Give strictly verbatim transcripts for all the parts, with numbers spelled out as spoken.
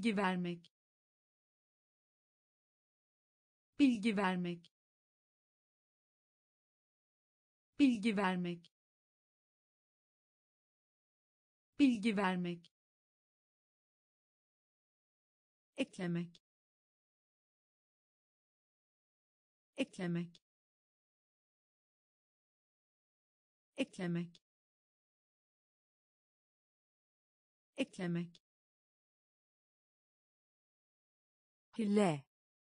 bilgi vermek, bilgi vermek, bilgi vermek, bilgi vermek, eklemek, eklemek, eklemek, eklemek, hile,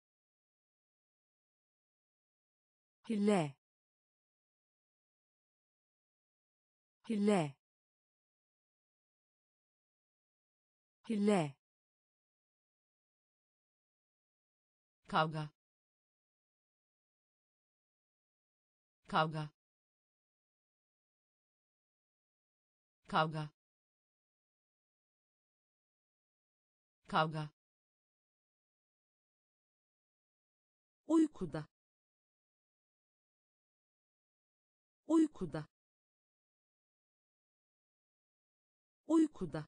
hile, hile, hile, kavga, kavga, kavga, kavga, uykuda, uykuda, uykuda,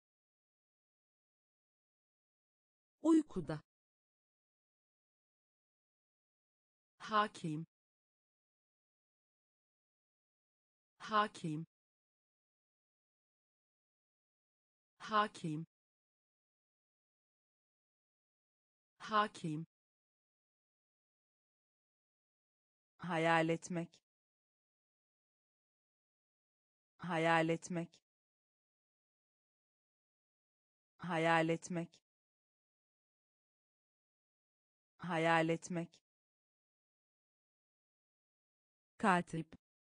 uykuda, hakim, hakim, hakim, hakim, hayal etmek, hayal etmek, hayal etmek, hayal etmek, katip,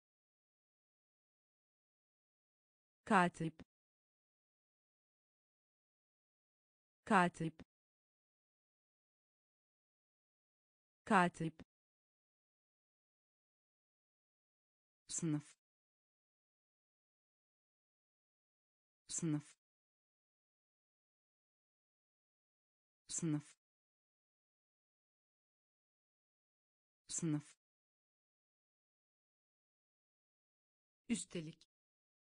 katip, katip, katip, sınıf, sınıf, sınıf, sınıf, üstelik,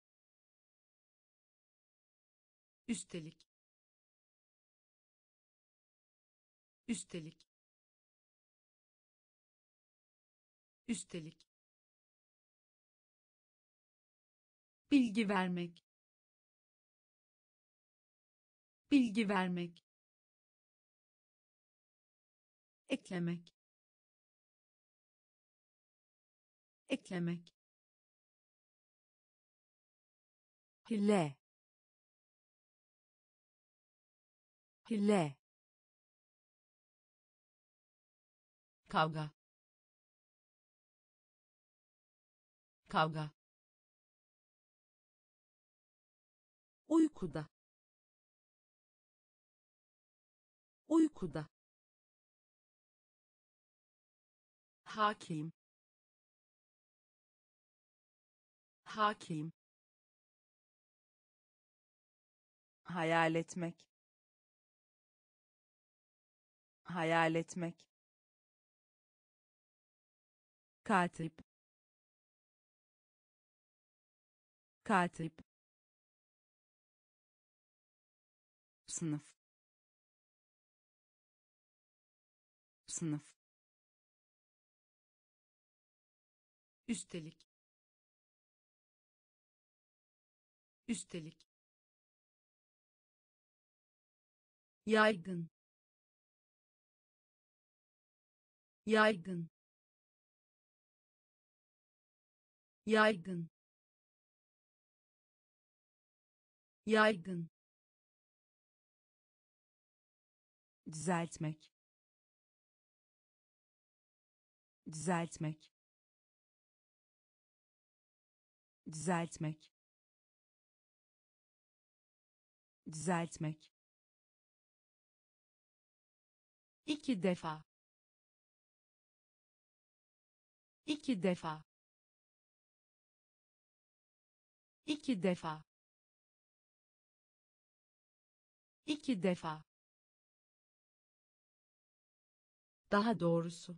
üstelik, üstelik, üstelik, bilgi vermek, bilgi vermek, eklemek, eklemek, hile, hile, kavga, kavga, uykuda, uykuda, hakim, hakim, hayal etmek, hayal etmek, katip, katip, sınıf, sınıf, üstelik, üstelik, yaygın, yaygın, yaygın, yaygın, düzeltmek, düzeltmek, düzeltmek, düzeltmek, iki defa, iki defa, iki defa, iki defa, daha doğrusu,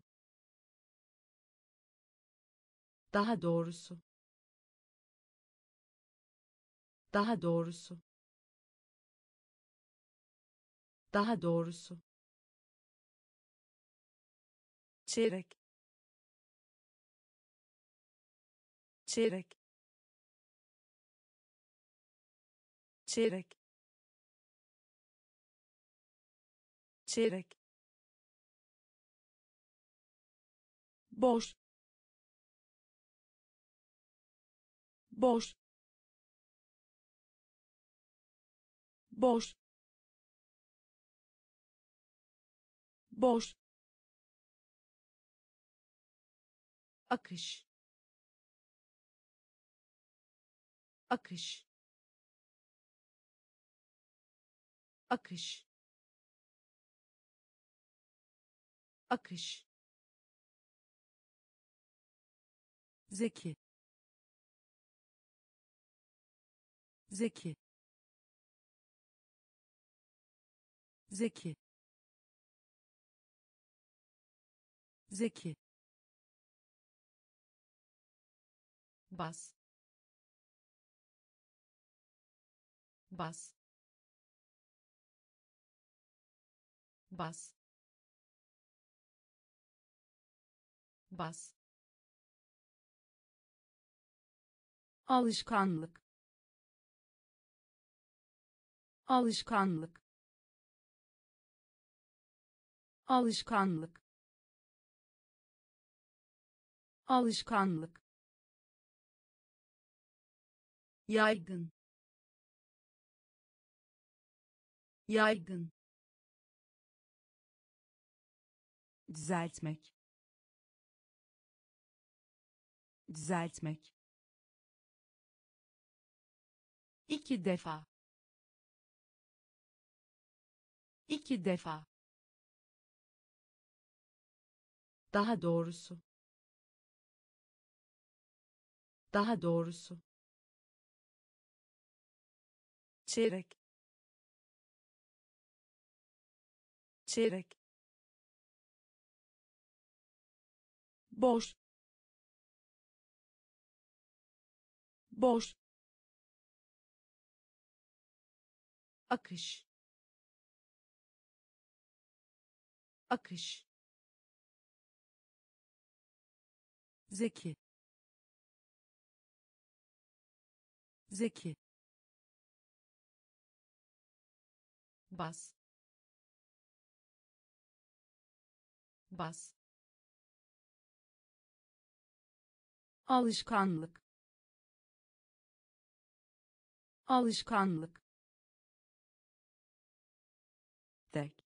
daha doğrusu, daha doğrusu, Daha doğrusu. çeyrek çeyrek çeyrek çeyrek Boş. Boş. Boş. Boş. Akış. Akış. Akış. Akış. Zeki. Zeki. Zeki. Zeki. Bas. Bas. Bas. Bas. Alışkanlık. Alışkanlık. Alışkanlık. Alışkanlık. Yaygın. Yaygın. düzeltmek düzeltmek İki defa. İki defa. Daha doğrusu. Daha doğrusu. çeyrek çeyrek Boş. Boş. Akış. Akış. Zeki. Zeki. Bas. Bas. Alışkanlık. Alışkanlık. tek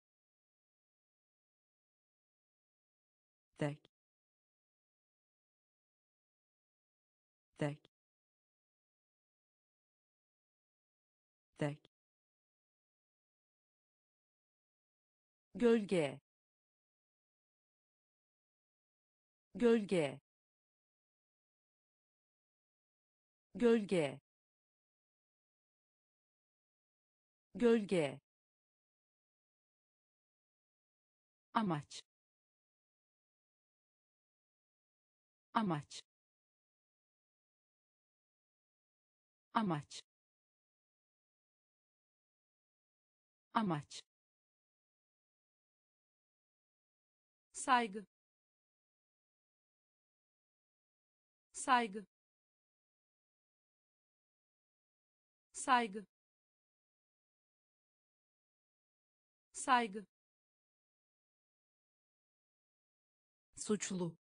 tek tek tek Gölge. Gölge. Gölge. Gölge. Amaç. Amaç. Amaç. Amaç. Saygı. Saygı. Saygı. Saygı. Suçlu.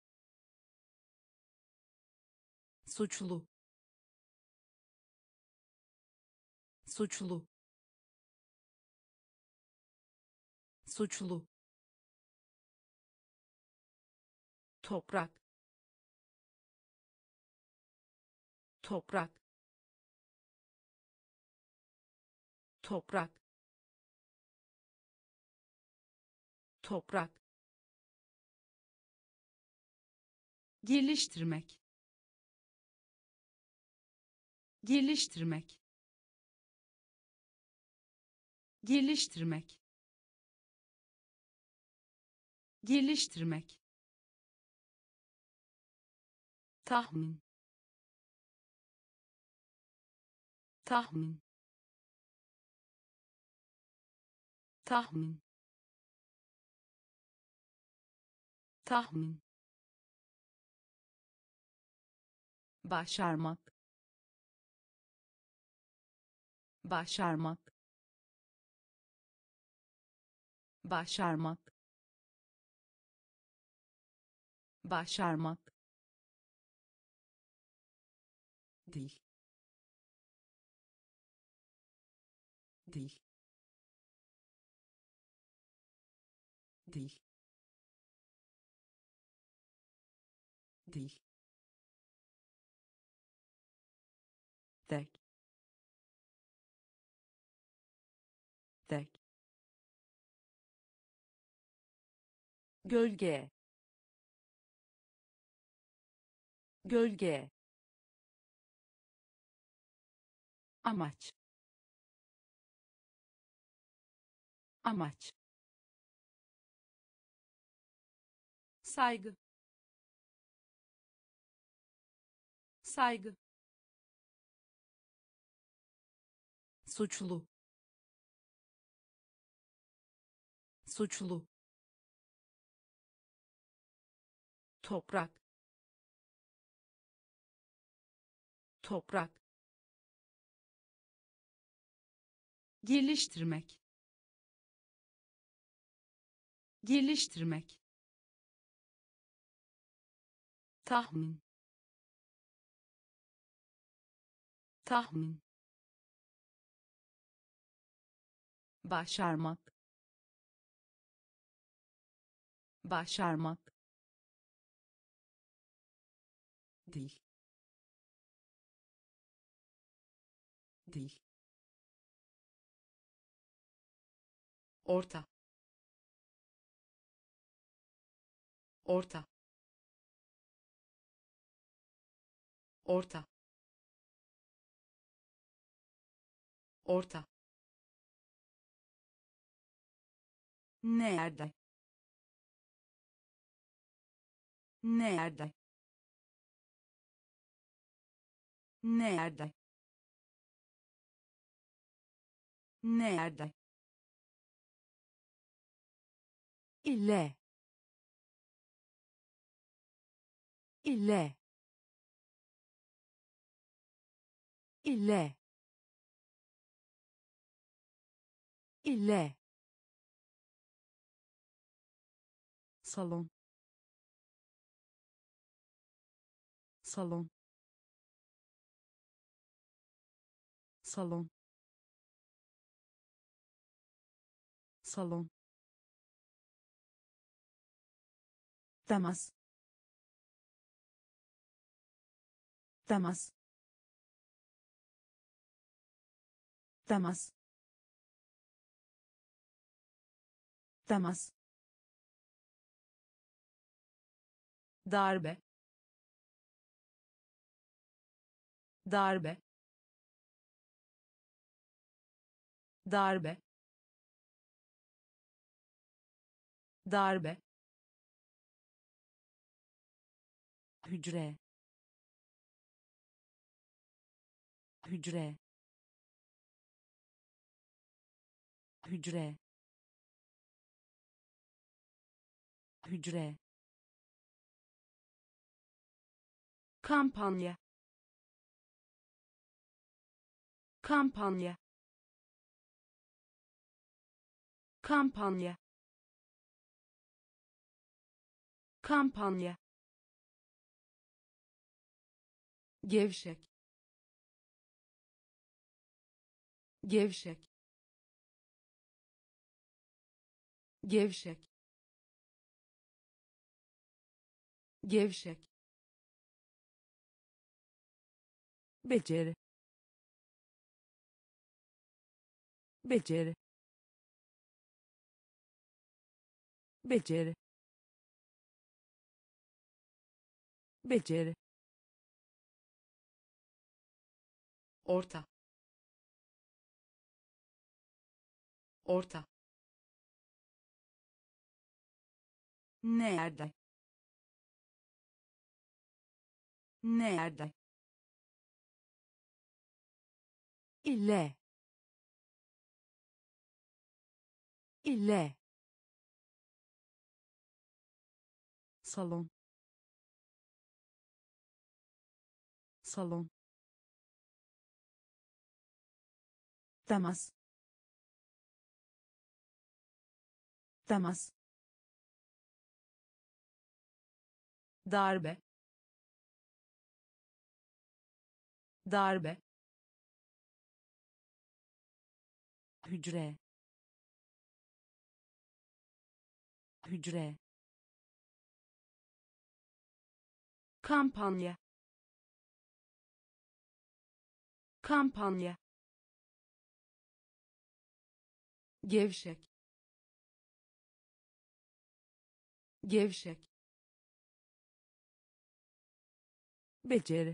Suçlu. Suçlu. Suçlu. Toprak. Toprak. Toprak. Toprak. Geliştirmek. Geliştirmek. Geliştirmek. Geliştirmek. Tahmin. Tahmin. tahmin, tahmin, başarmak, başarmak, başarmak, başarmak, dil, dil, dil, dil, tek, tek, gölge, gölge, amaç, amaç, saygı, saygı, suçlu, suçlu, toprak, toprak, geliştirmek, geliştirmek, tahmin, tahmin, başarmak, başarmak, dil, dil, orta, orta, orta, orta, nerede, nerede, nerede, nerede, ile, ile, ile, ile, salon, salon, salon, salon, temas, temas, temas, temas, darbe, darbe, darbe, darbe, hücre, hücre, hücre, hücre, kampanya, kampanya, kampanya, kampanya, gevşek, gevşek, gevşek, gevşek, beceri, beceri, beceri, beceri, orta, orta, nerede, nerede, ile, ile salon salon temas temas darbe darbe hücre hücre kampanya kampanya gevşek gevşek beceri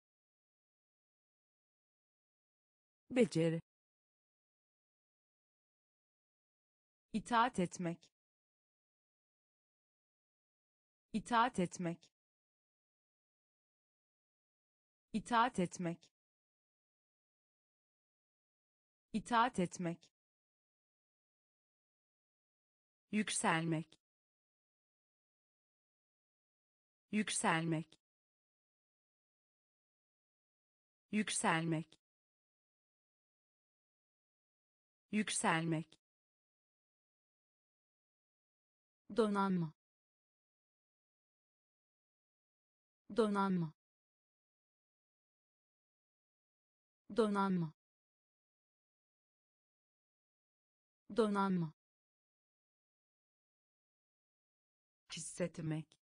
beceri itaat etmek itaat etmek itaat etmek itaat etmek yükselmek yükselmek yükselmek yükselmek donanma donanma donanma donanma hissetmek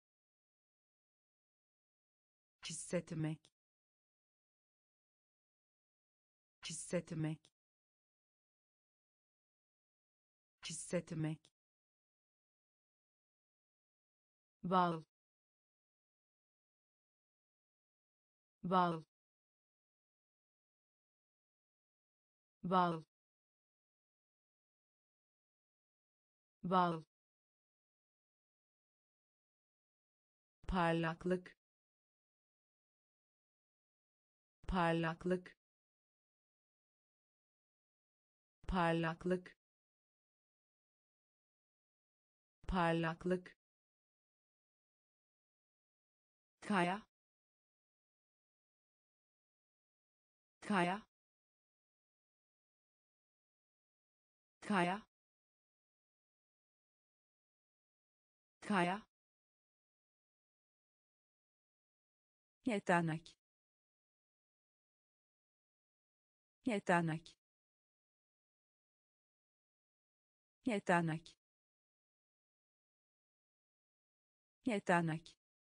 hissetmek hissetmek hissetmek bal bal bal bal parlaklık parlaklık parlaklık parlaklık kaya kaya kaya kaya yetenek yetenek yetenek yetenek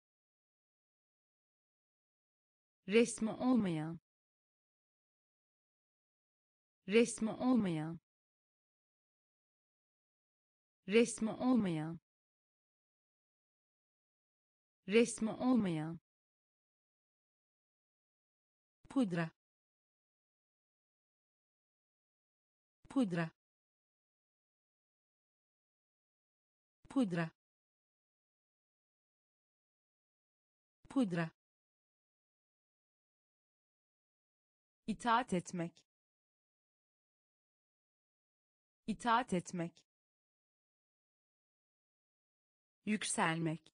resmi olmayan resmi olmayan resmi olmayan resmi olmayan pudra pudra pudra pudra itaat etmek itaat etmek yükselmek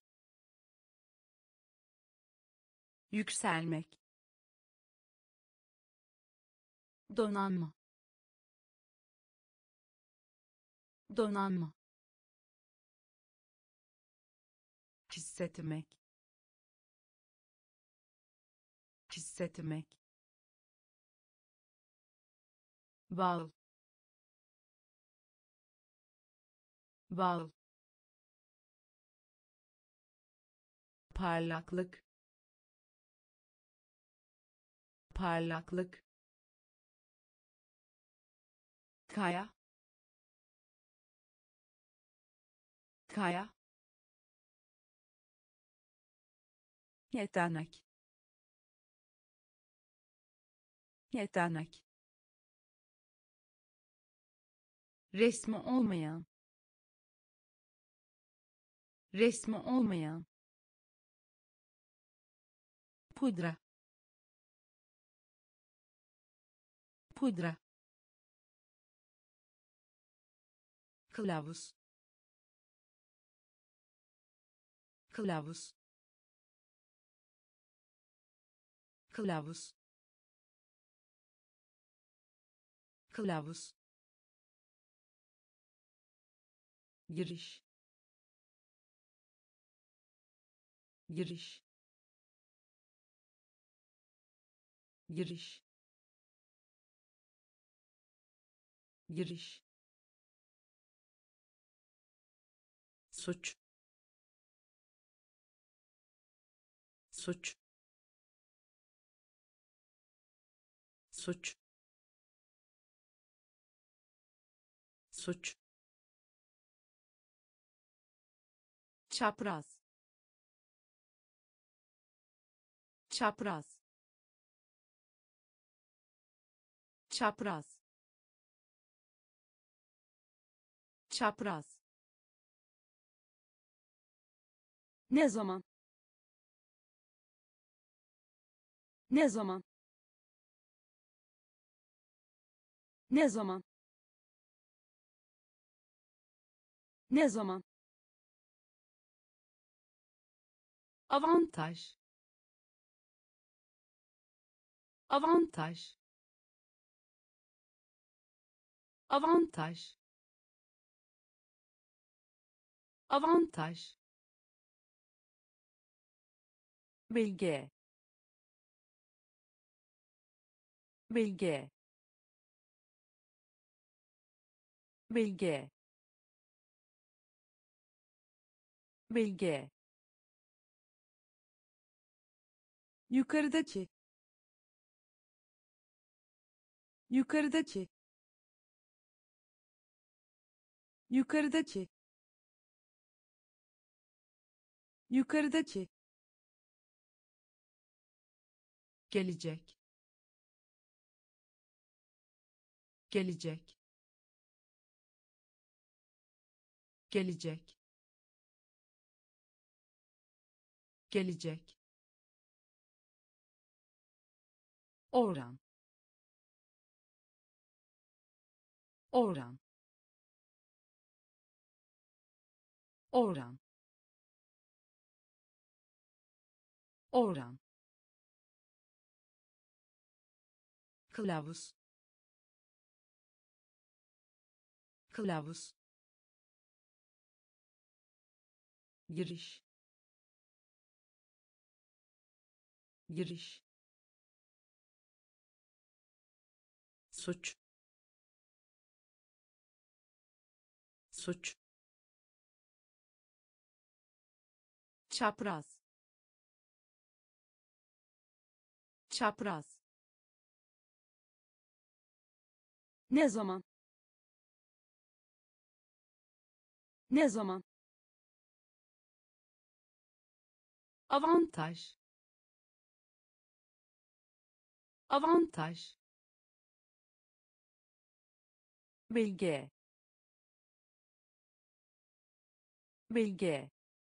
yükselmek donanma donanma hissetmek hissetmek bal bal parlaklık parlaklık kaya kaya yetenek yetenek resmi olmayan resmi olmayan pudra pudra kılavuz kılavuz kılavuz kılavuz giriş giriş giriş giriş suç suç suç suç çapraz çapraz çapraz çapraz ne zaman ne zaman ne zaman ne zaman avantaj avantaj avantaj avantaj bilge bilge bilge bilge yukarıdaki yukarıdaki yukarıdaki yukarıdaki gelecek gelecek gelecek gelecek oran oran oran oran kılavuz kılavuz giriş giriş suç suç çapraz çapraz ne zaman ne zaman avantaj avantaj bilge bilge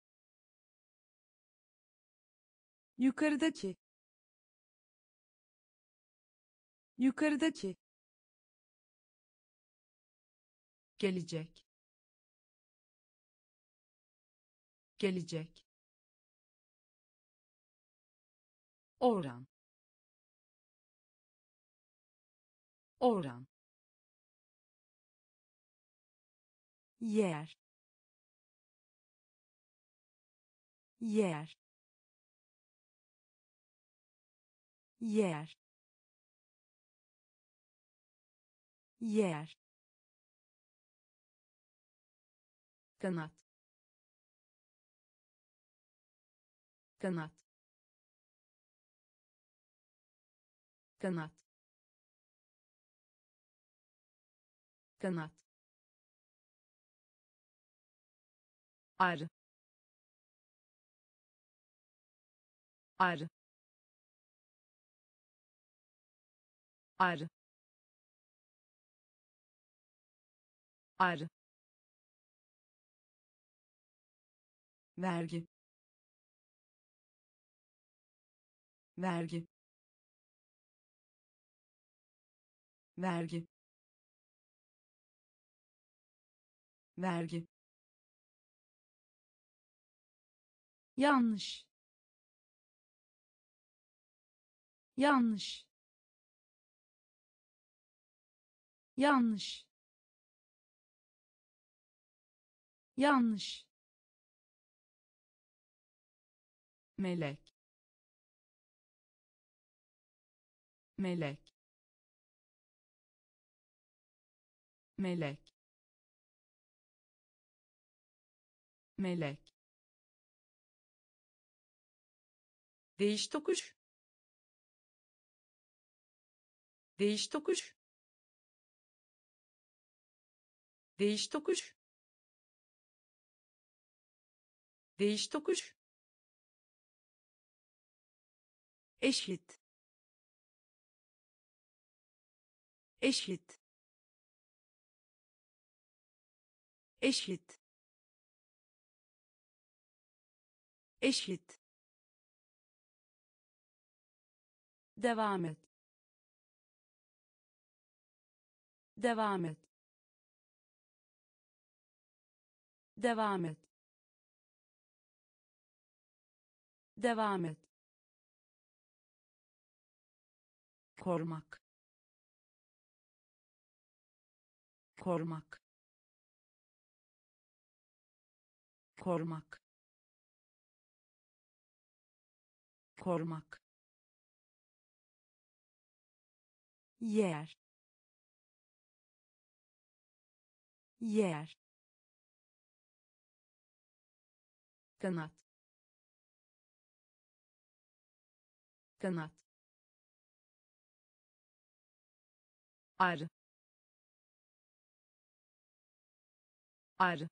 yukarıdaki yukarıdaki gelecek gelecek oran oran yer yer yer yer kanat kanat kanat kanat arı arı arı arı vergi vergi vergi vergi, yanlış, yanlış, yanlış, yanlış, melek, melek, melek, melek, değiş tokuş, değiş tokuş, değiş tokuş, değiş tokuş, eşit, eşit, eşit, eşit, devam et, devam et, devam et, devam et, korumak, korumak, korumak, korumak, yer, yer, kanat, kanat, arı, arı,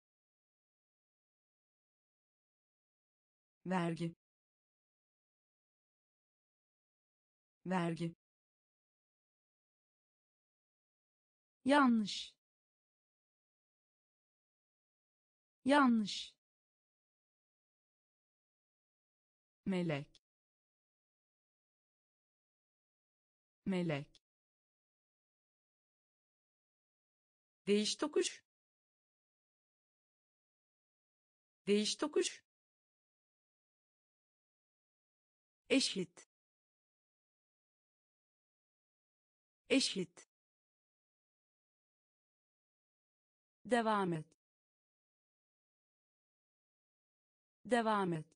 vergi, vergi, yanlış, yanlış, melek, melek, değiş tokuş, değiş tokuş, eşit, eşit, devam et, devam et,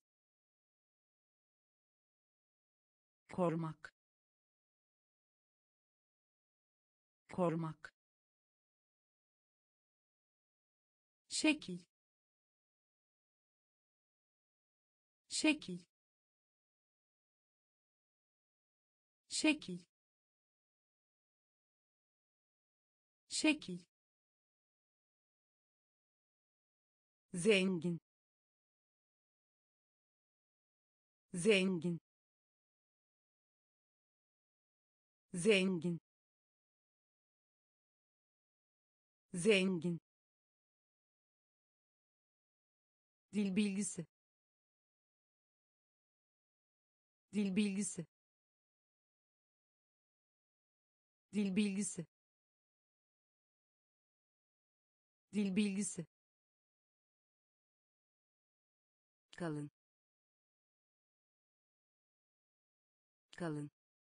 korumak, korumak, şekil, şekil, şekil, şekil, zengin, zengin, zengin, zengin, dil bilgisi, dil bilgisi, dil bilgisi, dil bilgisi, kalın, kalın,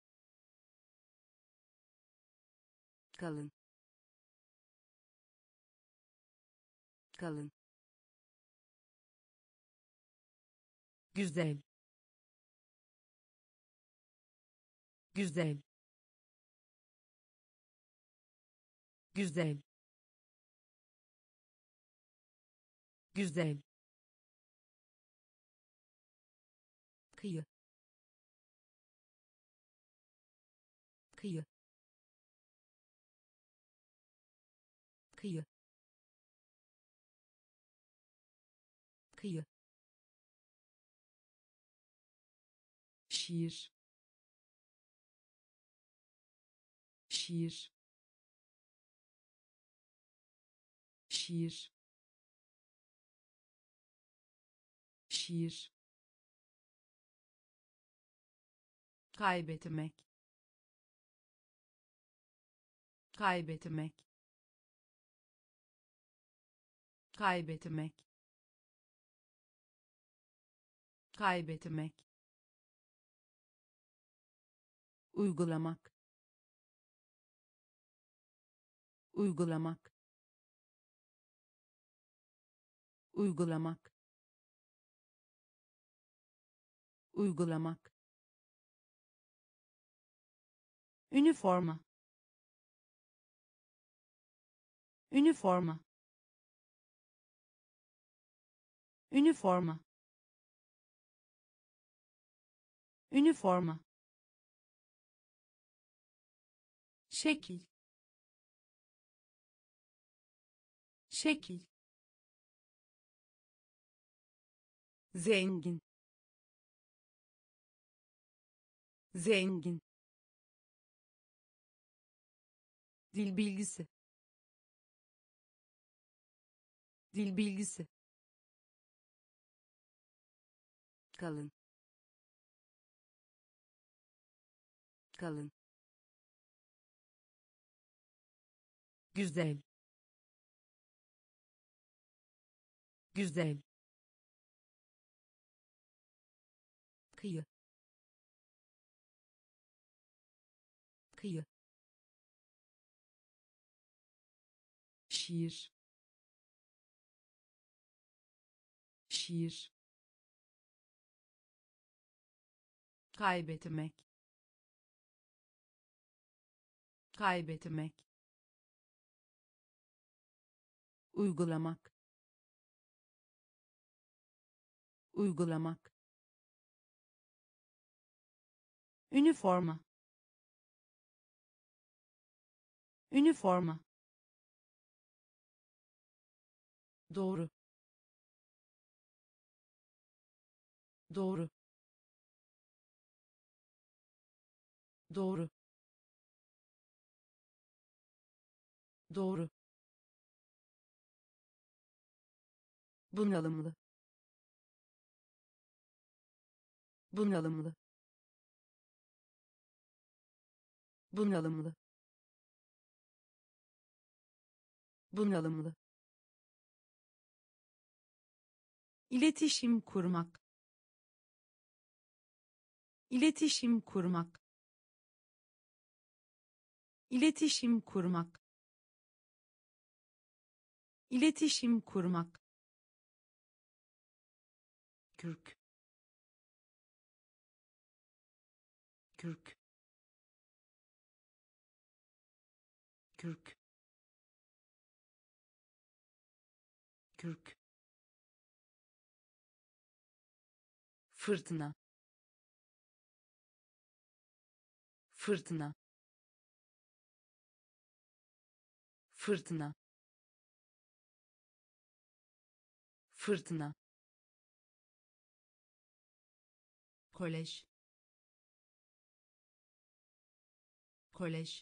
kalın, kalın, güzel, güzel, güzel, güzel, kıyı, kıyı, kıyı, kıyı, şiir, şiir, şiir, şiir, kaybetmek, kaybetmek, kaybetmek, kaybetmek, uygulamak, uygulamak, uygulamak, uygulamak, üniforma, üniforma, üniforma, üniforma, şekil, şekil, zengin, zengin, dil bilgisi, dil bilgisi, kalın, kalın, güzel, güzel, kıyı, kıyı, şiir, şiir, kaybetmek, kaybetmek, uygulamak, uygulamak, üniforma, üniforma, doğru, doğru, doğru, doğru, bunalımlı, bunalımlı, bunalımlı, bunalımlı, iletişim kurmak, iletişim kurmak, iletişim kurmak, iletişim kurmak, kürk, kürk, kürk, kürk, fırtına, fırtına, fırtına, fırtına, kolej, kolej,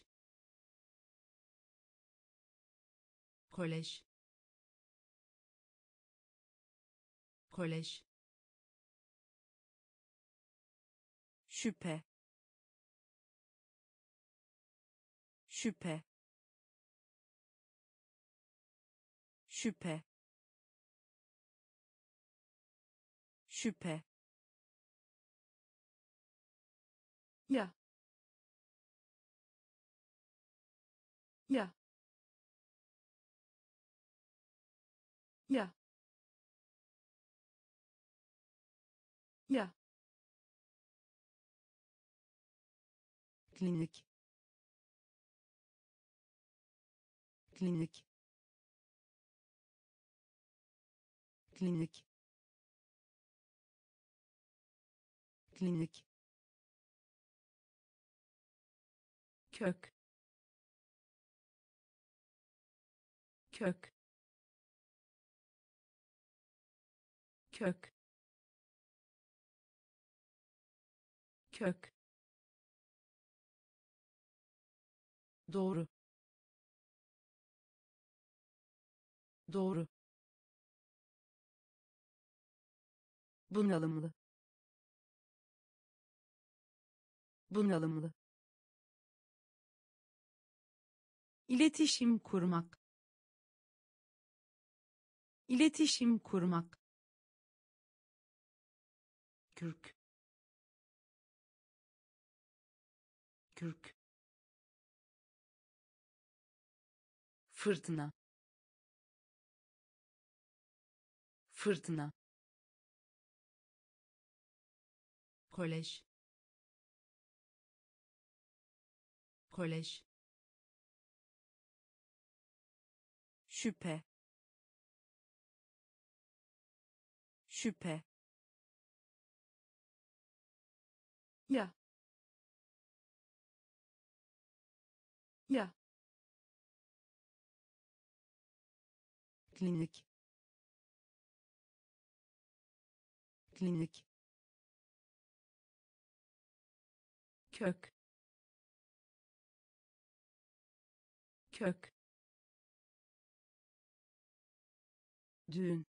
kolej, kolej, şüphe, şüphe, şüphe, şüphe, ya, ya, ya, ya, klinik, klinik, klinik, klinik, kök, kök, kök, kök, doğru, doğru, bunalımlı, bunalımlı, iletişim kurmak, İletişim kurmak. Kürk. Kürk. Fırtına. Fırtına. Kolej. Kolej. Şüphe. Şüphe. Ya. Ya. Klinik. Klinik. Kök. Kök. Düğün.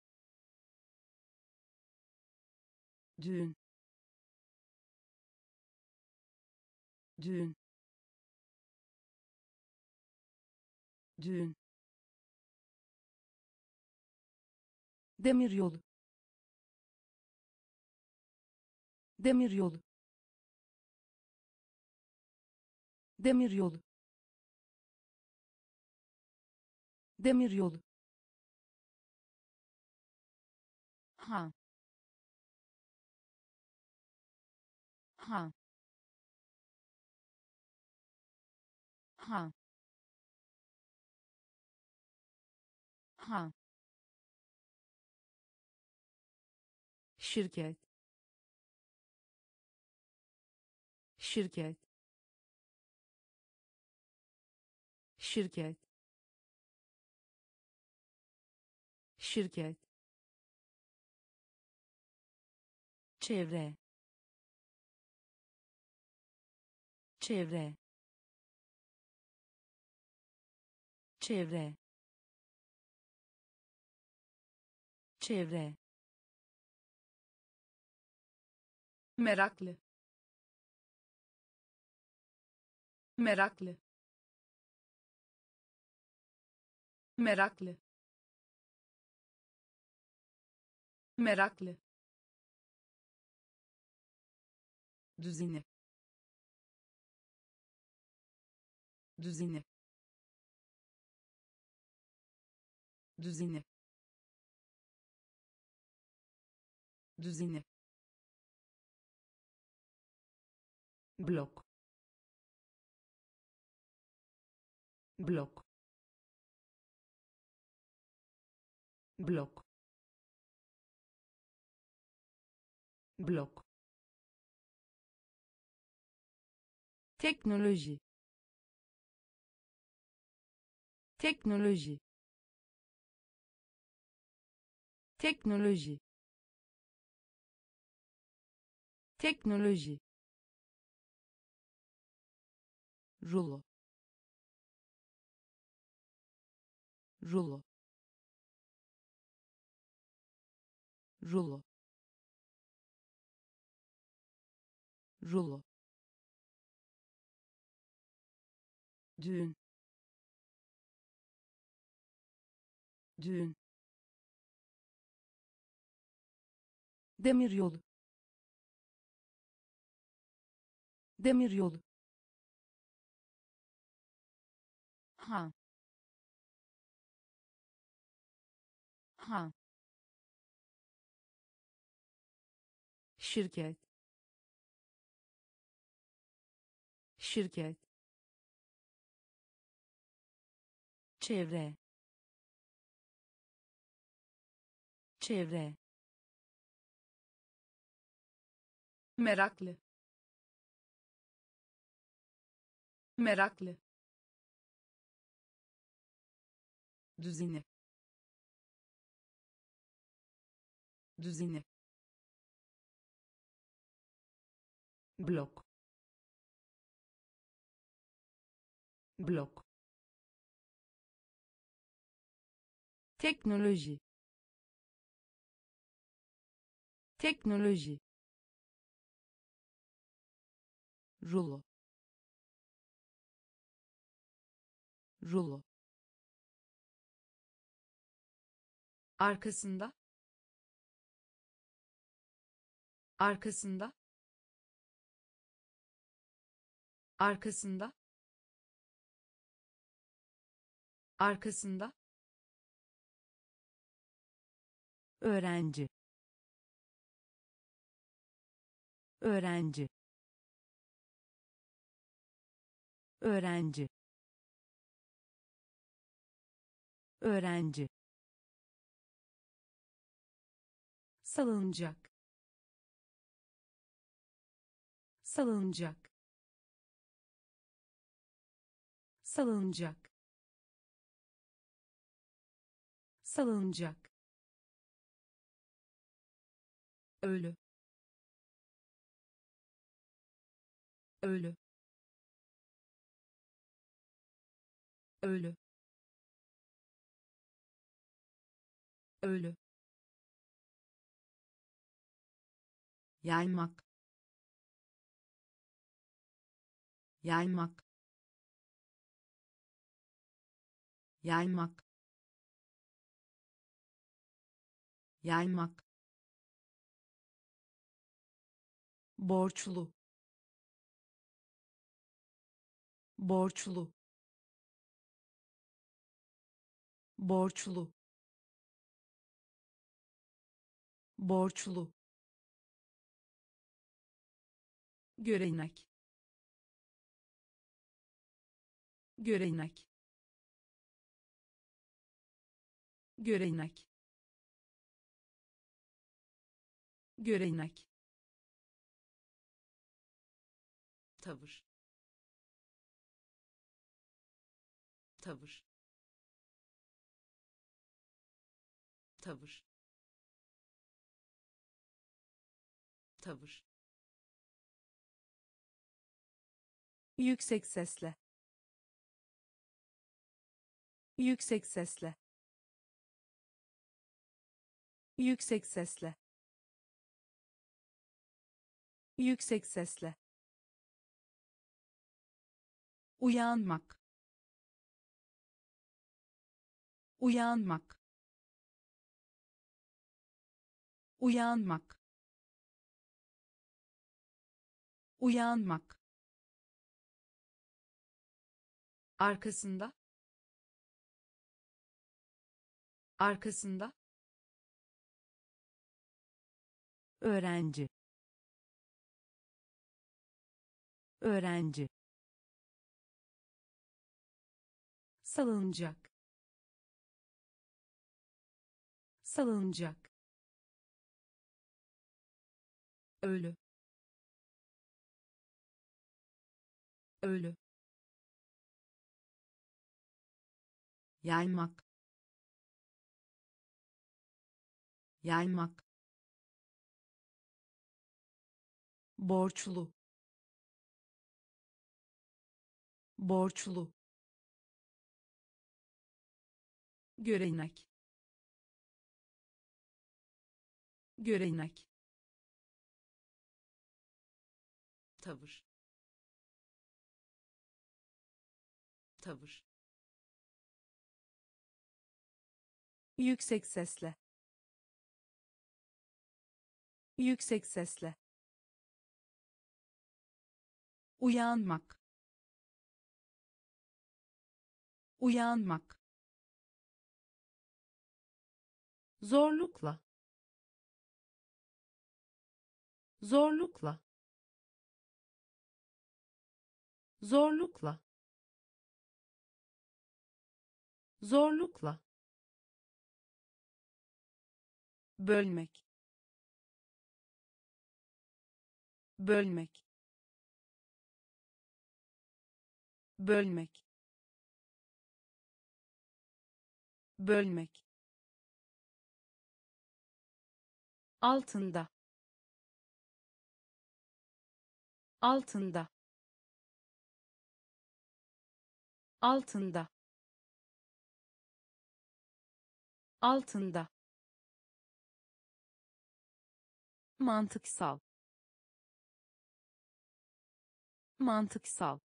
Düğün. Düğün. Düğün. Demiryolu. Demiryolu. Demiryolu. Demiryolu. Ha. Ha. Ha. Ha. Şirket. Şirket. Şirket. Şirket. Çevre. Çevre. Çevre. Çevre. Meraklı. Meraklı. Meraklı. Meraklı. Düzeni. Düzeni. Düzeni. Düzeni. Blok. Blok. Blok. Blok. Teknoloji. Teknoloji. Teknoloji. Teknoloji. Rulo. Rulo. Rulo. Rulo. Düğün. Düğün. Demiryolu. Demiryolu. Ha. Ha. Şirket. Şirket. Çevre. Çevre. Meraklı. Meraklı. Düzeni. Düzeni. Blok. Blok. Teknoloji. Teknoloji. Rulo. Rulo. arkasında, arkasında, arkasında, arkasında, öğrenci, öğrenci, öğrenci, öğrenci, salıncak, salıncak, salıncak, salıncak, ölü, ölü, ölü, ölü, yaymak, yaymak, yaymak, yaymak, borçlu, borçlu, borçlu, borçlu, görenek, görenek, görenek, görenek, tavır, tavır, tavır, tavır, yüksek sesle, yüksek sesle, yüksek sesle, yüksek sesle, uyanmak, uyanmak, uyanmak, uyanmak, arkasında, arkasında, öğrenci, öğrenci, salıncak, salıncak, ölü, ölü, yaymak, yaymak, borçlu, borçlu, görenek, görenek, tavır, tavır, yüksek sesle, yüksek sesle, uyanmak, uyanmak, zorlukla, zorlukla, zorlukla, zorlukla, bölmek, bölmek, bölmek, bölmek, altında, altında, altında, altında, mantıksal, mantıksal,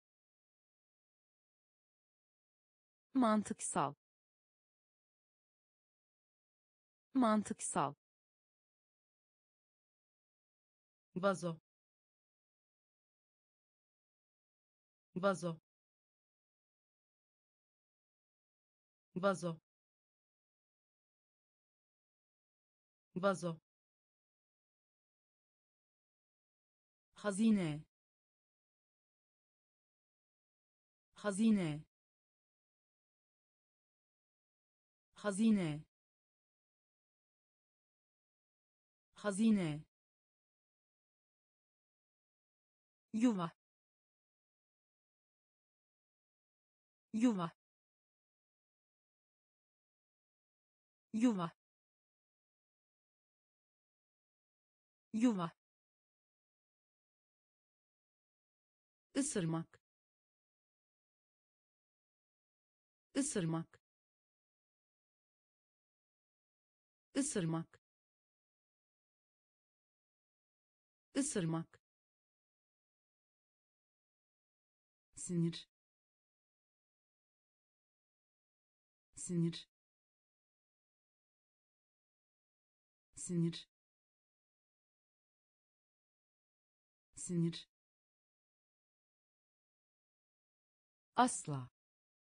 mantıksal, mantıksal, vazo, vazo, vazo, vazo, hazine, hazine, hazine, hazine, yuva, yuva, yuva, yuva, ısırmak, ısırmak, ısırmak, ısırmak, sinir, sinir, sinir, sinir, asla,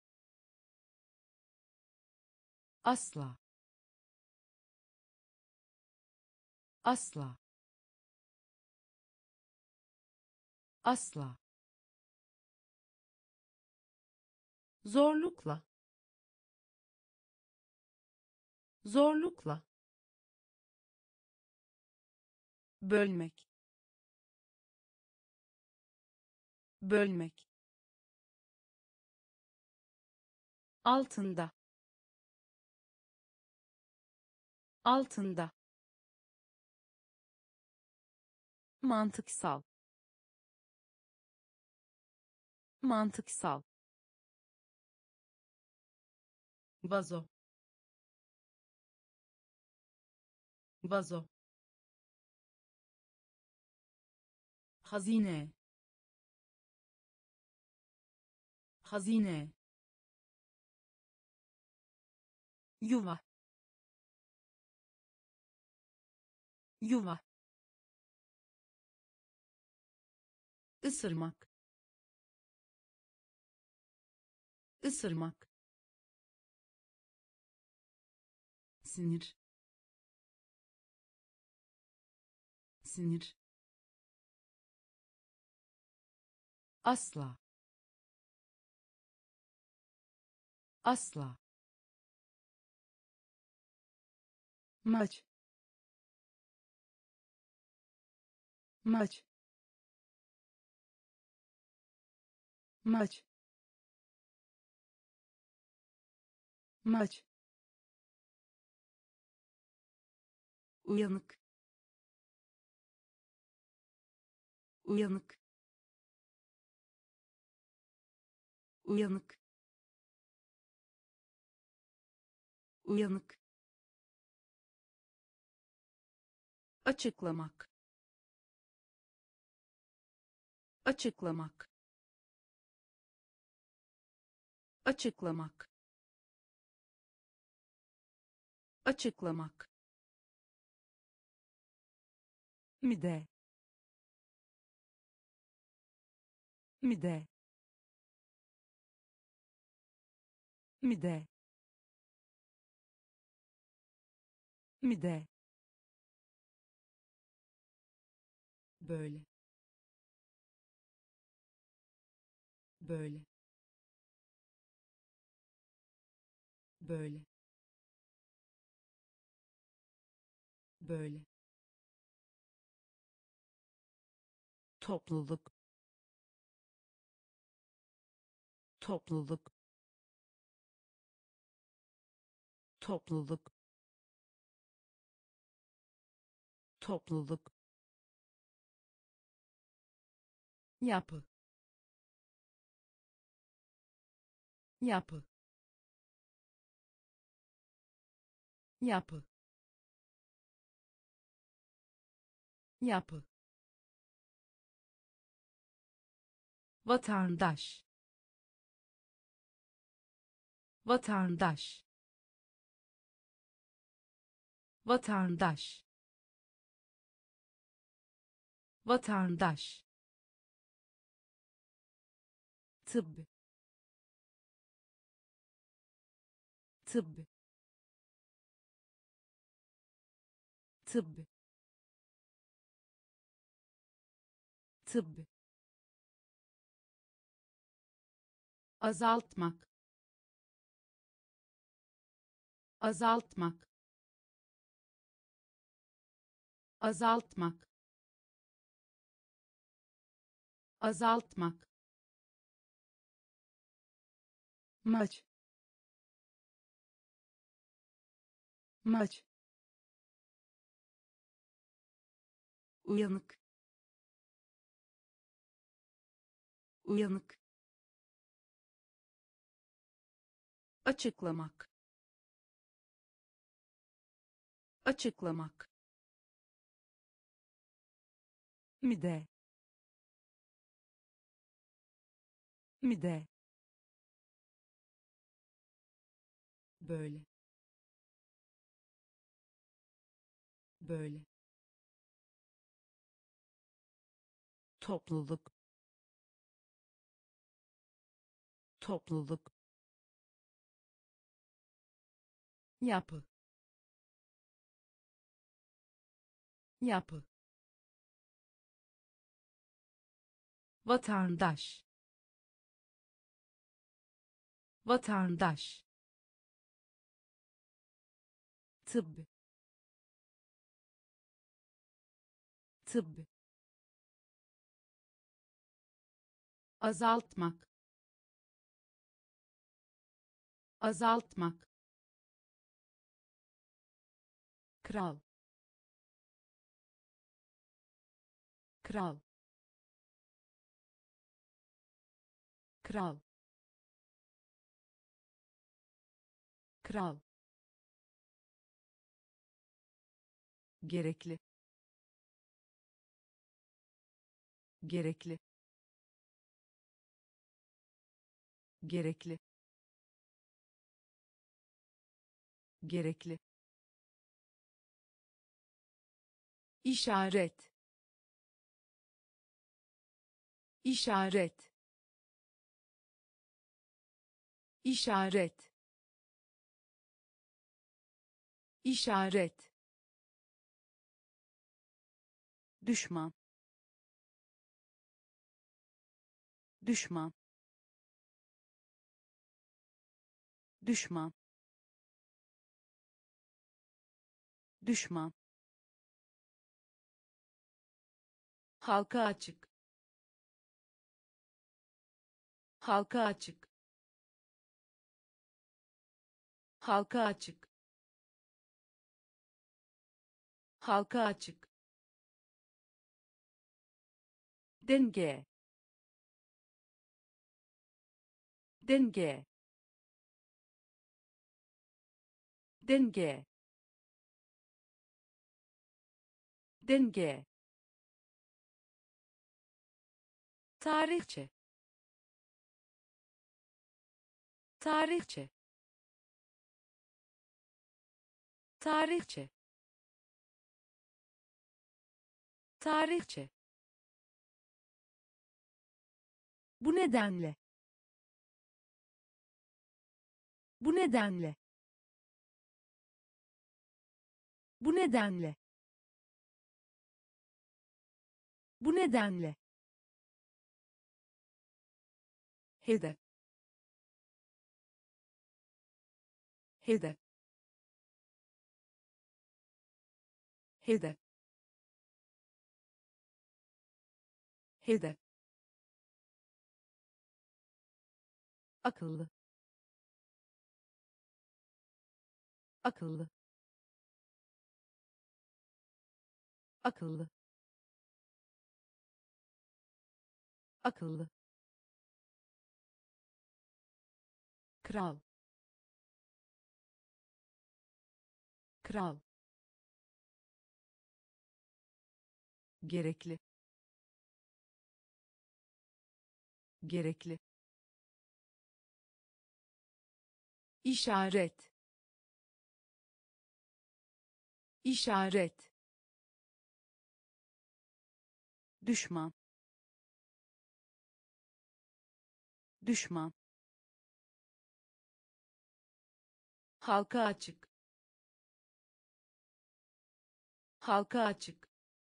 asla, asla, asla, zorlukla, zorlukla, bölmek, bölmek, altında, altında, mantıksal, mantıksal, vazo, vazo, hazine, hazine, yuva, yuva, ısırmak, ısırmak, sinir, sinir, asla, asla, maç, maç, maç, maç, uyanık, uyanık, uyanık, uyanık, açıklamak, açıklamak, açıklamak, açıklamak, mide, mide, mide, mide, böyle, böyle, böyle, böyle, topluluk, topluluk, topluluk, topluluk, yapı, yapı, yapı, yapı, vatandaş, vatandaş, vatandaş, vatandaş, tıbb, tıbb, tıbb, tıbb, azaltmak, azaltmak, azaltmak, azaltmak, maç, maç, uyanık, uyanık, açıklamak, açıklamak, mide, mide, böyle, böyle, topluluk, topluluk, yapı, yapı, vatandaş, vatandaş, tıbb, tıbb, azaltmak, azaltmak, kral, kral, kral, kral, gerekli, gerekli, gerekli, gerekli, işaret, işaret, işaret, işaret, düşman, düşman, düşman, düşman, halka açık, halka açık, halka açık, halka açık, denge, denge, denge, denge, tarihçe, tarihçe, tarihçe, tarihçe, bu nedenle, bu nedenle, bu nedenle, bu nedenle, hedef, hedef, hedef, hedef, akıllı, akıllı, akıllı, akıllı, kral, kral, gerekli, gerekli, işaret, işaret, düşman, düşman, halka açık, halka açık,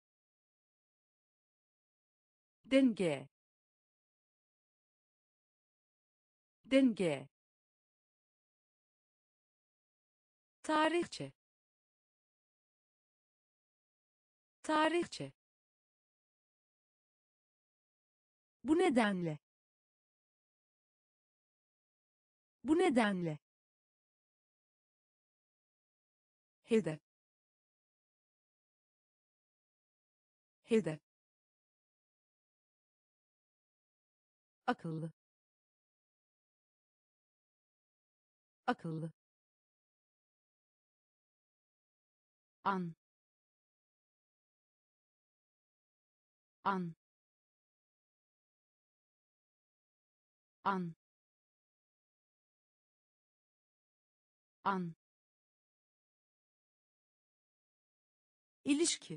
denge, denge, tarihçe, tarihçe, bu nedenle, bu nedenle, hedef, hedef, akıllı, akıllı, an, an, an, an, ilişki,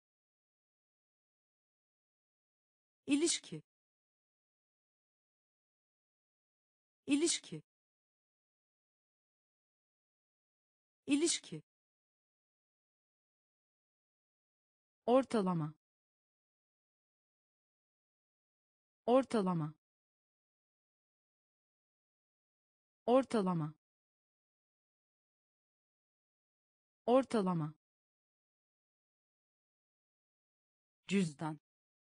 ilişki, ilişki, ilişki, ortalama, ortalama, ortalama, ortalama, cüzdan,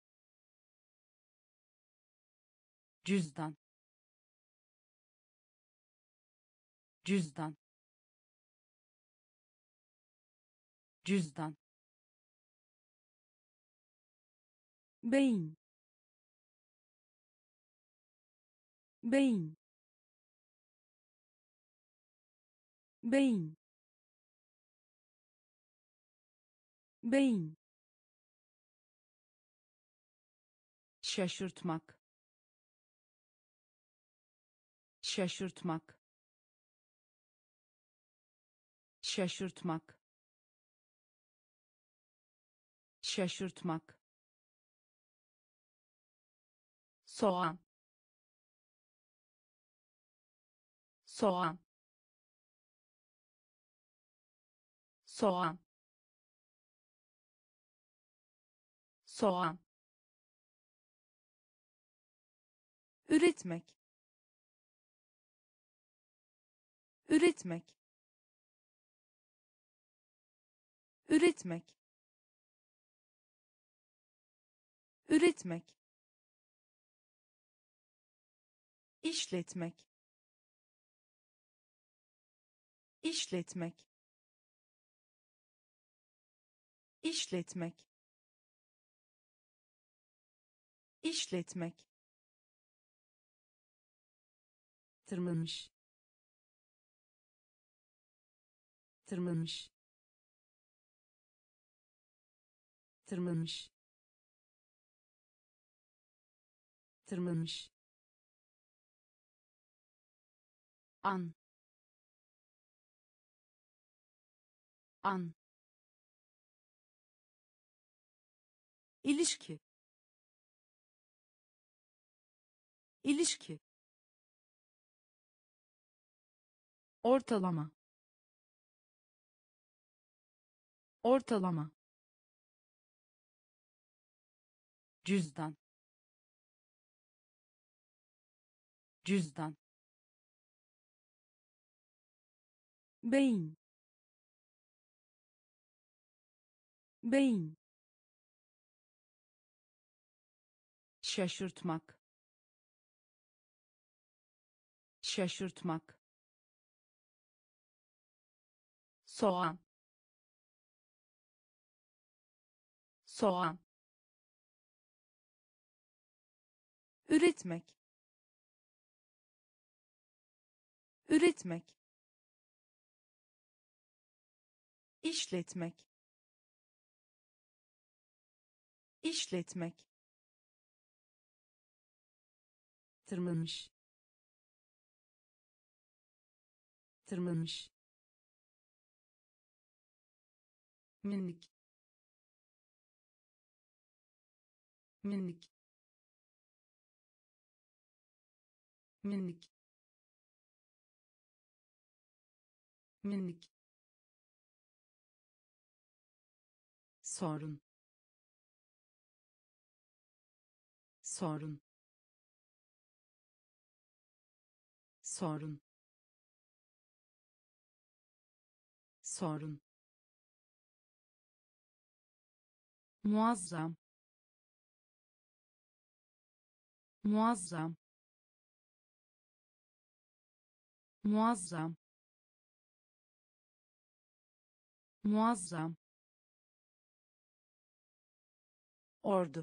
cüzdan, cüzdan, cüzdan, beyin, beyin, beyin, beyin, şaşırtmak, şaşırtmak, şaşırtmak, şaşırtmak, soğan, soğan, soğan, soğan, üretmek, üretmek, üretmek, üretmek, işletmek, işletmek, işletmek, işletmek, tırmanmış, tırmanmış, tırmanmış, tırmanmış, an, an, ilişki, ilişki, ortalama, ortalama, cüzdan, cüzdan, beyin, beyin, şaşırtmak, şaşırtmak, soğan, soğan, üretmek, üretmek, işletmek, işletmek, tırmanmış, tırmanmış, minik minik minik minik sorun sorun sorun sorun muazzam muazzam muazzam muazzam ordu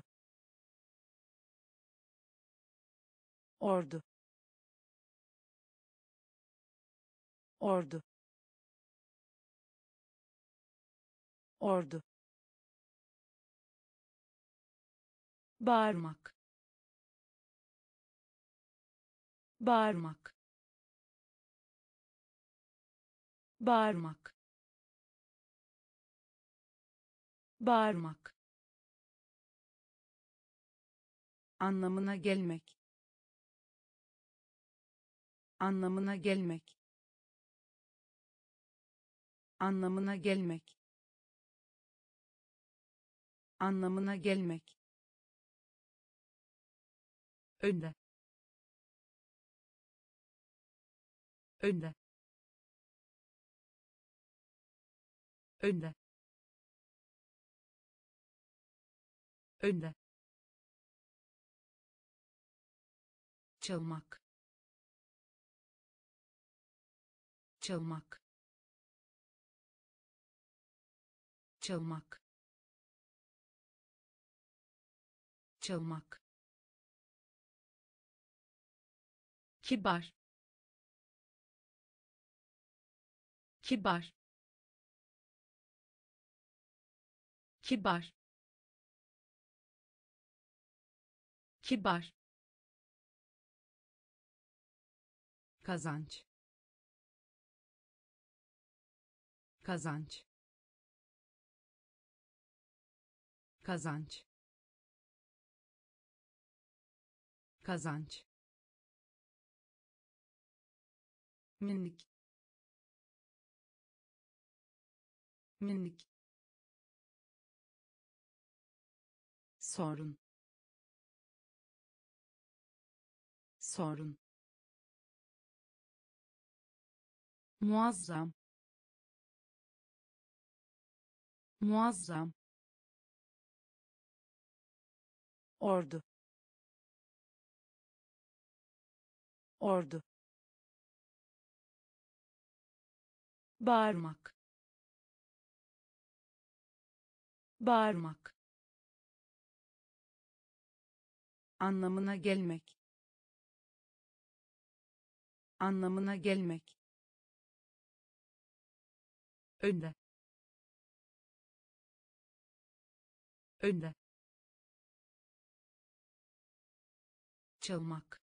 ordu ordu ordu bağırmak bağırmak bağırmak bağırmak anlamına gelmek anlamına gelmek anlamına gelmek anlamına gelmek önde önde önde önde çalmak çalmak çalmak çalmak kibar kibar kibar kibar kazanç kazanç kazanç kazanç minik minik sorun sorun muazzam muazzam ordu ordu bağırmak bağırmak anlamına gelmek anlamına gelmek önde önde çalmak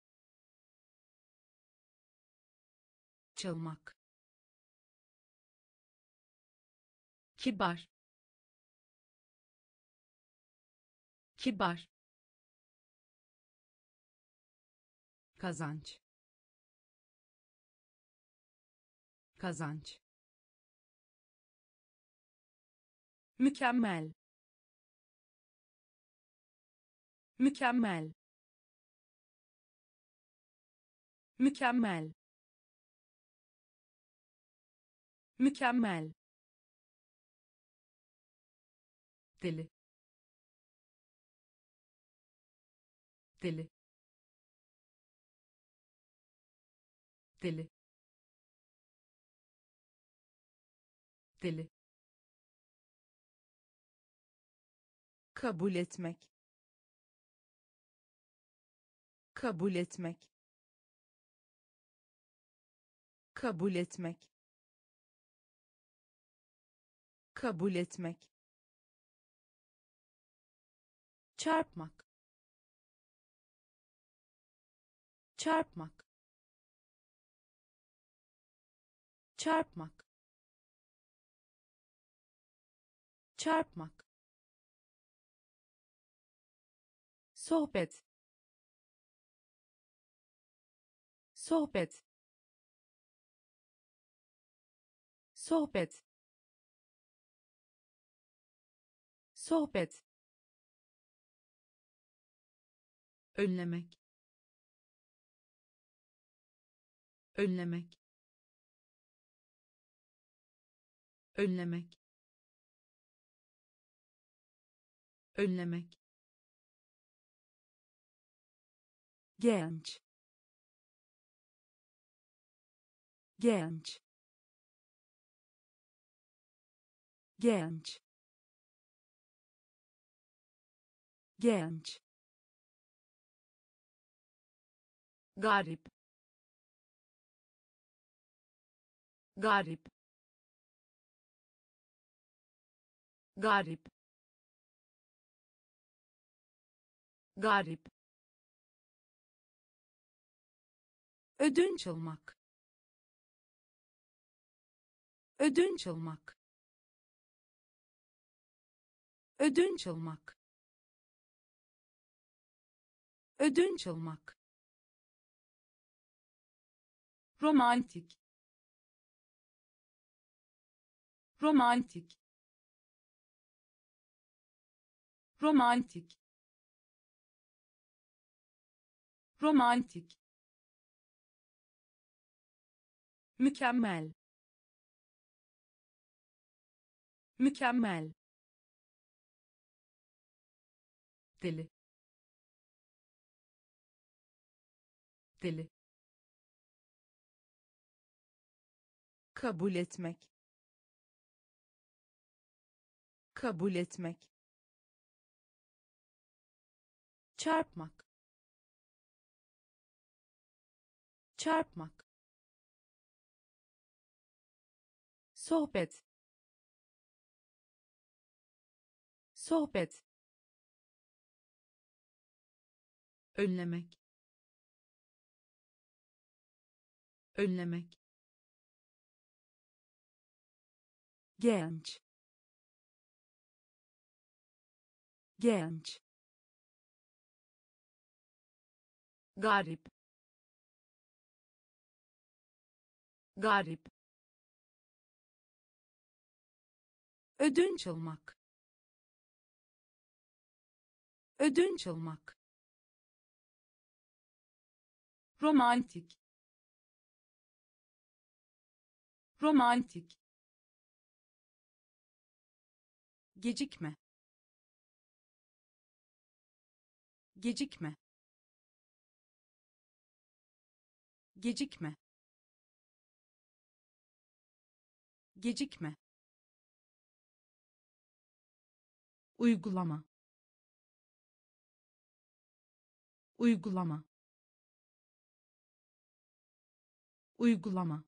çalmak kibar kibar kazanç kazanç mükemmel mükemmel mükemmel mükemmel deli deli deli deli kabul etmek kabul etmek kabul etmek kabul etmek çarpmak çarpmak çarpmak çarpmak, sohbet, sohbet, sohbet, sohbet, önlemek, önlemek, önlemek, önlemek, genç, genç, genç, genç, garip, garip, garip, garip, ödünç almak, ödünç almak, ödünç almak, ödünç almak, romantik, romantik, romantik, romantik, mükemmel, mükemmel, deli, deli, kabul etmek, kabul etmek, çarpmak, çarpmak, sohbet, sohbet, önlemek, önlemek, genç, genç, garip, garip, ödünç almak, ödünç almak, romantik, romantik, gecikme, gecikme, gecikme, gecikme, uygulama, uygulama, uygulama,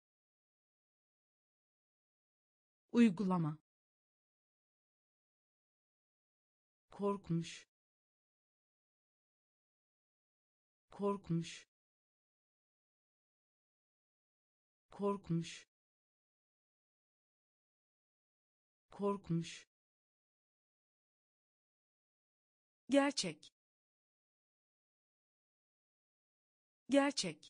uygulama, korkmuş, korkmuş, korkmuş, korkmuş, gerçek, gerçek,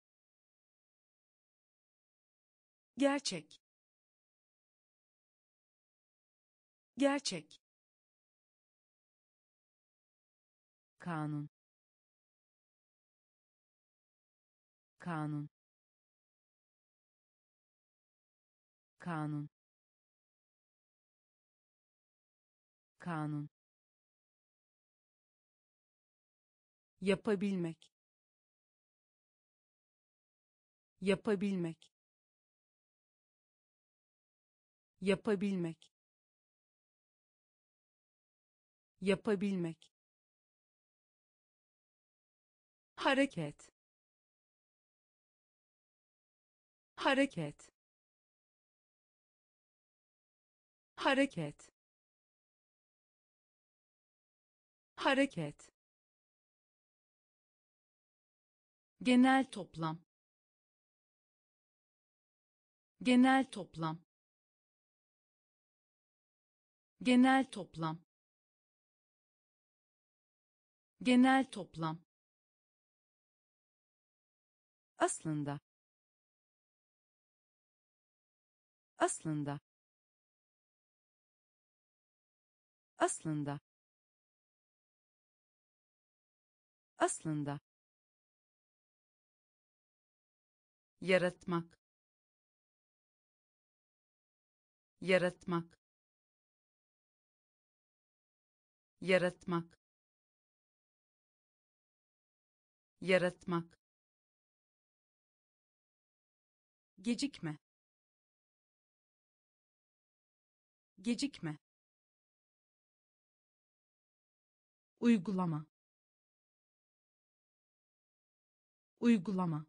gerçek, gerçek, kanun, kanun, kanun, kanun, yapabilmek, yapabilmek, yapabilmek, yapabilmek, hareket, hareket, hareket, hareket, genel toplam, genel toplam, genel toplam, genel toplam, aslında, aslında, aslında, aslında, yaratmak, yaratmak, yaratmak, yaratmak, gecikme, gecikme, uygulama, uygulama,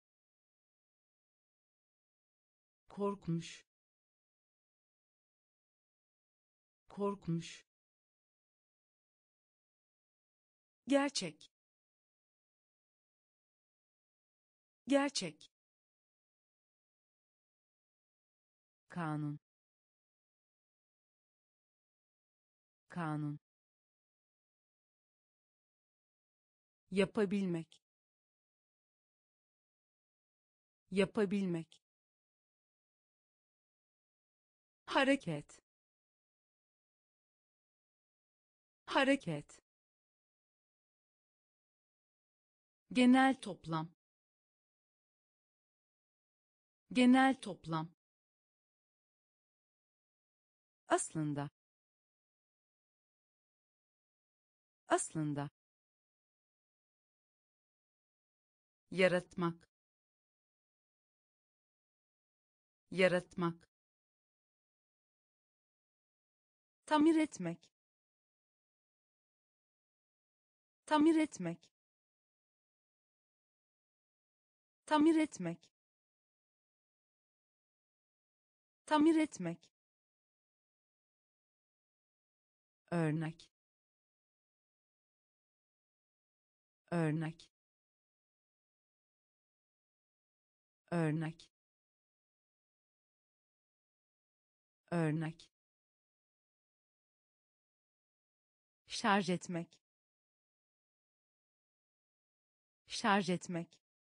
korkmuş, korkmuş, gerçek, gerçek, kanun, kanun, yapabilmek, yapabilmek, hareket, hareket, genel toplam, genel toplam, aslında, aslında, yaratmak, yaratmak, tamir etmek, tamir etmek, tamir etmek, tamir etmek, örnek, örnek, örnek, örnek, şarj etmek, şarj etmek,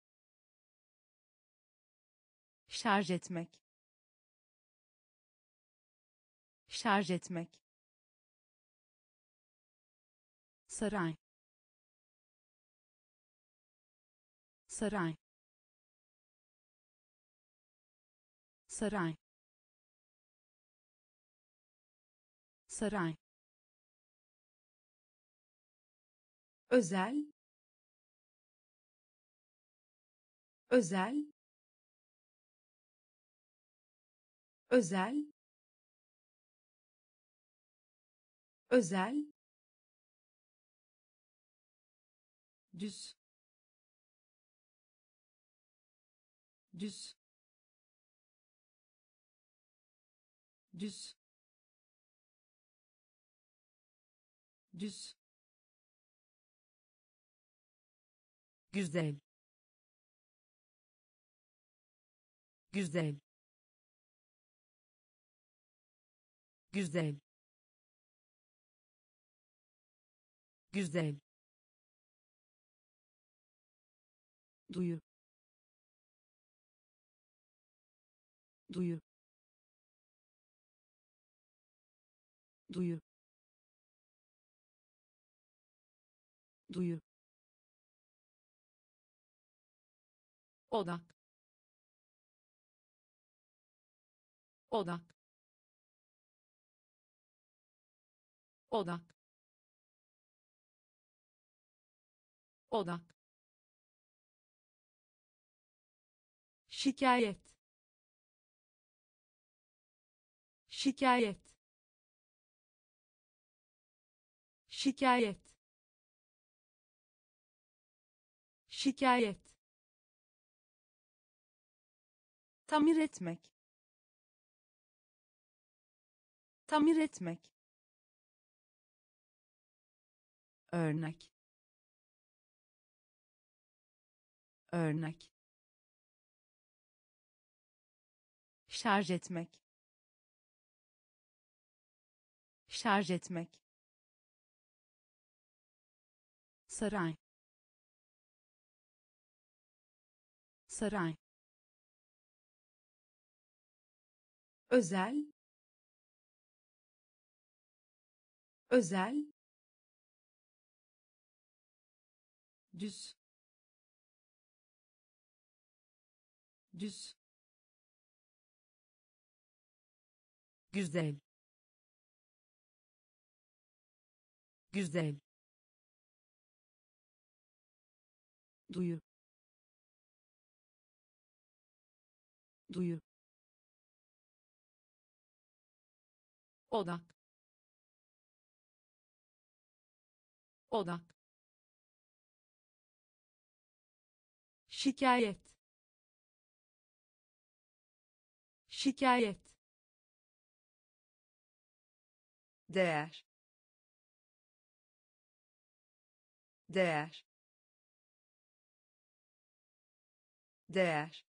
şarj etmek, şarj etmek, saray, saray, saray, saray, özel, özel, özel, özel, düz, düz, düz, düz, güzel, güzel, güzel, güzel, duyu, duyu, duyu, duyu, odak, odak, odak, odak, şikayet, şikayet, şikayet, şikayet, tamir etmek, tamir etmek, örnek, örnek, şarj etmek, şarj etmek, saray, saray, özel, özel, düz, düz, güzel, güzel, duyu, duyu, odak, odak, şikayet, şikayet, değer, değer, değer,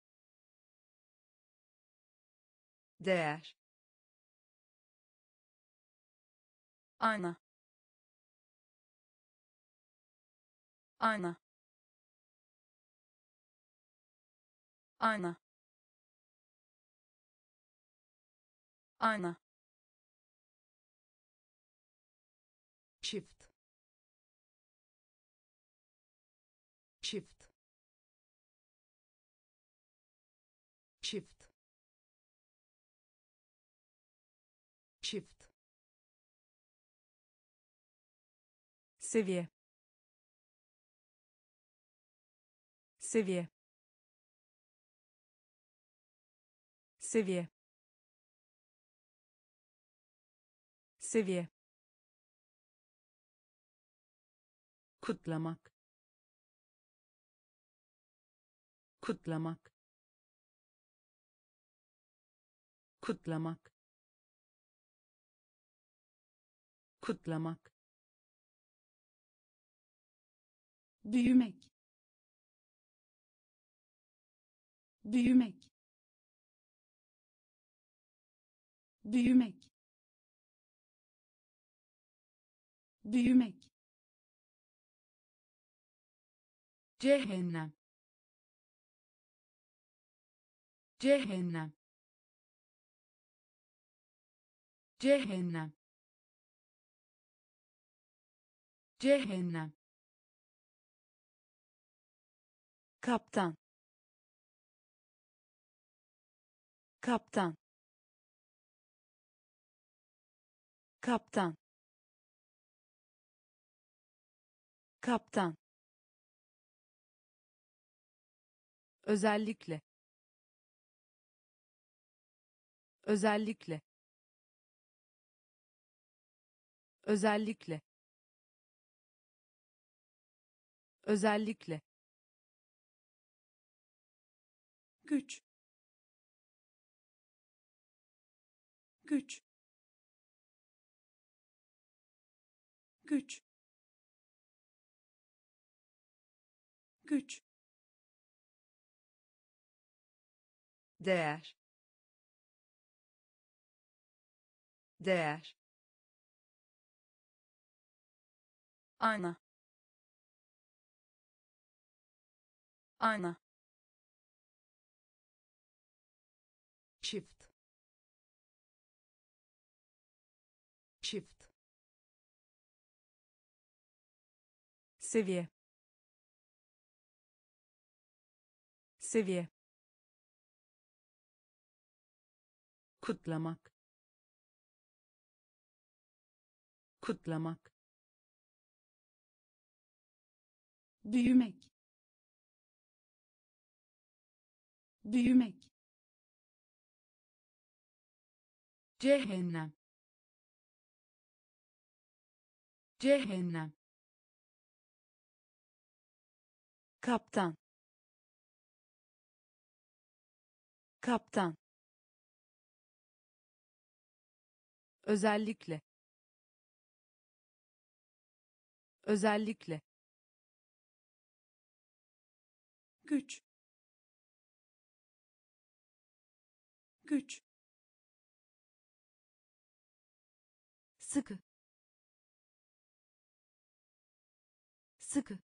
değer, ayna, ayna, ayna, ayna, çift, çift, çift, çift, seviye, seviye, seviye, seviye, kutlamak, kutlamak, kutlamak, kutlamak, büyümek, büyümek, büyümek, büyümek, cehennem, cehennem, cehennem, cehennem, kaptan, kaptan, kaptan, kaptan, özellikle, özellikle, özellikle, özellikle, güç, güç, güç, güç, değer, değer, ayna, ayna, çift, çift, seviye, seviye, kutlamak, kutlamak, büyümek, büyümek, cehennem, cehennem, kaptan, kaptan, özellikle, özellikle, güç, güç, sıkı, sıkı,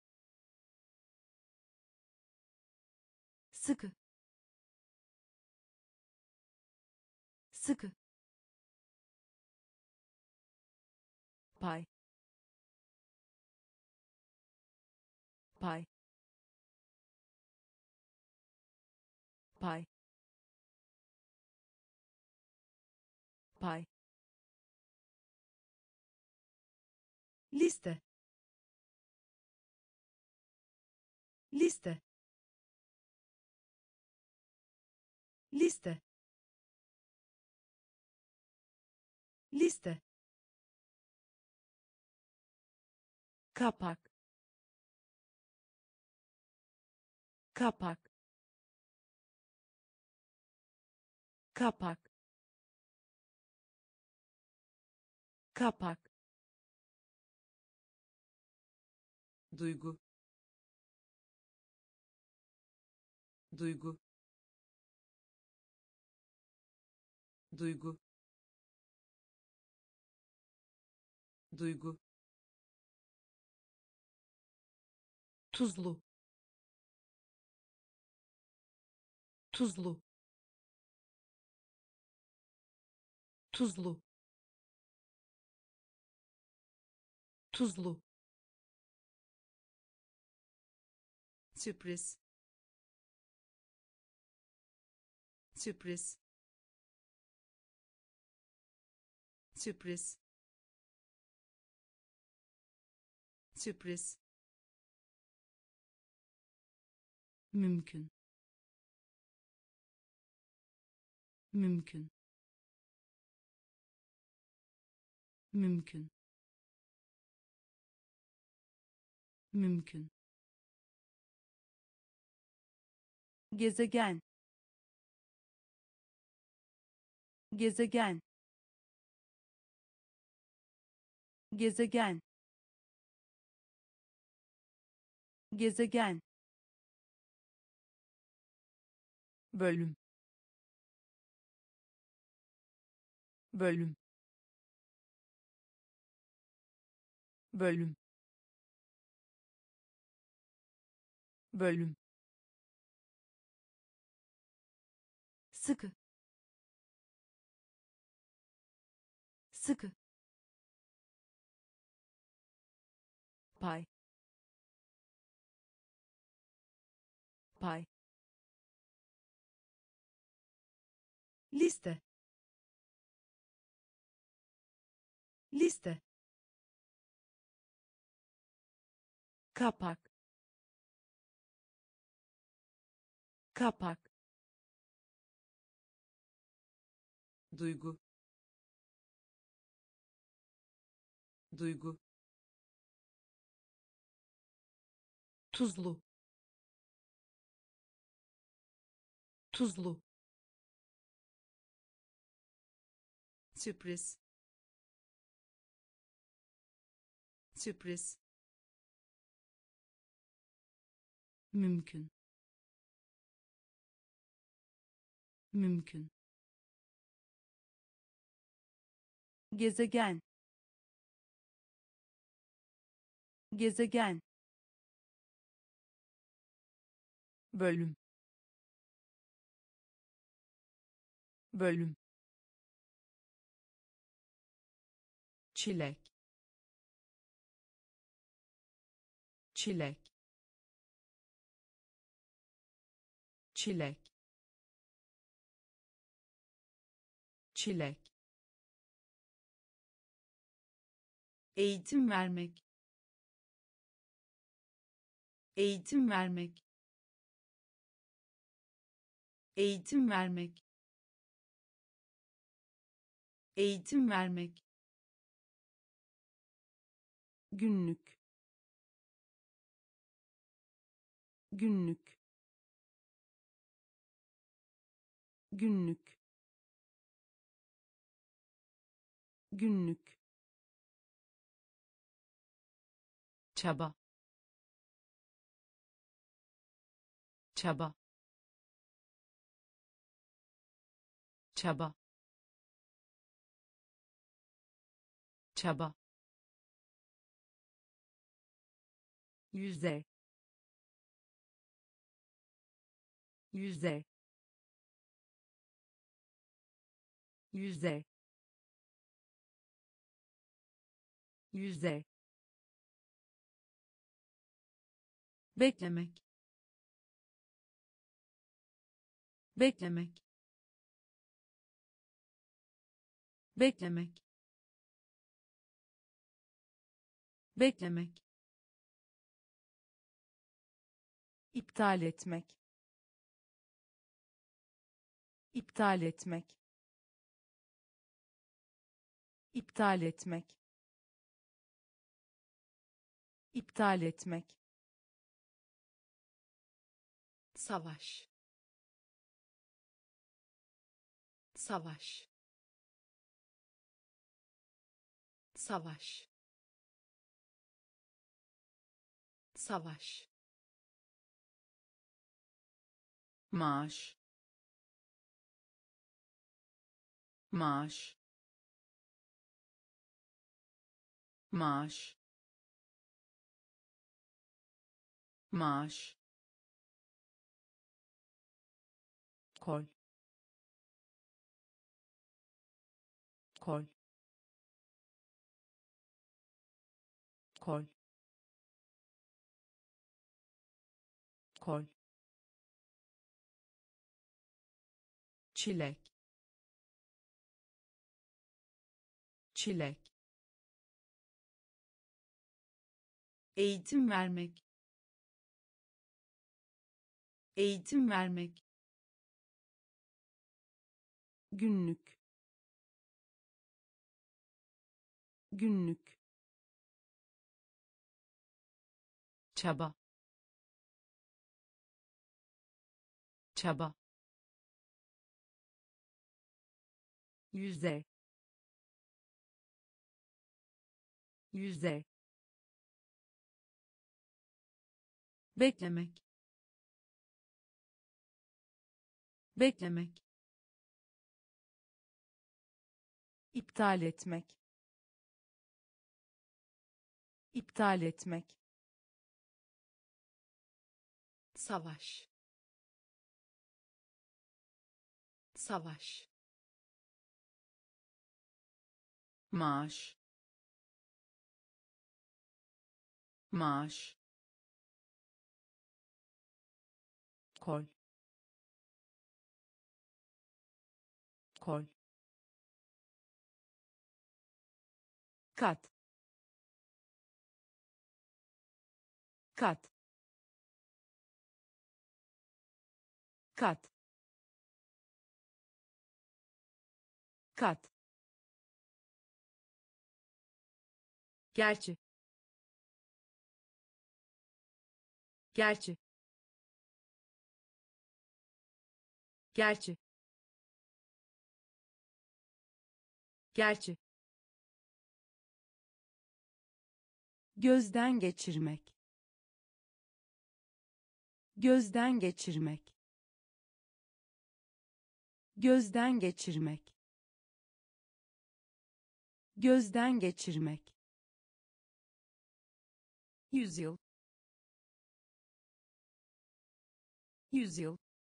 sıkı, sıkı, pay, pay, pay, pay, liste, liste, liste, liste, kapak, kapak, kapak, kapak, duygu, duygu, duygu, duygu, tuzlu, tuzlu, tuzlu, tuzlu, sürpriz, sürpriz, sürpriz, sürpriz, mümkün, mümkün, mümkün, mümkün, gezegen, gezegen, gezegen, gezegen, bölüm, bölüm, bölüm, bölüm, sıkı, sıkı, pay, pay, liste, liste, kapak, kapak, duygu, duygu, tuzlu, tuzlu, sürpriz, sürpriz, mümkün, mümkün, gezegen, gezegen, bölüm, bölüm, çilek, çilek, çilek, çilek, eğitim vermek, eğitim vermek, eğitim vermek, eğitim vermek, günlük, günlük, günlük, günlük, çaba, çaba, çaba, çaba, yüzey, yüzey, yüzey, yüzey, beklemek, beklemek, beklemek, beklemek, iptal etmek, iptal etmek, iptal etmek, iptal etmek, savaş, savaş, savaş, savaş, maaş, maaş, maaş, maaş, kol, kol, kol, kol, çilek, çilek, eğitim vermek, eğitim vermek, günlük, günlük, çaba, çaba, yüzey, yüzey, beklemek, beklemek, iptal etmek, iptal etmek, savaş, savaş, maaş, maaş, kol, kol, kat, kat, kat, kat, gerçi, gerçi, gerçi, gerçi, gözden geçirmek, gözden geçirmek, gözden geçirmek, gözden geçirmek, yüzyıl, yüzyıl,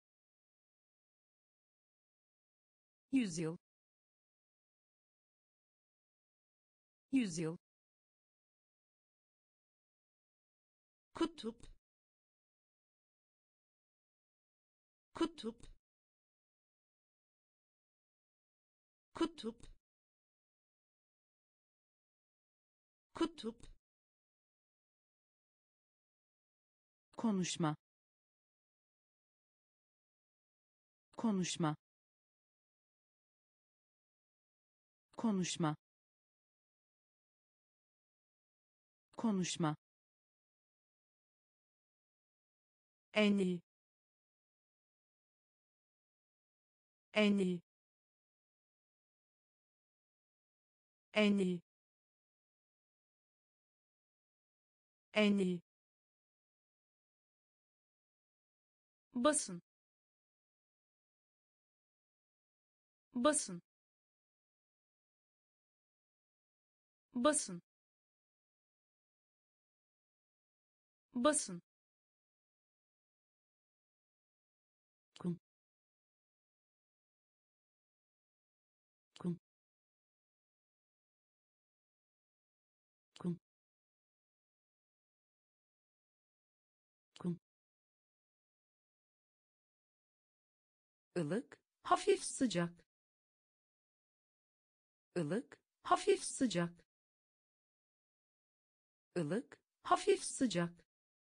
yüzyıl, yüzyıl, kutup, kutup, kutup, kutup, konuşma, konuşma, konuşma, konuşma, en iyi, en iyi, en iyi, en iyi, basın, basın, basın, basın, kum, kum, kum, kum, ılık, hafif sıcak, ılık, hafif sıcak, ılık, hafif sıcak,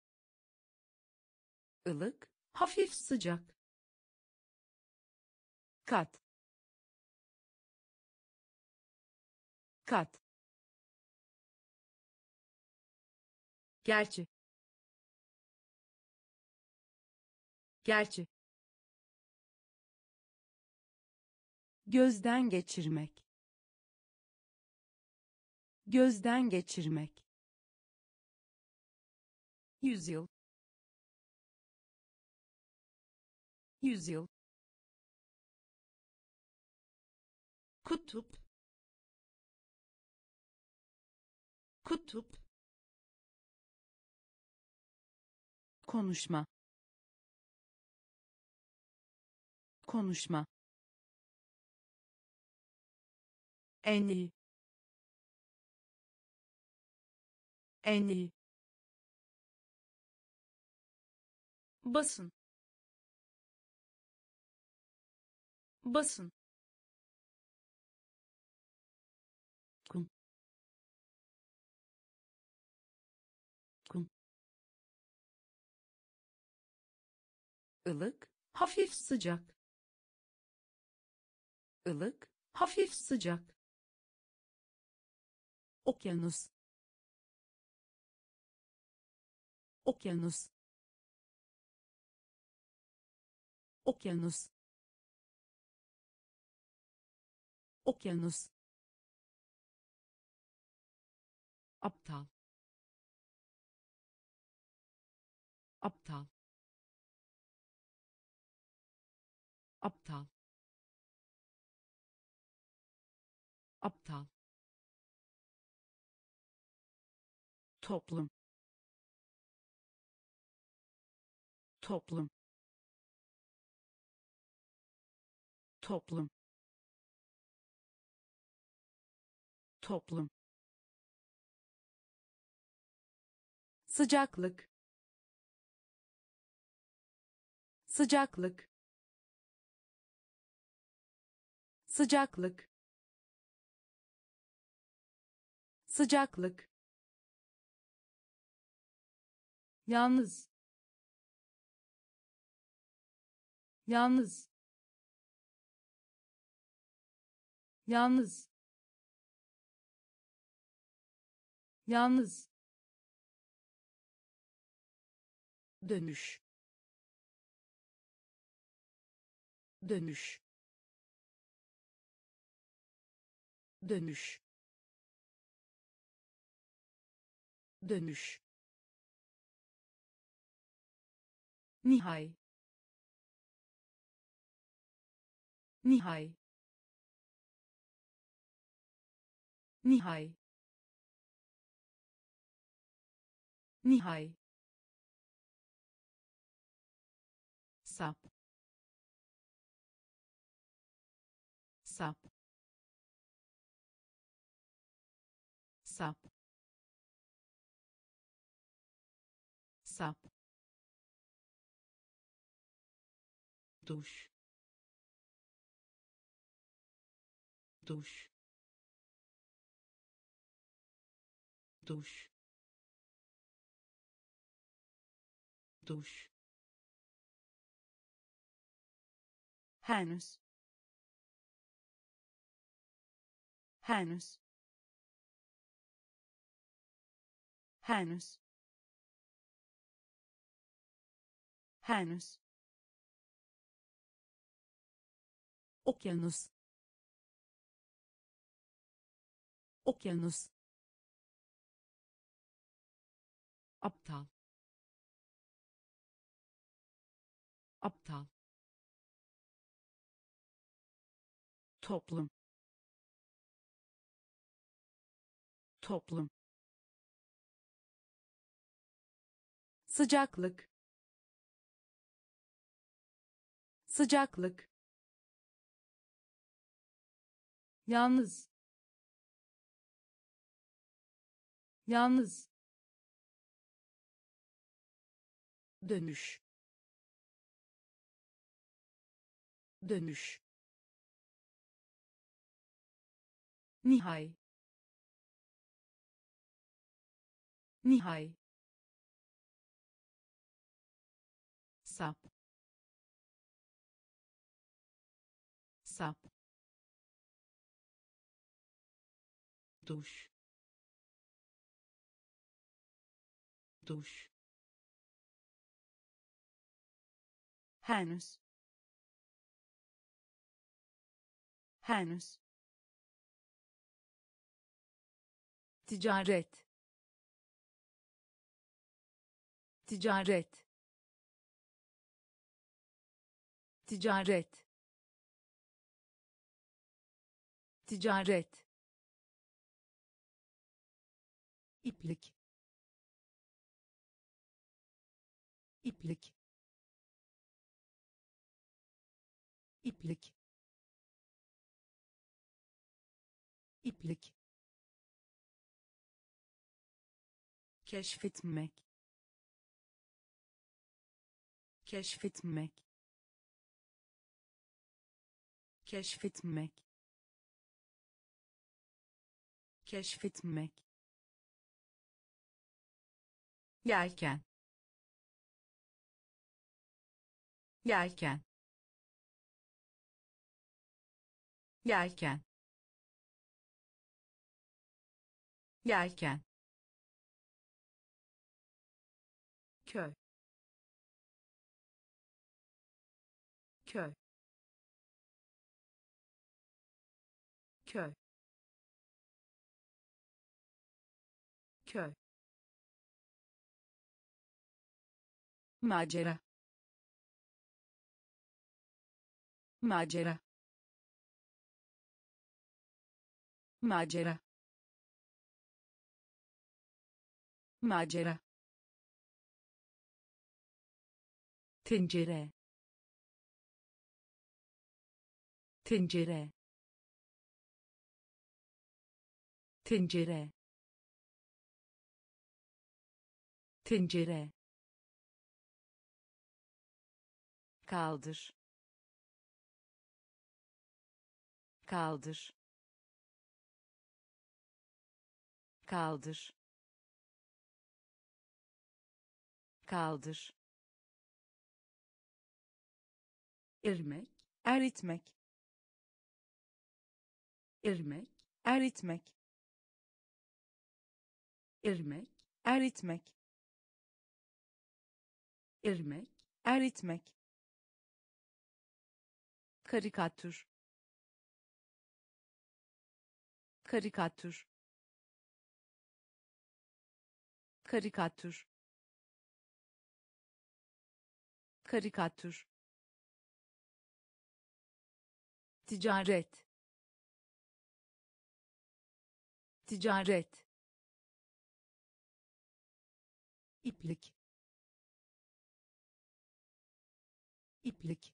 ılık, hafif sıcak, kat, kat, gerçi, gerçi, gözden geçirmek, gözden geçirmek, yüzyıl, yüzyıl, kutup, kutup, konuşma, konuşma, en iyi, en iyi, basın, basın, kum, kum, ılık, hafif sıcak, ılık, hafif sıcak, okyanus, okyanus, okyanus, okyanus, aptal, aptal, aptal, aptal, toplum, toplum, toplum, toplum, sıcaklık, sıcaklık, sıcaklık, sıcaklık, yalnız, yalnız, yalnız, yalnız, dönüş, dönüş, dönüş, dönüş, nihai, nihai, nihai, nihai, sap, sap, sap, sap, duş, duş, duş, duş, henüz, henüz, henüz, henüz, okyanus, okyanus, aptal, aptal, toplum, toplum, sıcaklık, sıcaklık, yalnız, yalnız, dönüş, dönüş, nihai, nihai, sap, sap, duş, duş, henüz, henüz, ticaret, ticaret, ticaret, ticaret, iplik, iplik, iplik, iplik, keşfetmek, keşfetmek, keşfetmek, keşfetmek, yelken, yelken, yelken, yelken, köy, köy, köy, köy, macera, macera, macera, macera, tencere, tencere, tencere, tencere, kaldır, kaldır, kaldır, kaldır, irmek, eritmek, irmek, eritmek, irmek, eritmek, irmek, eritmek, karikatür, karikatür, karikatür, karikatür, ticaret, ticaret, iplik, iplik,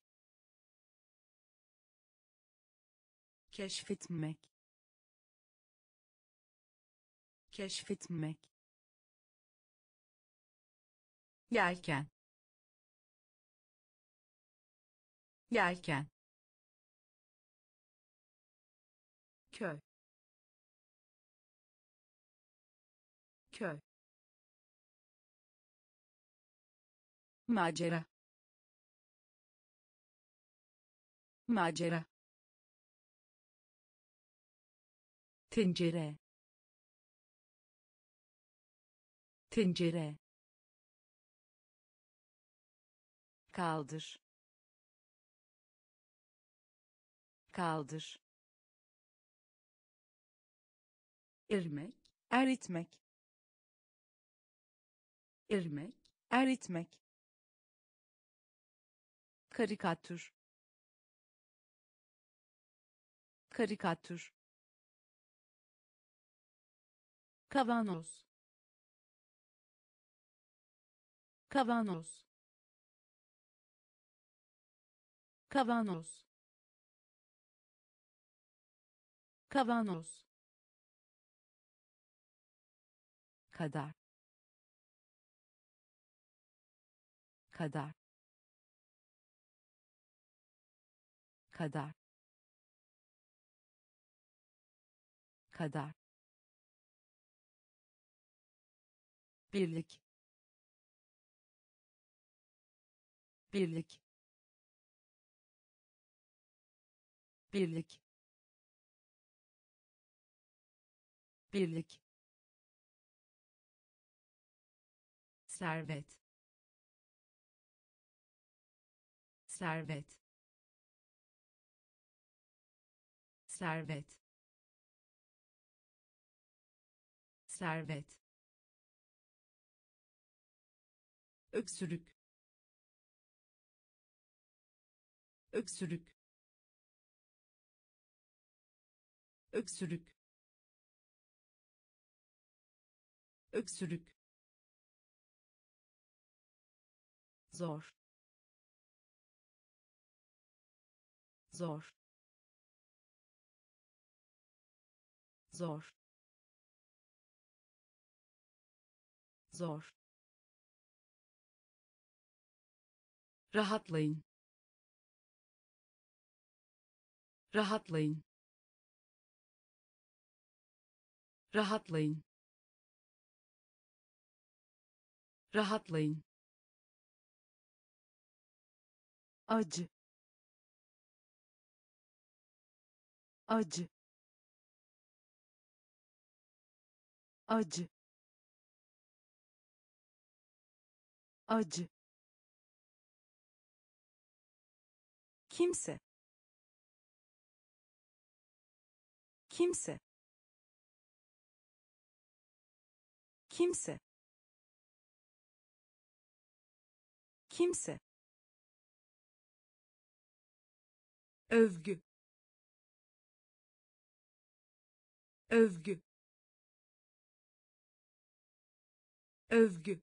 keşfetmek, keşfetmek, yelken, yelken, köy, köy, macera, macera, tencere, tencere, kaldır, kaldır, irmek, eritmek, irmek, eritmek, karikatür, karikatür, kavanoz, kavanoz, kavanoz, kavanoz, kadar, kadar, kadar, kadar, birlik, birlik, birlik, birlik, servet, servet, servet, servet, öksürük, öksürük, öksürük, öksürük, zor, zor, zor, zor, rahatlayın, rahatlayın, rahatlayın, rahatlayın, acı, acı, acı, acı, kimse, kimse, kimse, kimse, övgü, övgü, övgü,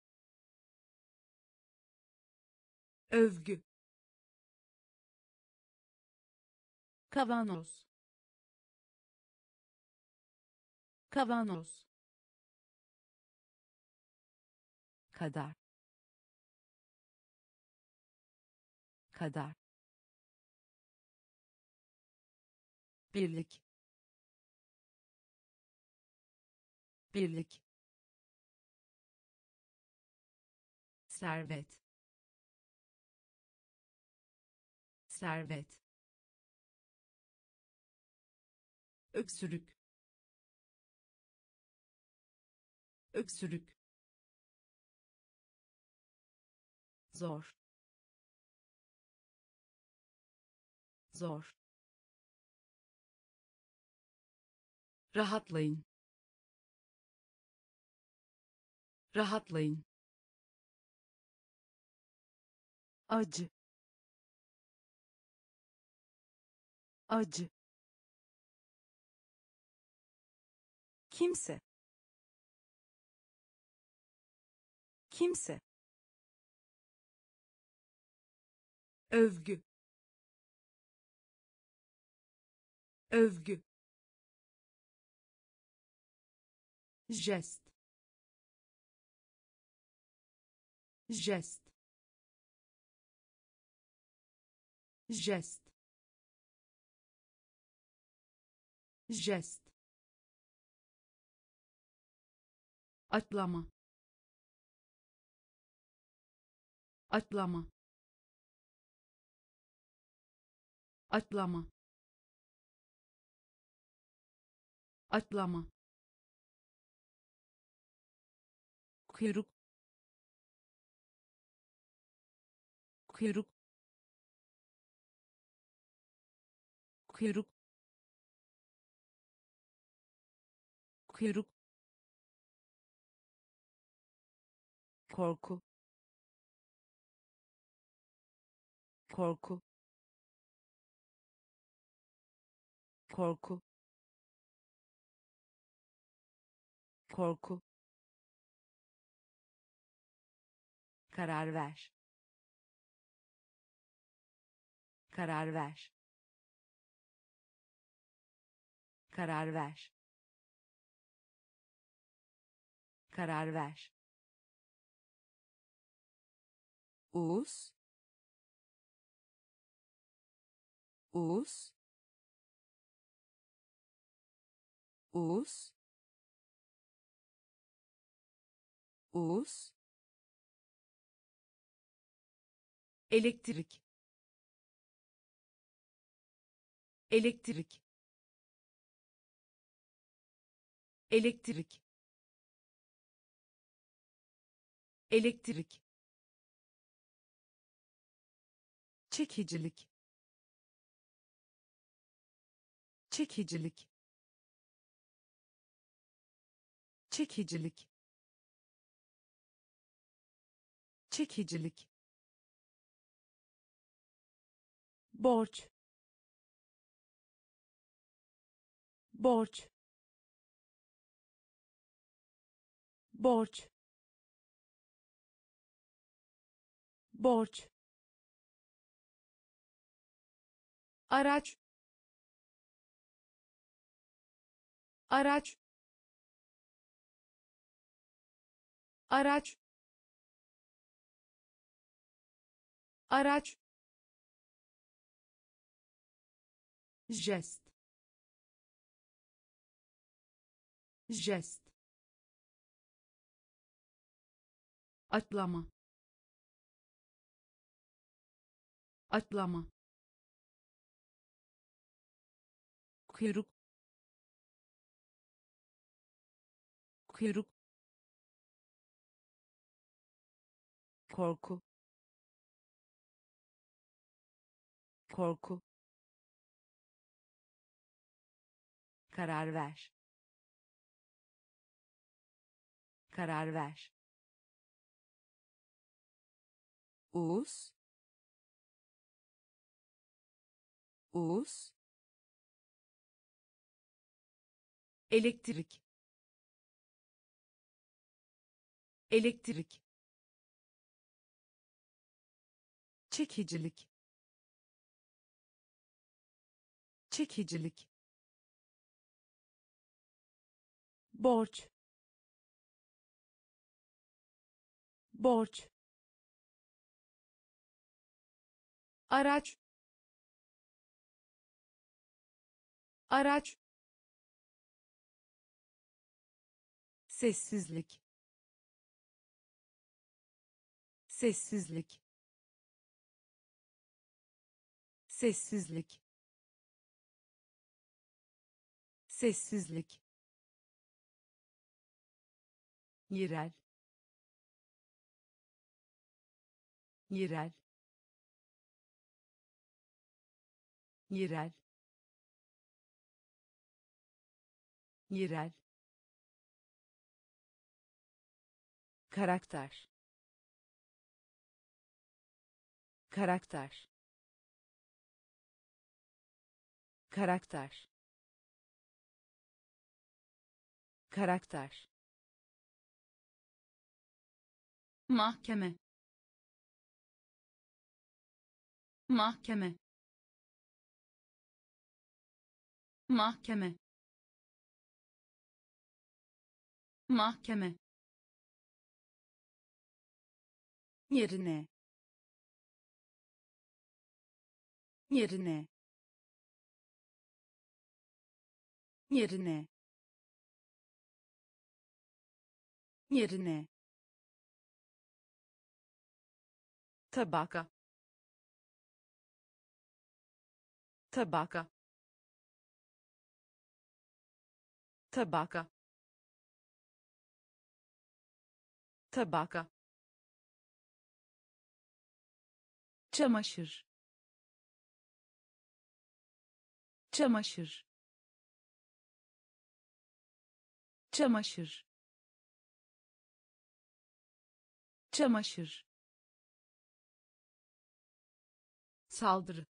övgü, kavanoz, kavanoz, kadar, kadar, birlik, birlik, servet, servet, öksürük, öksürük, zor, zor, rahatlayın, rahatlayın, acı, acı, kimse, kimse, övgü, övgü, jest, jest, jest, jest, atlama, atlama, atlama, atlama, kuyruk, kuyruk, kuyruk, kuyruk, korku, korku, korku, korku, karar ver, karar ver, karar ver, karar ver, uz, uz, uz, uz, elektrik, elektrik, elektrik, elektrik, çekicilik, çekicilik, çekicilik, çekicilik, borç, borç, borç, borç, araç, araç, araç, araç, jest, jest, atlama, atlama, kuyruk, kuyruk, korku, korku, karar ver, karar ver, uz, uz, elektrik, elektrik, çekicilik, çekicilik, borç, borç, araç, araç, sessizlik, sessizlik, sessizlik, sessizlik, yerel, yerel, yerel, yerel, karakter, karakter, karakter, karakter, mahkeme, mahkeme, mahkeme, mahkeme, yerine, yerine, yerine, yerine, tabaka, tabaka, tabaka, tabaka, çamaşır, çamaşır, çamaşır, çamaşır, saldırı,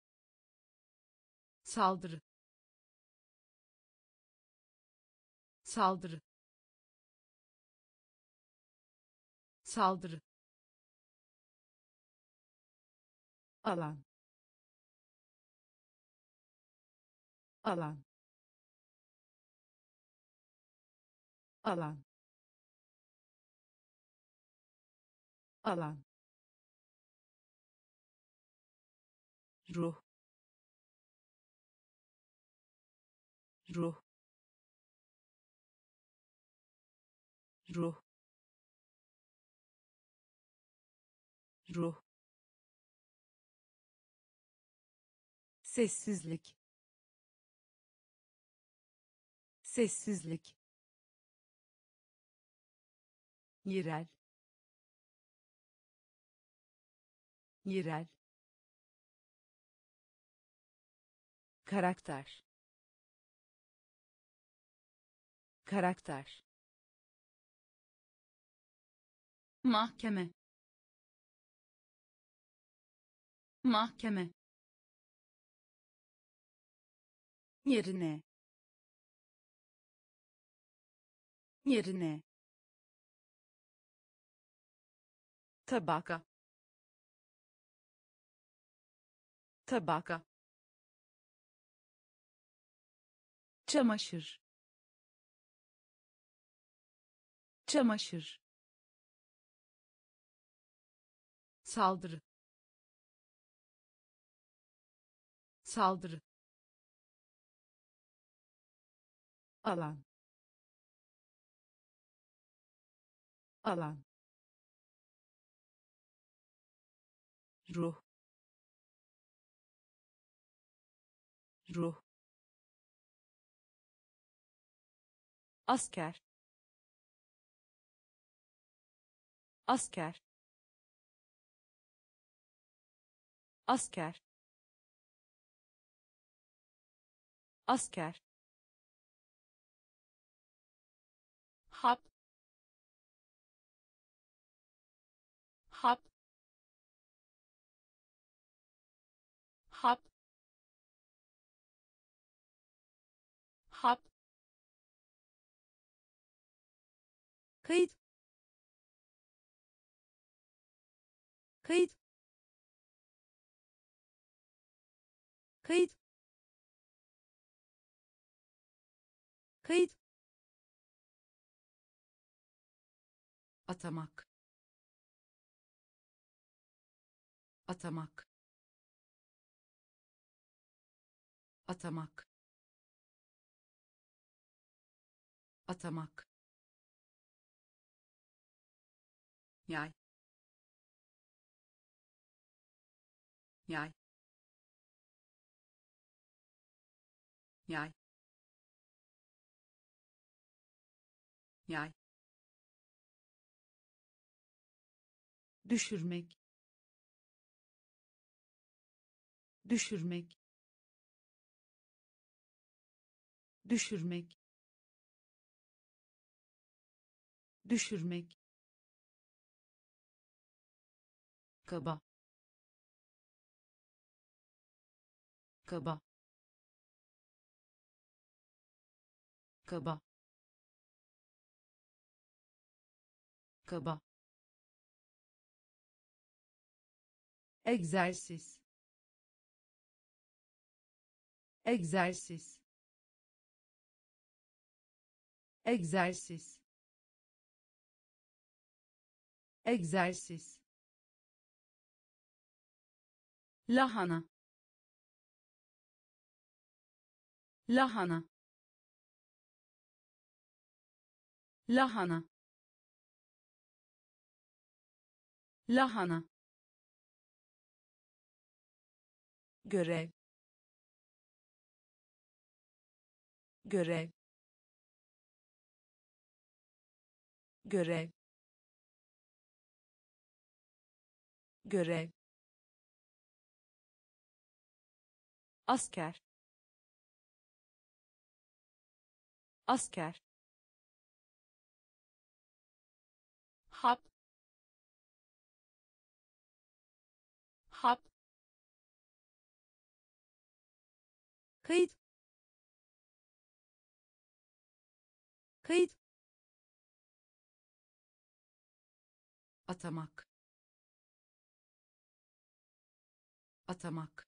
saldırı, saldırı, saldırı, alan, alan, alan, alan, ruh, ruh, ruh, ruh, sessizlik, sessizlik, yerel, yerel, karakter, karakter, mahkeme, mahkeme, yerine, yerine, tabaka, tabaka, çamaşır, çamaşır, saldırı, saldırı, alan, alan, ruh, ruh, asker, asker, asker, asker, hap, hap, hap, hap, kayıt, kayıt, kayıt, kayıt, atamak, atamak, atamak, atamak, yay, yay, yay, yay, düşürmek, düşürmek, düşürmek, düşürmek, kaba, kaba, kaba, kaba, egzersiz, egzersiz, egzersiz, egzersiz, lahana, lahana, lahana, lahana, görev, görev, görev, görev, asker, asker, hap, hap, kayıt, kayıt, atamak, atamak,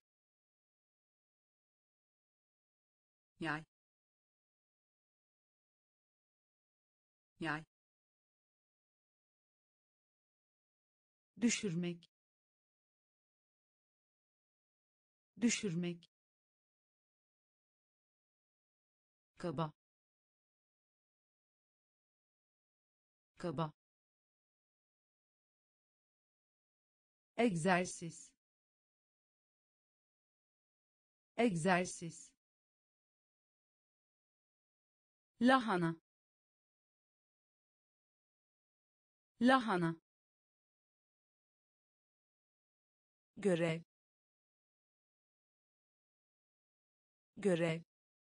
yay, yay, düşürmek, düşürmek, kaba, kaba, egzersiz, egzersiz, lahana, lahana, görev, görev,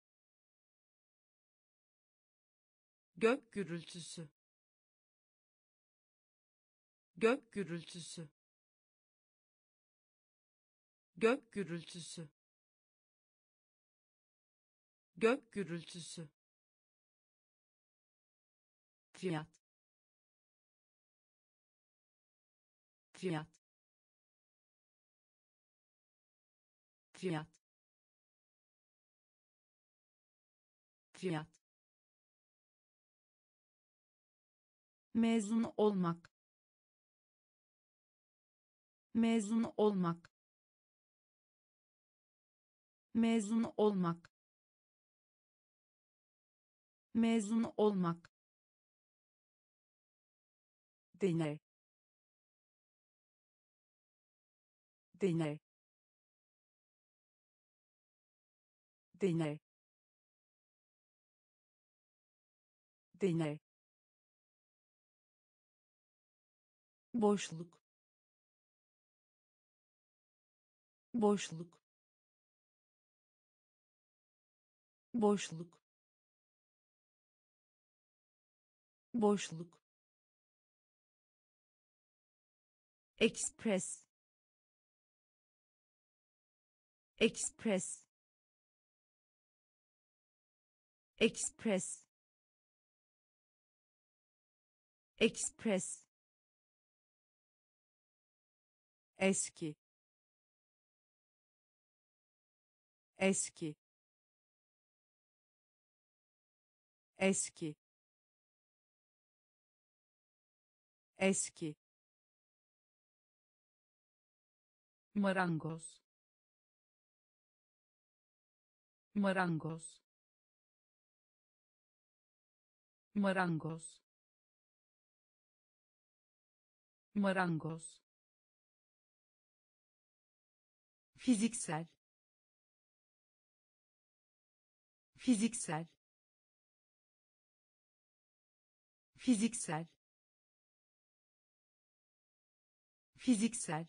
gök gürültüsü, gök gürültüsü, gök gürültüsü, gök gürültüsü, fiyat, fiyat, fiyat, fiyat, mezun olmak, mezun olmak, mezun olmak, mezun olmak, deney, deney, deney, deney, boşluk, boşluk, boşluk, boşluk, ekspres, ekspres, ekspres, ekspres, eski, eski, eski, eski, marangoz, marangoz, marangoz, marangoz, fiziksel, fiziksel, fiziksel, fiziksel,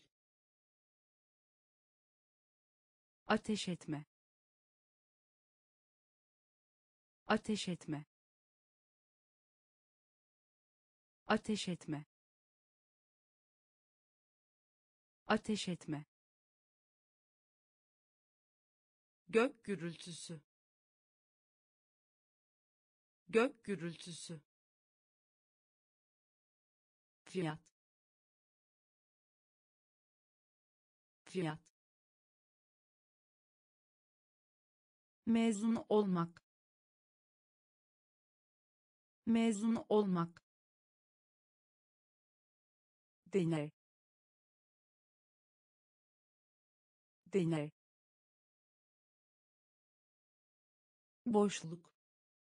ateş etme, ateş etme, ateş etme, ateş etme, gök gürültüsü, gök gürültüsü, fiyat, fiyat, mezun olmak, mezun olmak, deney, deney, boşluk,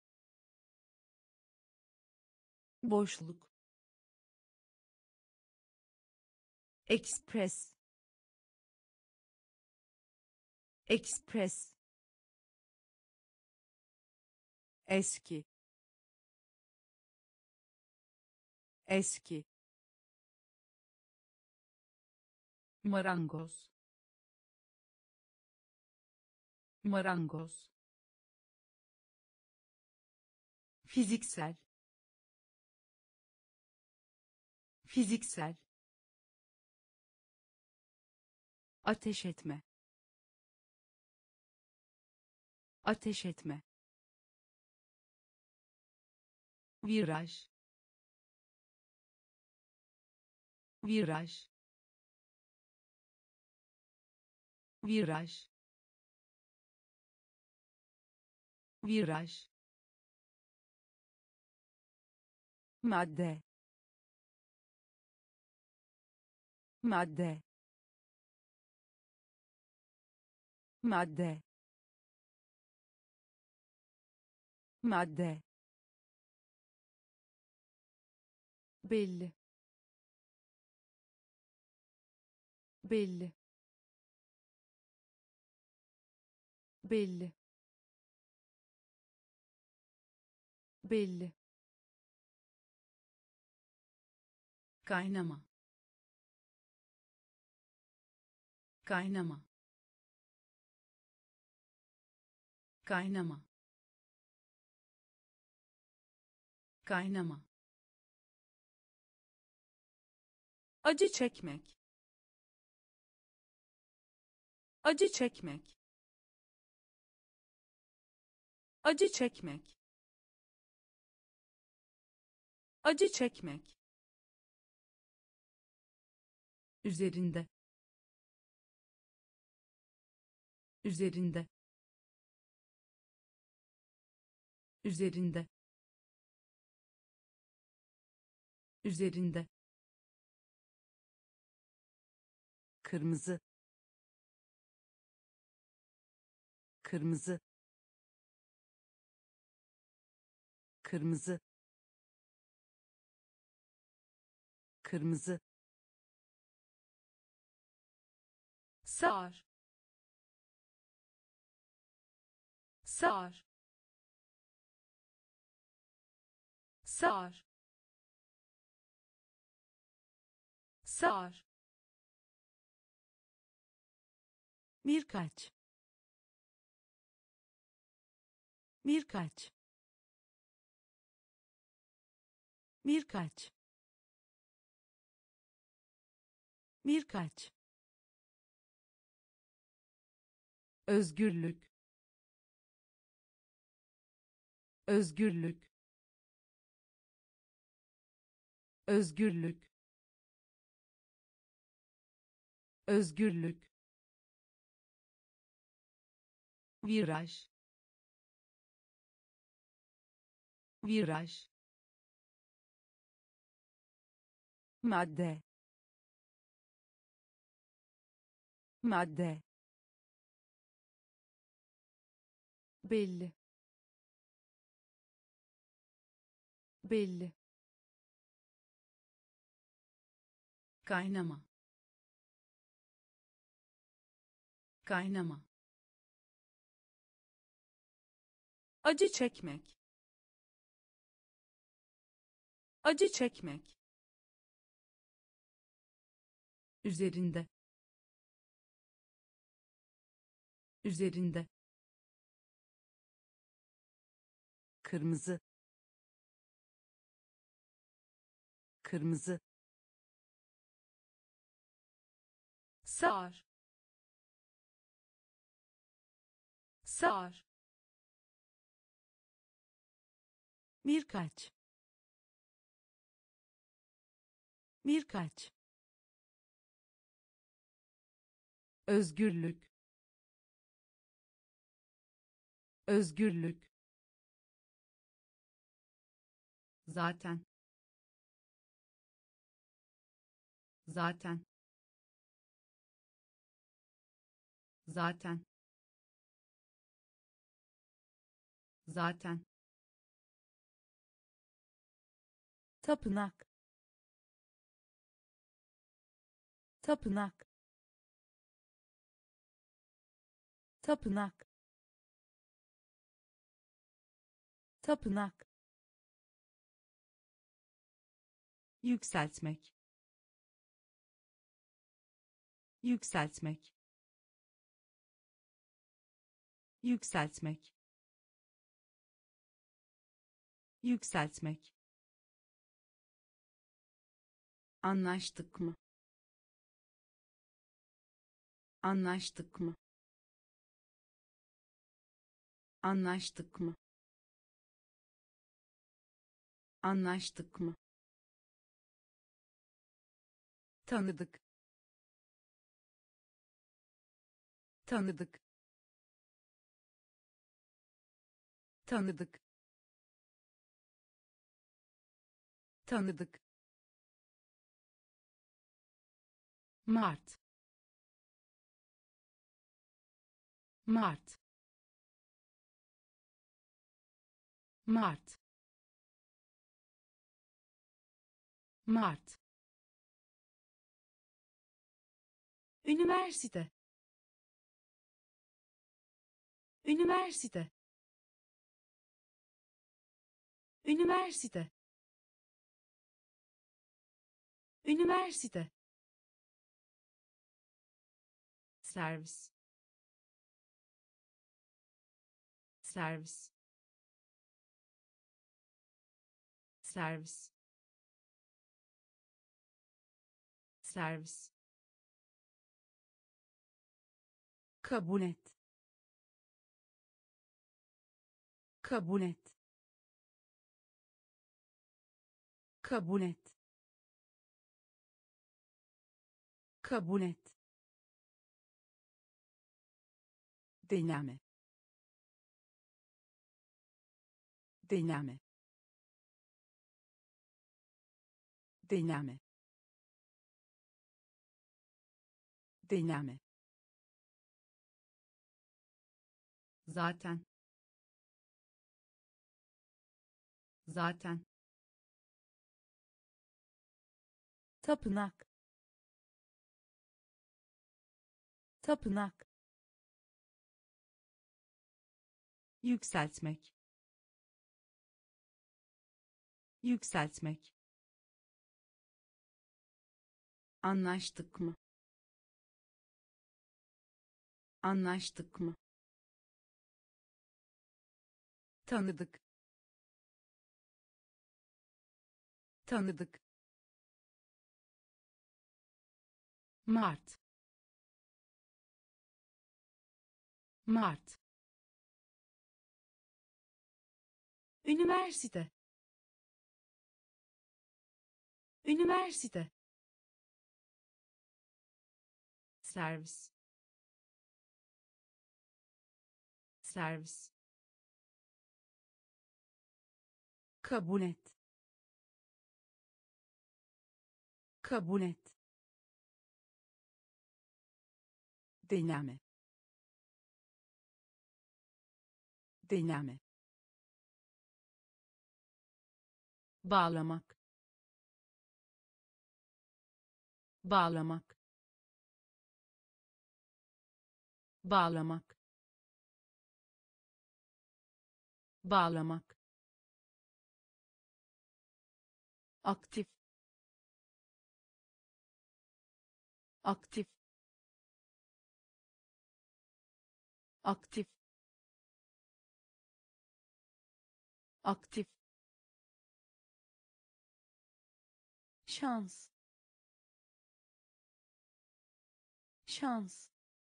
boşluk, ekspres, ekspres, eski, eski, marangoz, marangoz, fiziksel, fiziksel, ateş etme, ateş etme, viraj, viraj, viraj, viraj, madde, madde, madde, madde, belli, belli, belli, belli, kaynama, kaynama, kaynama, kaynama, acı çekmek, acı çekmek, acı çekmek, acı çekmek, üzerinde, üzerinde, üzerinde, üzerinde, kırmızı, kırmızı, kırmızı, kırmızı, sağır, sağır, sağır, sağır, birkaç, birkaç, birkaç, birkaç, özgürlük, özgürlük, özgürlük, özgürlük, viraj, viraj, madde, madde, belli, belli, kaynama, kaynama, acı çekmek, acı çekmek, üzerinde, üzerinde, kırmızı, kırmızı, sağır, sağır, birkaç, birkaç, özgürlük, özgürlük, zaten, zaten, zaten, zaten, tapınak, tapınak, tapınak, tapınak, yükseltmek, yükseltmek, yükseltmek, yükseltmek, anlaştık mı, anlaştık mı, anlaştık mı, Anlaştık mı? Tanıdık. Tanıdık. Tanıdık. Tanıdık. Mart. Mart. Mart. Mart. Üniversite. Üniversite. Üniversite. Üniversite. Servis. Servis. Servis. Servis. Kabul et. Kabul et. Kabul et. Kabul et. Deneme. Deneme. Deneme. Deneme. Zaten. Zaten. Tapınak. Tapınak. Yükseltmek. Yükseltmek. Anlaştık mı? Anlaştık mı? Tanıdık. Tanıdık. Mart. Mart. Üniversite. Üniversite. Servis. Servis. Kabul et. Kabul et. Deneme. Deneme. Bağlamak. Bağlamak. Bağlamak. Bağlamak. Aktif. Aktif. Aktif. Aktif. Şans. Şans.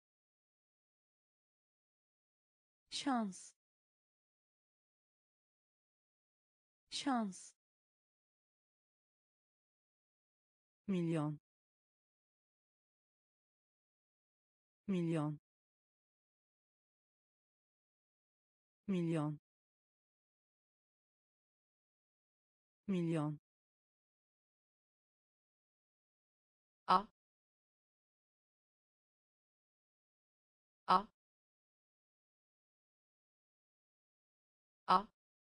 Şans. Şans. Milyon. Milyon. Milyon. Milyon. A. A. A.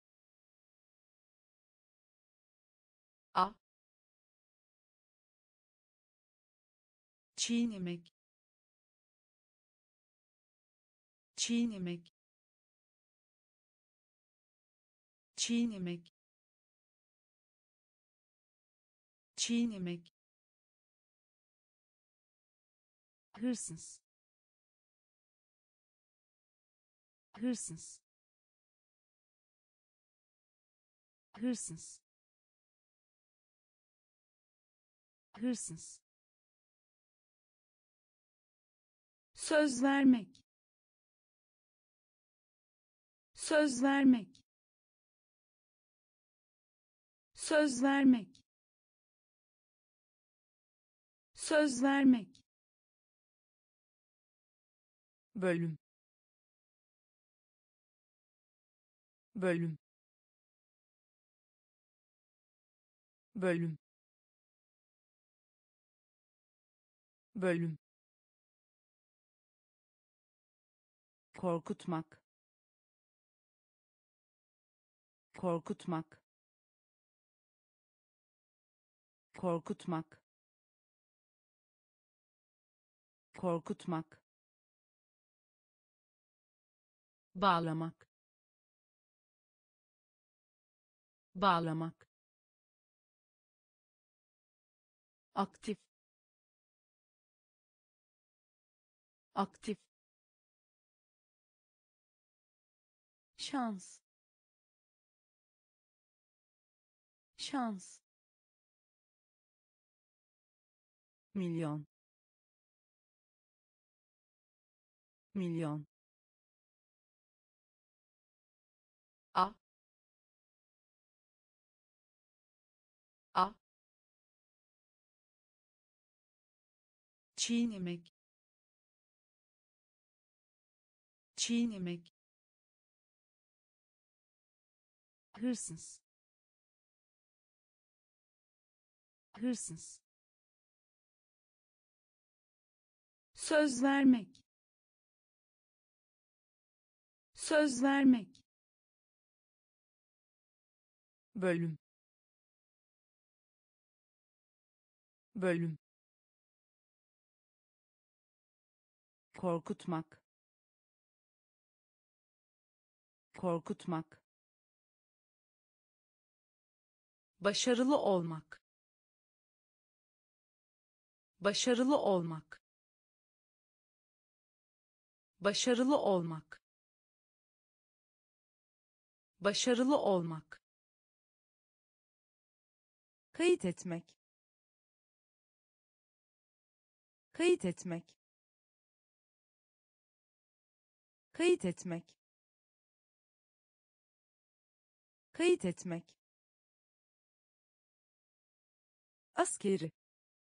A. Çiğnemek. Çiğnemek. Çiğnemek. Çiğnemek. Hırsız. Hırsız. Hırsız. Hırsız. Söz vermek. Söz vermek. söz vermek, söz vermek, bölüm, bölüm, bölüm, bölüm, korkutmak, korkutmak, korkutmak, korkutmak, bağlamak, bağlamak, aktif, aktif, şans, şans, milyon, milyon, A. A. Çiğnemek. Çiğnemek. hırsız, hırsız, söz vermek, söz vermek, bölüm, bölüm, korkutmak, korkutmak, başarılı olmak, başarılı olmak, başarılı olmak, başarılı olmak, kayıt etmek, kayıt etmek, kayıt etmek, kayıt etmek, askeri,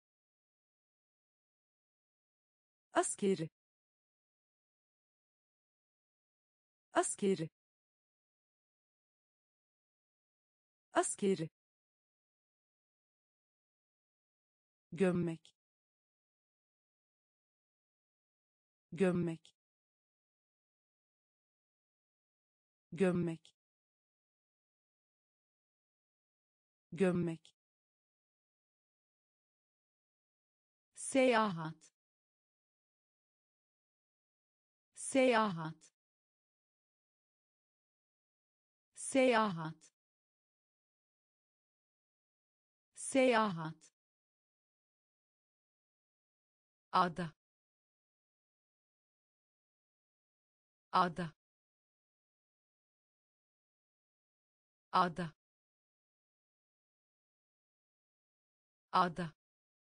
askeri, askeri, askeri, gömmek, gömmek, gömmek, gömmek, seyahat, seyahat, seyahat, seyahat, ada, ada, ada, ada,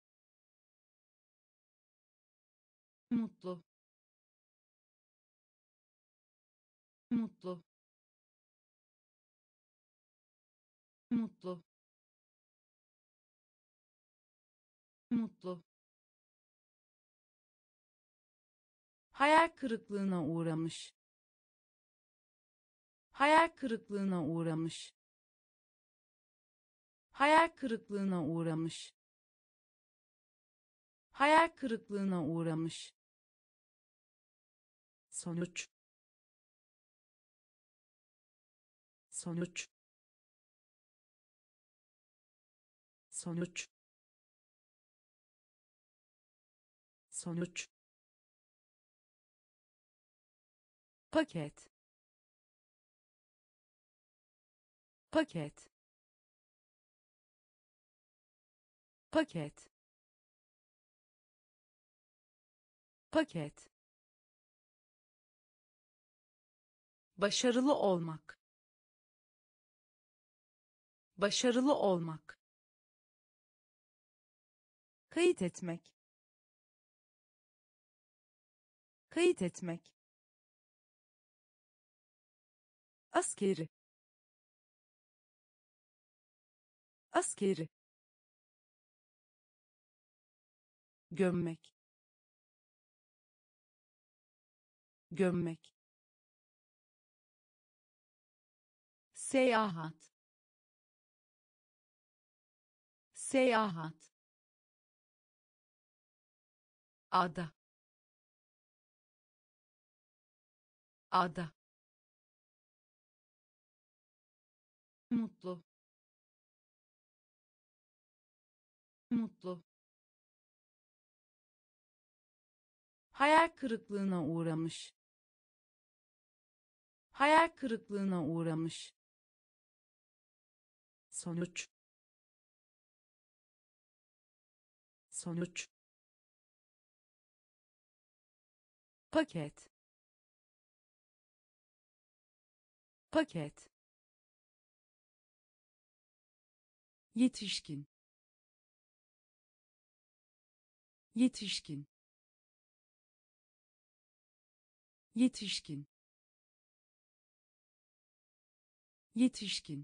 mutlu, mutlu, mutlu, mutlu, hayal kırıklığına uğramış, hayal kırıklığına uğramış, hayal kırıklığına uğramış, hayal kırıklığına uğramış, sonuç, sonuç, sonuç, sonuç, paket, paket, paket, paket, başarılı olmak, başarılı olmak, kayıt etmek, kayıt etmek, askeri, askeri, gömmek, gömmek, seyahat, seyahat, ada, ada, mutlu, mutlu, hayal kırıklığına uğramış, hayal kırıklığına uğramış, sonuç, sonuç, paket, paket, yetişkin, yetişkin, yetişkin, yetişkin,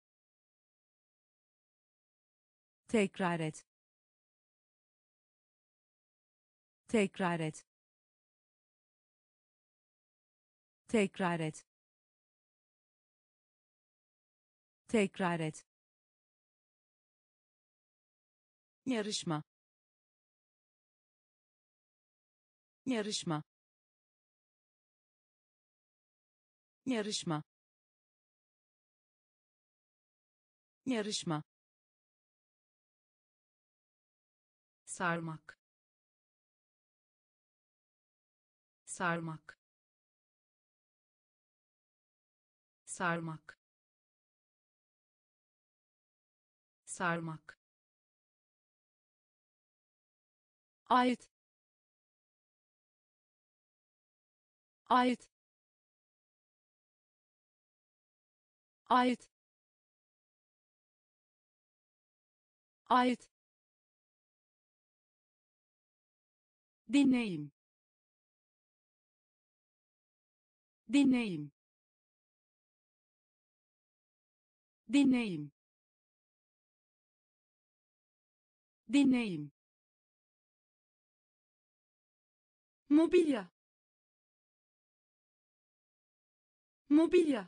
tekrar et, tekrar et, tekrar et, tekrar et, yarışma, yarışma, yarışma, yarışma, sarmak, sarmak, sarmak, sarmak, ait, ait, ait, ait, deneyim, deneyim, deneyim, deneyim, mobilya, mobilya,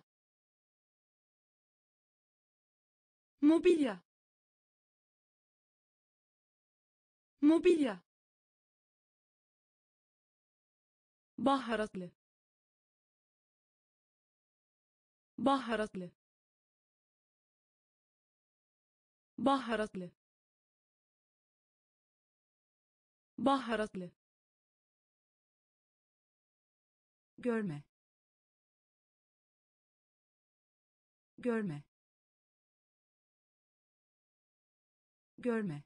mobilya, mobilya, baharatlı, baharatlı, baharatlı, baharatlı, görme, görme, görme,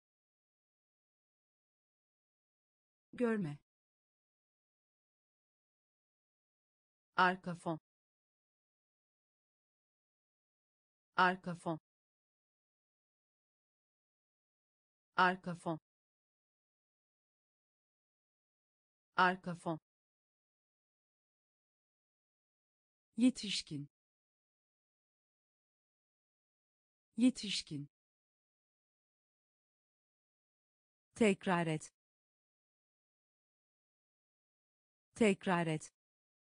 görme, arka fon, arka fon, arka fon, arka fon, yetişkin, yetişkin, tekrar et, tekrar et,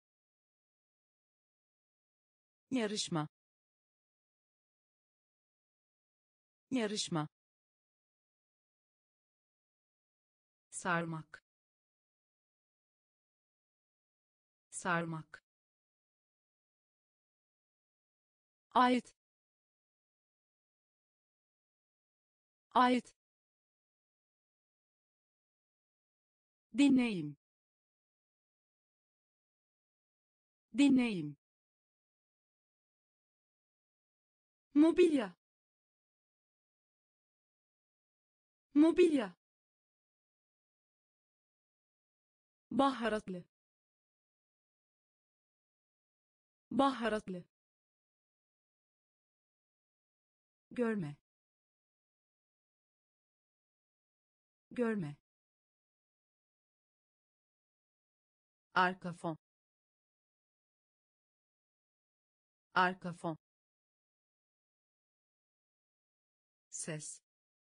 yarışma, yarışma, sarmak, sarmak, ait, ait, deneyim, deneyim, mobilya, mobilya, baharatlı, baharatlı, görme, görme, arka fon, arka fon, ses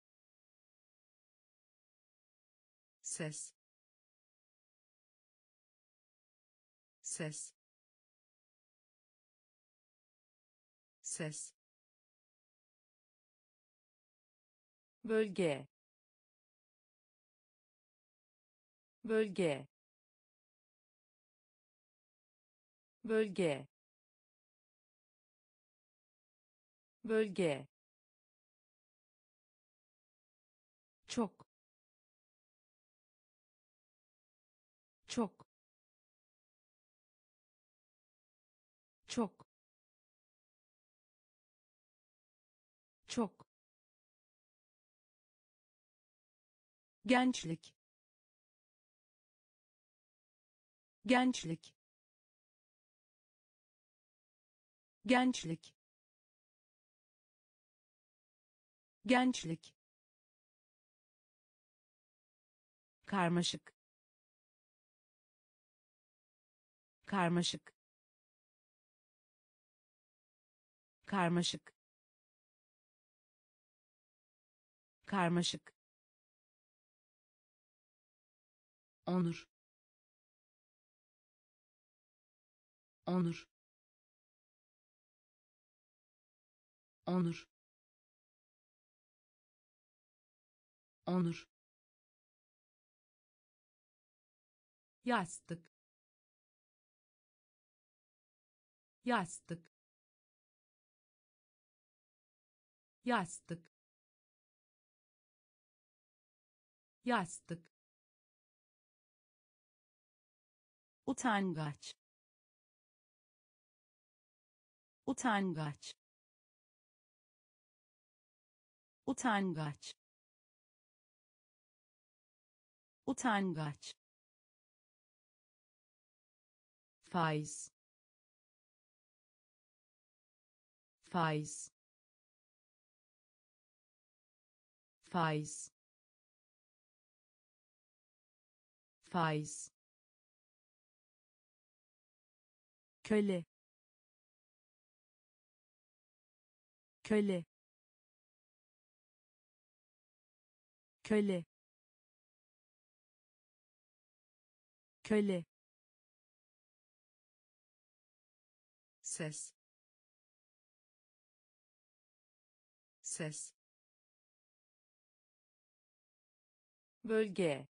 ses ses ses bölge bölge bölge bölge çok çok çok çok gençlik gençlik gençlik gençlik karmaşık karmaşık karmaşık karmaşık onur onur onur onur yastık yastık yastık yastık utangaç utangaç utangaç utangaç faiz faiz faiz faiz köle köle köle köle ses ses bölge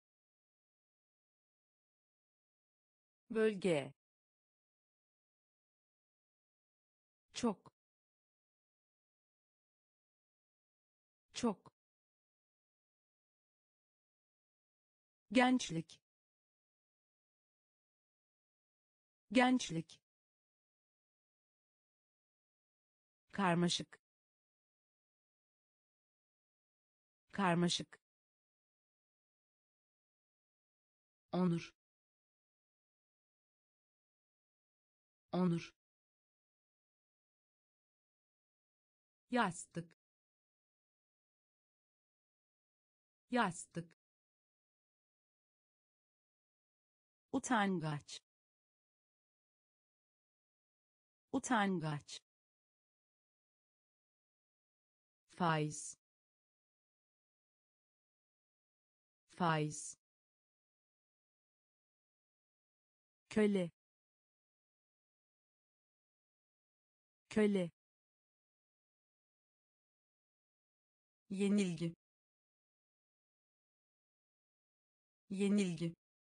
bölge çok çok gençlik gençlik karmaşık karmaşık onur onur yastık yastık utangaç utangaç faiz faiz köle köle yenilgi yenilgi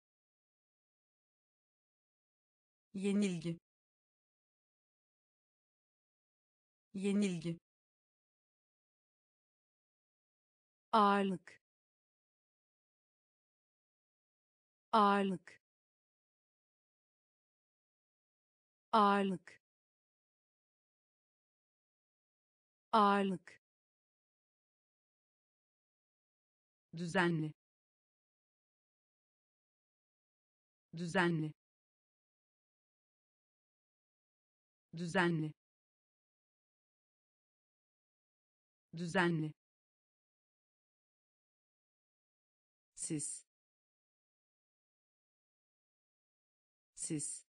yenilgi yenilgi ağırlık ağırlık ağırlık ağırlık düzenli düzenli düzenli düzenli siz siz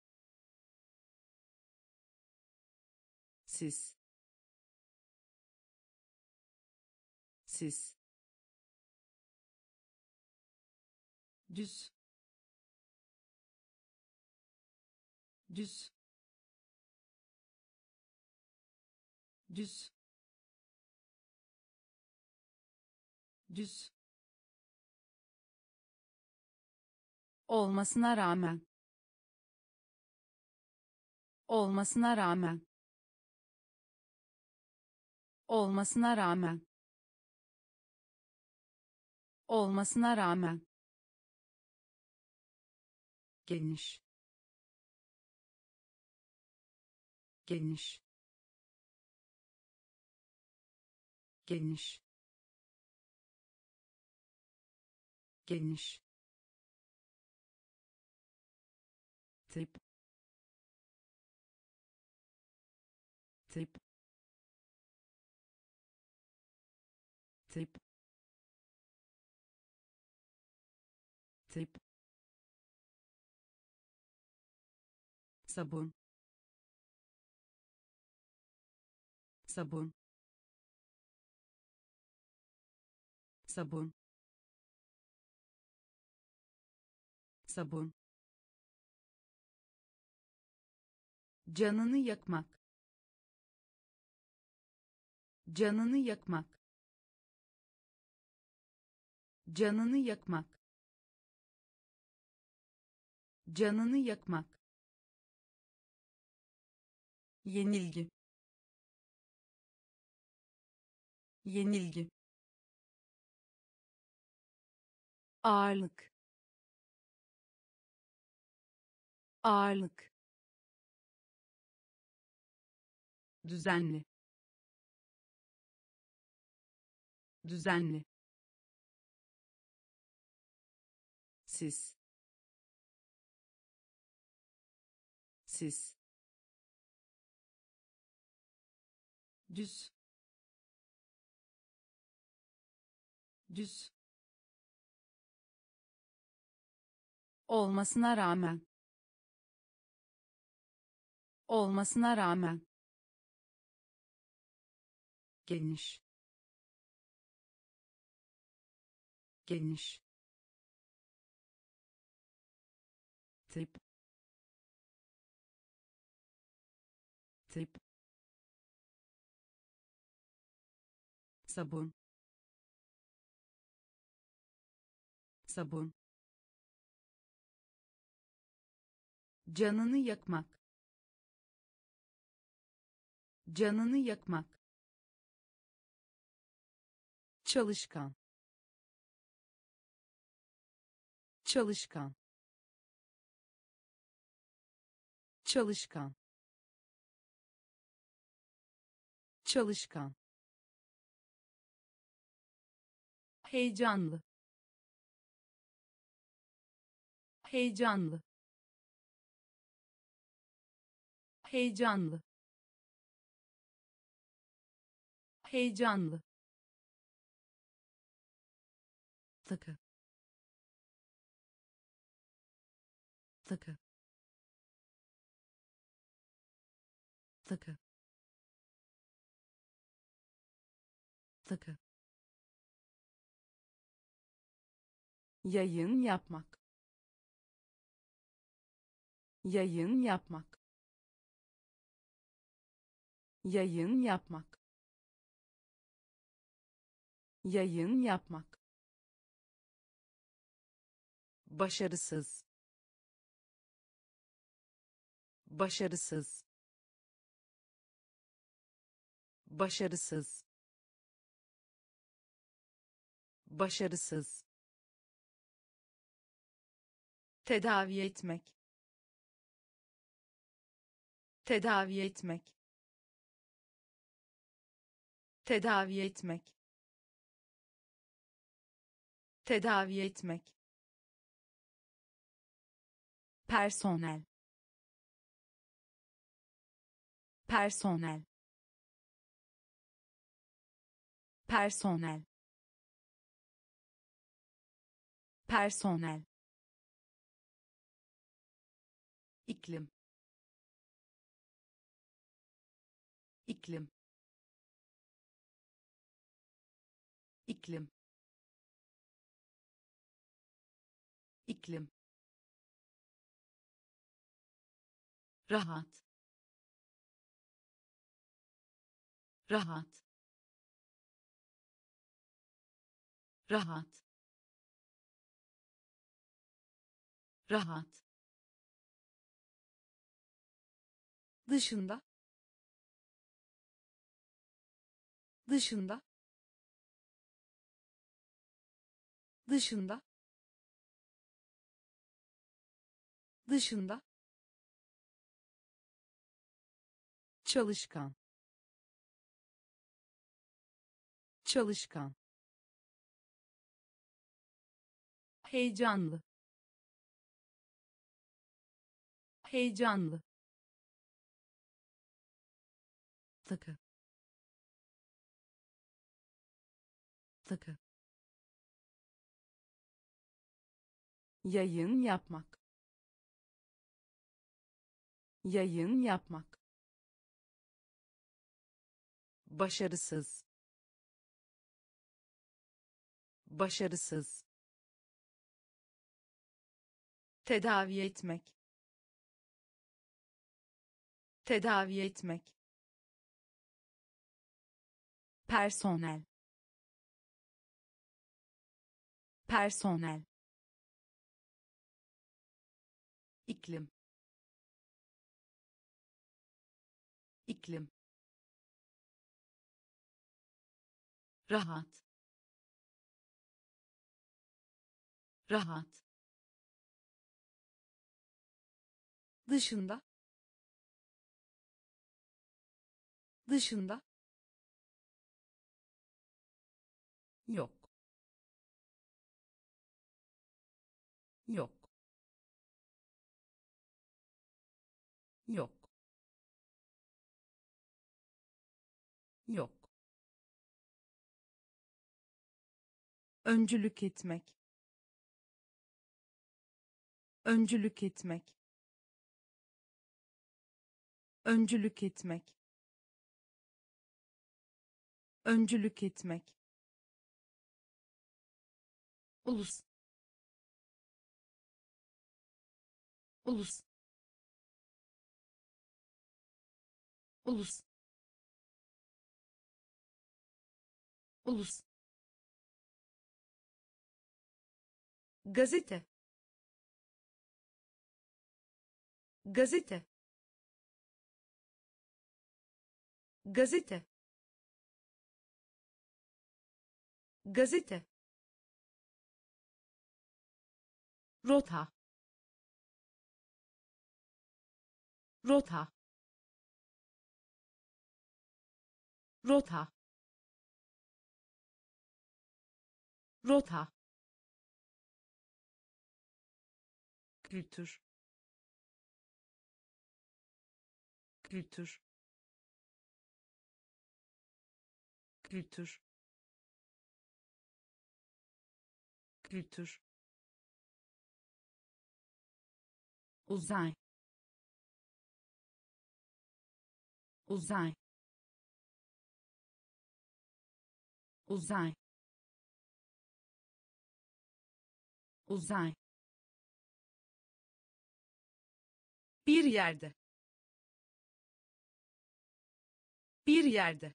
siz Siz. Düz. Düz. Düz. Düz. Olmasına rağmen. Olmasına rağmen. Olmasına rağmen. Olmasına rağmen. Geniş. Geniş. Geniş. Geniş. Tip. Tip. Tip. Tip. Sabun. Sabun. Sabun. Sabun. Canını yakmak. Canını yakmak. Canını yakmak. Canını yakmak. Yenilgi. Yenilgi. Ağırlık. Ağırlık. Düzenli. Düzenli. Siz. Siz. Düz. Düz. Olmasına rağmen. Olmasına rağmen. Geniş. Geniş. Tip. Tip. Sabun. Sabun. Canını yakmak. Canını yakmak. Çalışkan. Çalışkan. Çalışkan. Çalışkan. Heyecanlı. Heyecanlı. Heyecanlı. Heyecanlı. Takı. Takı. Takı. Takı. Yayın yapmak. Yayın yapmak. Yayın yapmak. Yayın yapmak. Başarısız. Başarısız. Başarısız. Başarısız. Tedavi etmek. Tedavi etmek. Tedavi etmek. Tedavi etmek. Personel. Personel. Personel. Personel. İklim. İklim. iklim iklim rahat rahat rahat rahat dışında dışında dışında dışında çalışkan çalışkan heyecanlı heyecanlı takı takı yayın yapmak yayın yapmak başarısız başarısız tedavi etmek tedavi etmek personel personel iklim iklim rahat rahat dışında dışında yok yok yok yok öncülük etmek öncülük etmek öncülük etmek öncülük etmek ulus ulus ulus ulus gazete gazete gazete gazete rota rota rota rota kültür kültür kültür kültür uzay uzay uzay uzay bir yerde bir yerde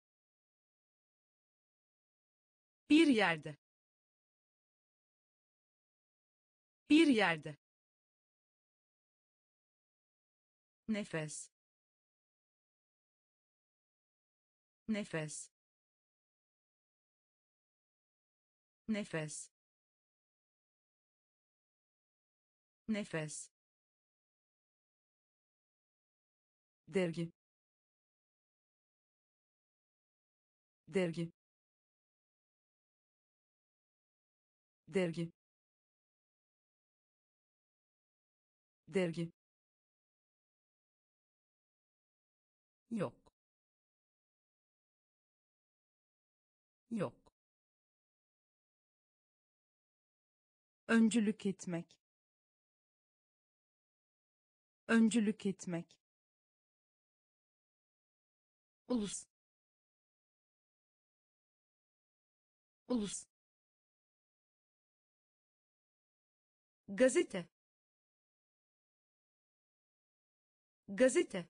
bir yerde bir yerde nefes nefes nefes nefes dergi dergi dergi dergi yok yok öncülük etmek öncülük etmek ulus ulus, gazete, gazete,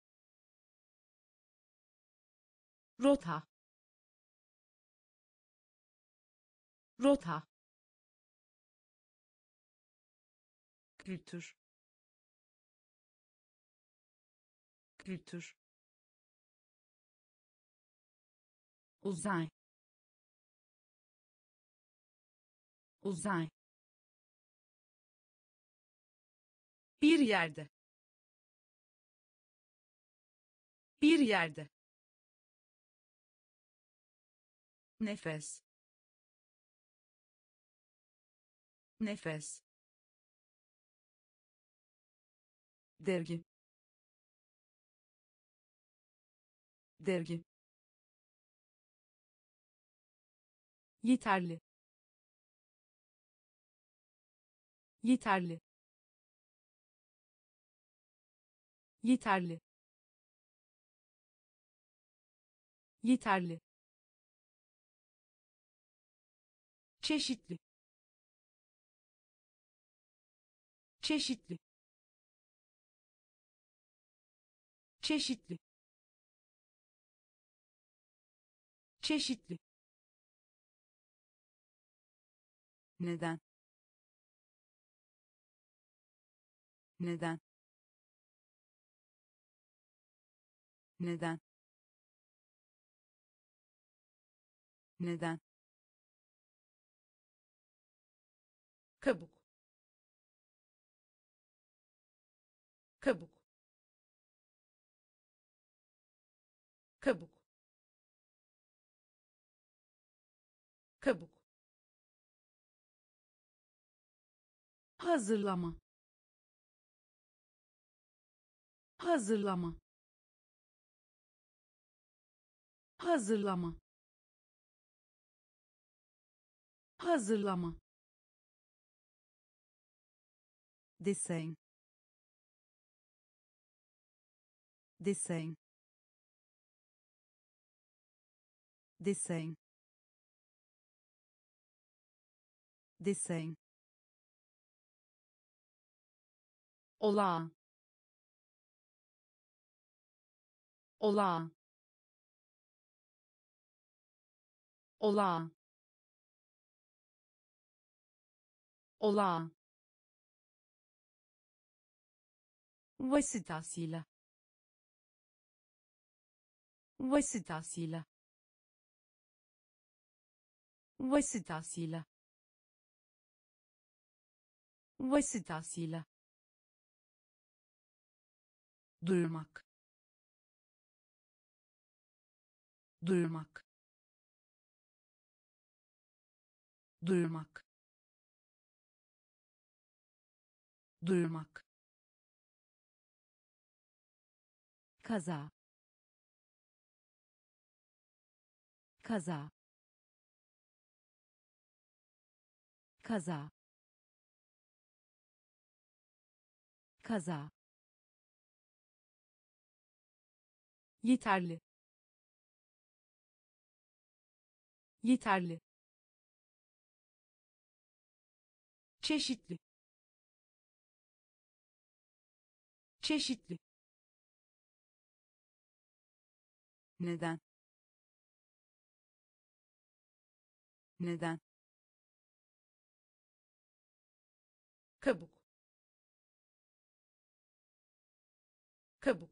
rota, rota, kültür, kültür, uzay, uzay, bir yerde, bir yerde, nefes, nefes, dergi, dergi, yeterli, yeterli, yeterli, yeterli, çeşitli, çeşitli, çeşitli, çeşitli, neden, neden, neden, neden, kabuk, kabuk, kabuk, kabuk, hazırlama, hazırlama, hazırlama, hazırlama, desen, desen, desen, desen, olağan, olağan, olağan, olağan, vasıtasıyla, vasıtasıyla, vasıtasıyla, vasıtasıyla, duyurmak, duyurmak, duyurmak, duyurmak, kaza, kaza, kaza, kaza, yeterli, yeterli, çeşitli, çeşitli, neden, neden, kabuk, kabuk,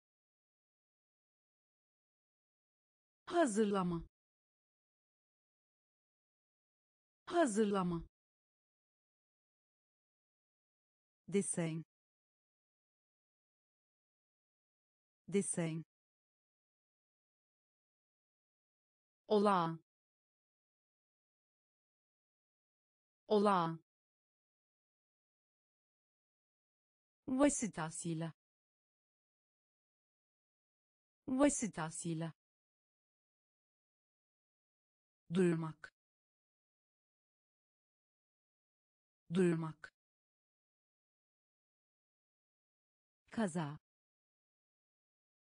hazırlama, hazırlama, desen, desen, olağan, olağan, vasıtasıyla, vasıtasıyla, duyurmak, duyurmak, kaza,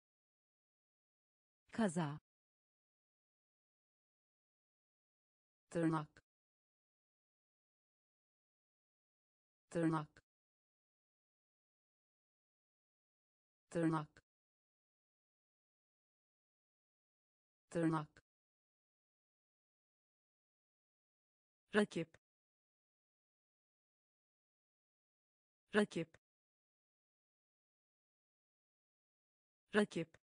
kaza, tırnak, tırnak, tırnak, tırnak, rakip, rakip, rakip,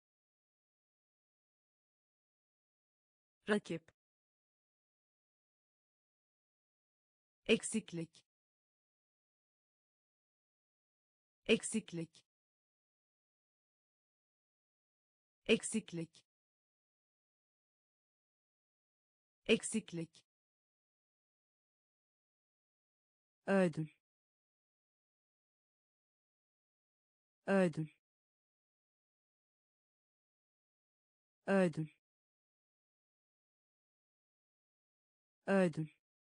rakip, eksiklik, eksiklik, eksiklik, eksiklik, ödül, ödül, ödül, ödül,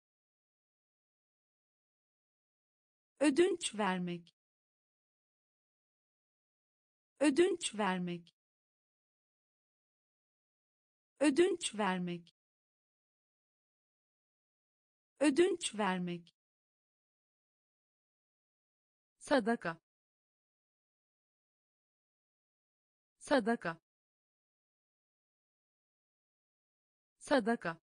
ödünç vermek, ödünç vermek, ödünç vermek, ödünç vermek, sadaka, sadaka, sadaka,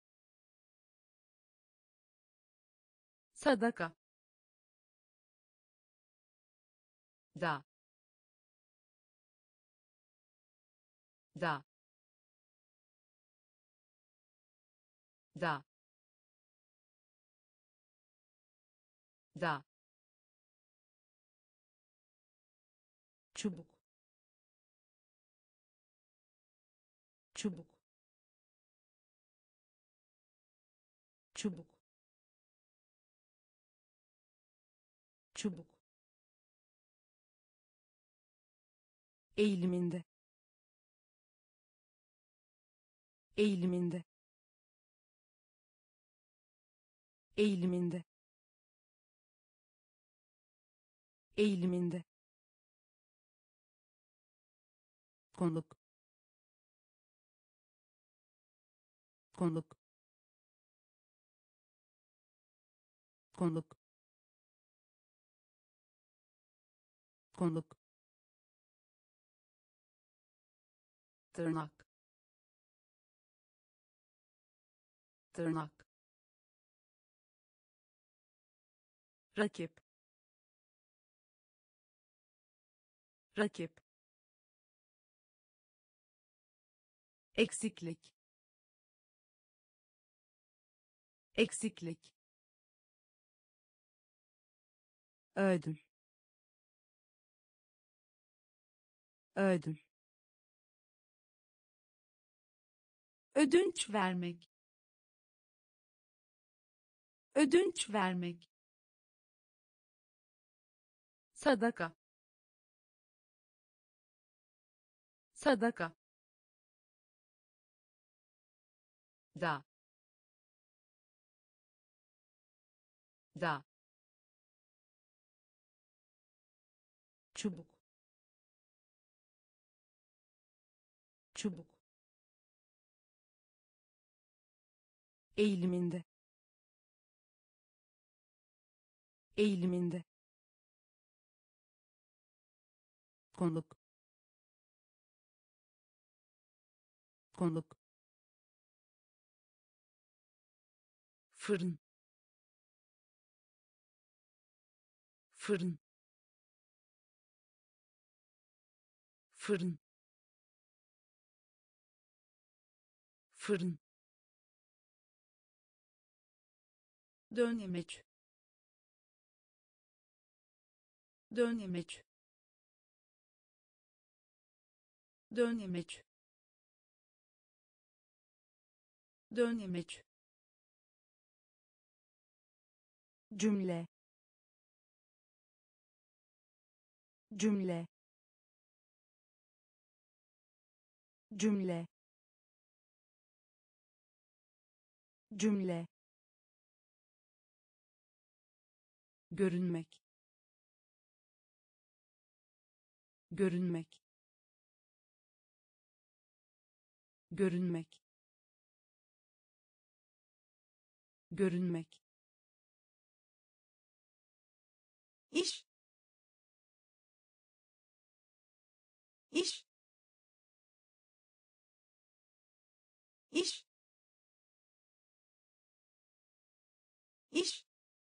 sadaka, da, da, da, da, çubuk, çubuk, çubuk, çubuk, eğiliminde, eğiliminde, eğiliminde, eğiliminde, konuk, konuk, konuk, konuk, tırnak, tırnak, rakip, rakip, eksiklik, eksiklik, ödül, ödül, ödünç vermek, ödünç vermek, sadaka, sadaka, da, da, çubuk, çubuk, eğiliminde, eğiliminde, konuk, konuk, fırın, fırın, fırın, fırın, dönemeç, dönemeç, dönemeç, dönemeç, cümle, cümle, cümle, cümle, görünmek, görünmek, görünmek, görünmek, iş, iş, iş, iş,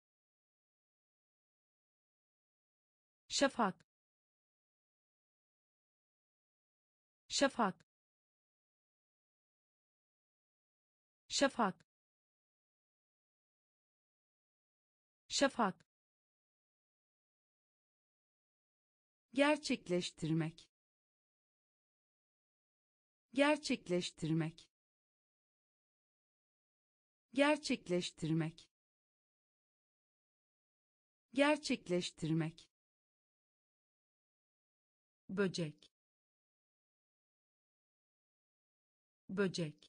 şafak, şafak, şafak, şafak, gerçekleştirmek, gerçekleştirmek, gerçekleştirmek, gerçekleştirmek, böcek, böcek,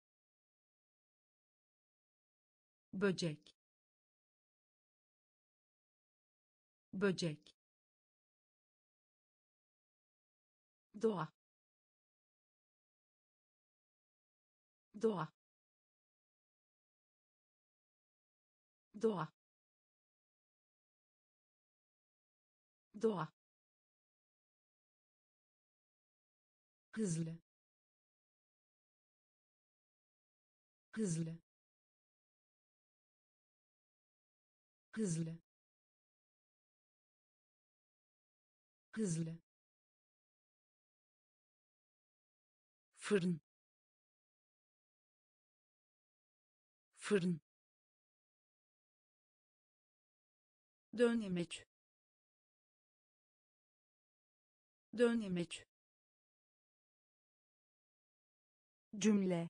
böcek, böcek, doğa, doğa, doğa, doğa, hızlı, hızlı, hızlı, hızlı, fırın, fırın, dönemeç, dönemeç, cümle,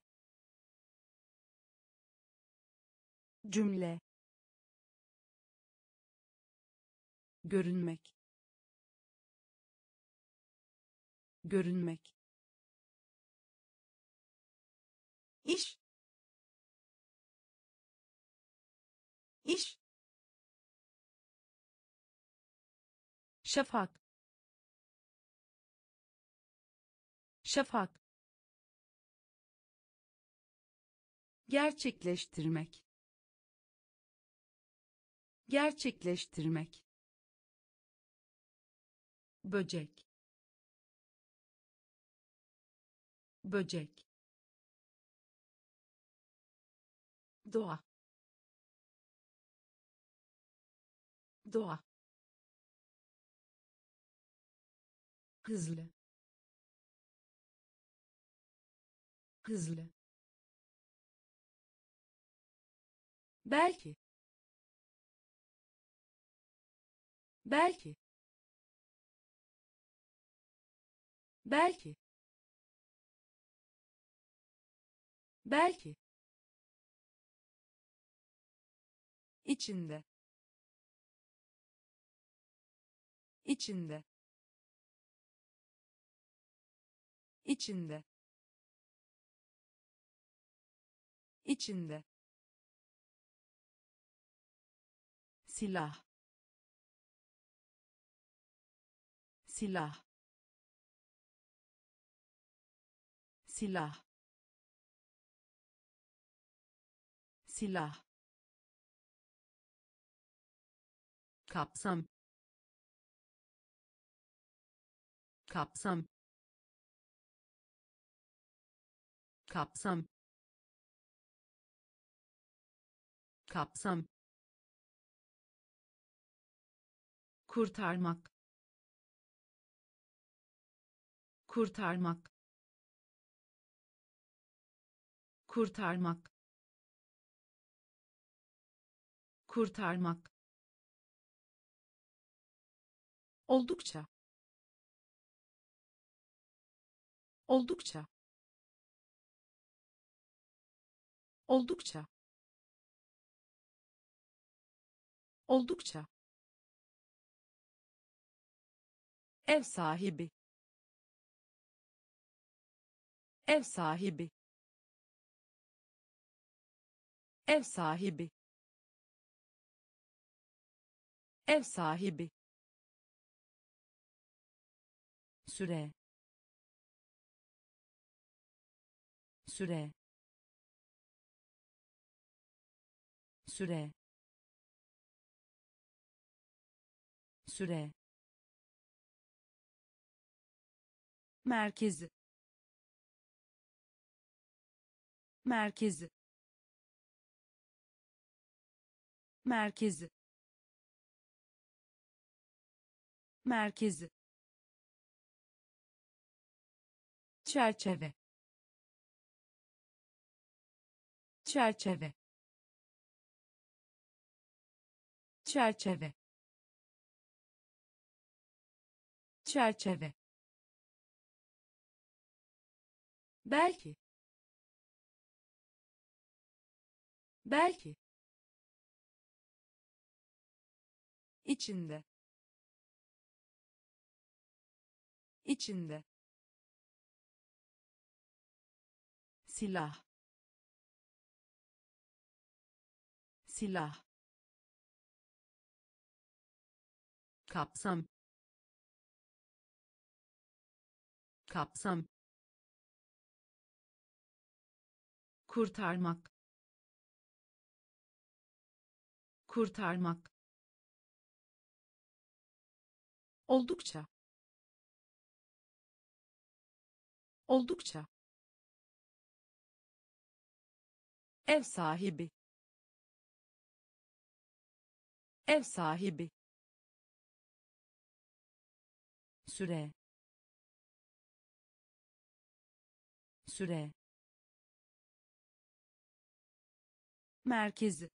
cümle, görünmek, görünmek, iş, iş, şafak, şafak, gerçekleştirmek, gerçekleştirmek, böcek, böcek, doğa, doğa, hızlı, hızlı, belki, belki, belki, belki, içinde, içinde, içinde, içinde, silah, silah, silah, silah, kapsam, kapsam, kapsam, kapsam, kurtarmak, kurtarmak, kurtarmak, kurtarmak, oldukça, oldukça, oldukça, oldukça, ev sahibi, ev sahibi, ev sahibi, ev sahibi, süre, süre, süre süre merkezi merkezi merkezi merkezi çerçeve çerçeve çerçeve çerçeve belki belki içinde içinde silah silah kapsam kapsam kurtarmak kurtarmak oldukça oldukça ev sahibi ev sahibi süre süre merkezi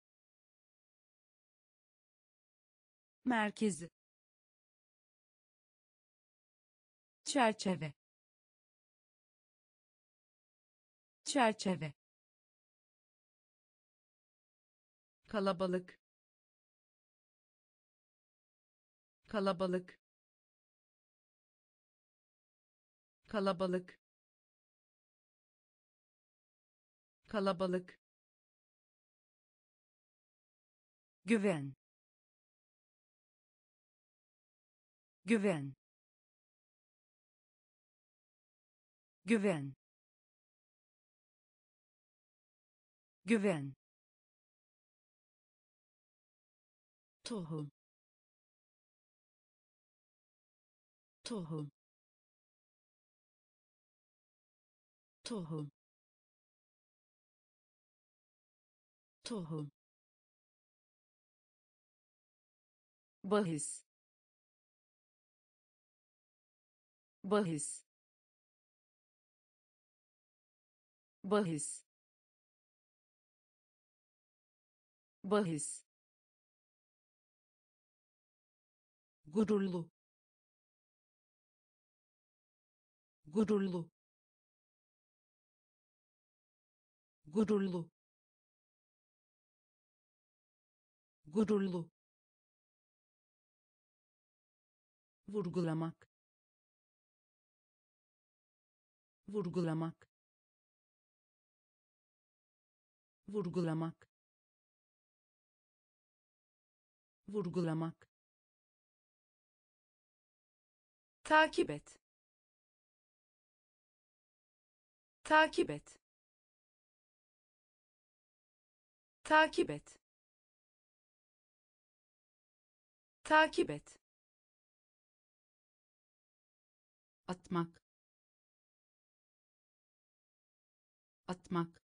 merkezi çerçeve çerçeve kalabalık kalabalık kalabalık kalabalık güven güven güven güven tohum tohum tohum tohum bahis bahis bahis bahis gururlu gururlu gururlu gururlu vurgulamak vurgulamak vurgulamak vurgulamak takip et takip et takip et takip et atmak atmak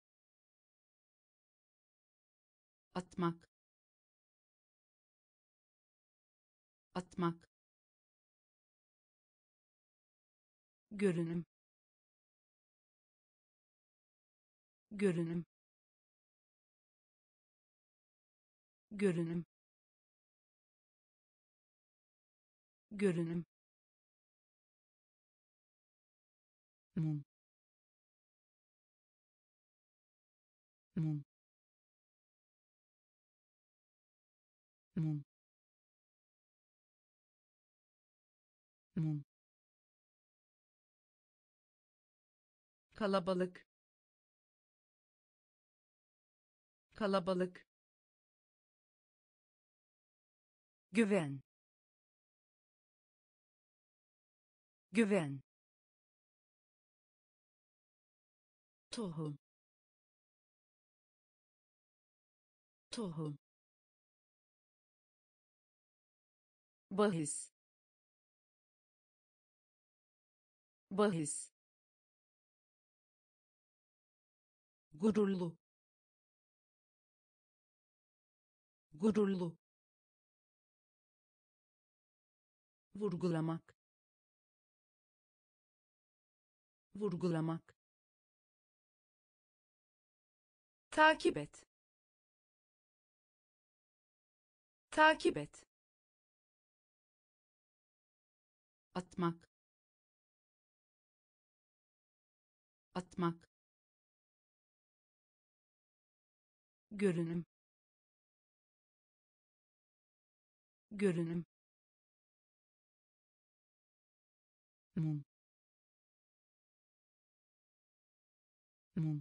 atmak atmak görünüm görünüm görünüm görünüm mum mum mum mum kalabalık kalabalık güven güven tohum tohum, bahis, bahis, gururlu, gururlu, vurgulamak, vurgulamak, takip et, takip et, atmak, atmak, görünüm, görünüm, mum, mum,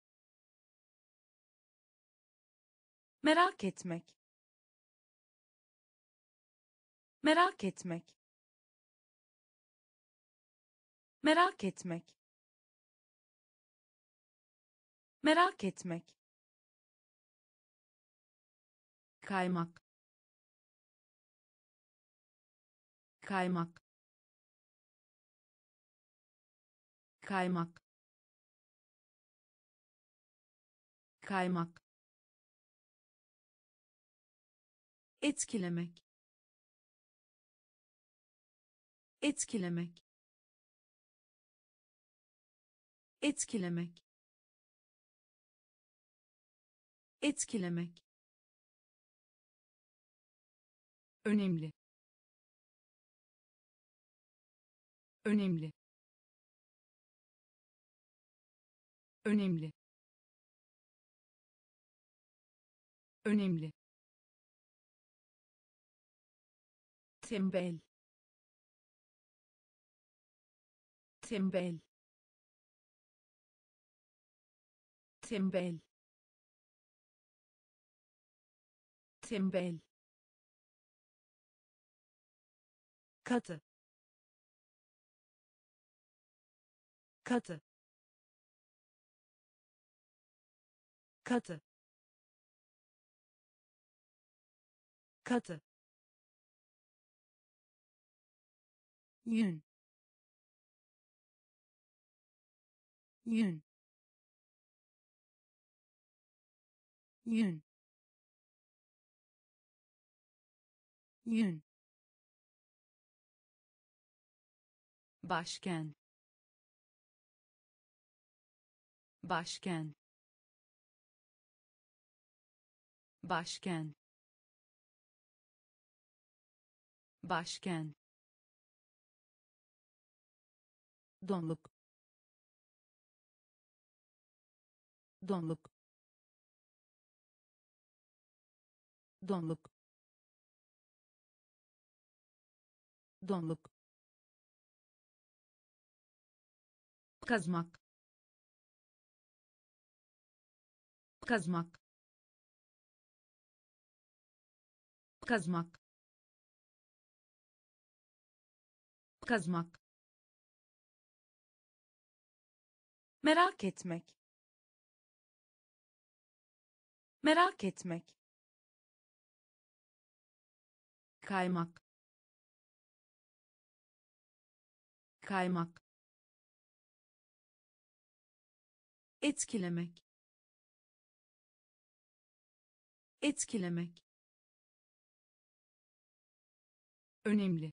merak etmek, merak etmek, merak etmek, merak etmek, kaymak, kaymak, kaymak, kaymak, etkilemek, etkilemek, etkilemek, etkilemek, önemli, önemli, önemli, önemli, tembel, tembel, tembel, tembel, katı, katı, katı, katı, yün, yün, yün, yün, başkent, başkent, başkent, başkent, donluk, donluk, donluk, donluk, kazmak, kazmak, kazmak, kazmak, merak etmek, merak etmek, kaymak, kaymak, etkilemek, etkilemek, önemli,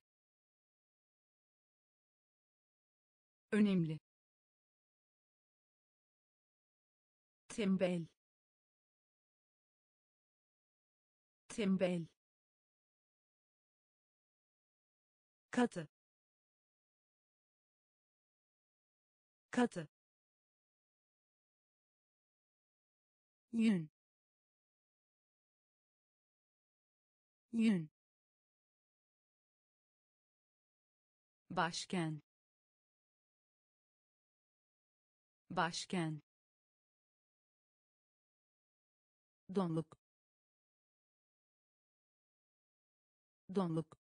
önemli, tembel, tembel, katı, katı, yün, yün, başkent, başkent, donluk, donluk,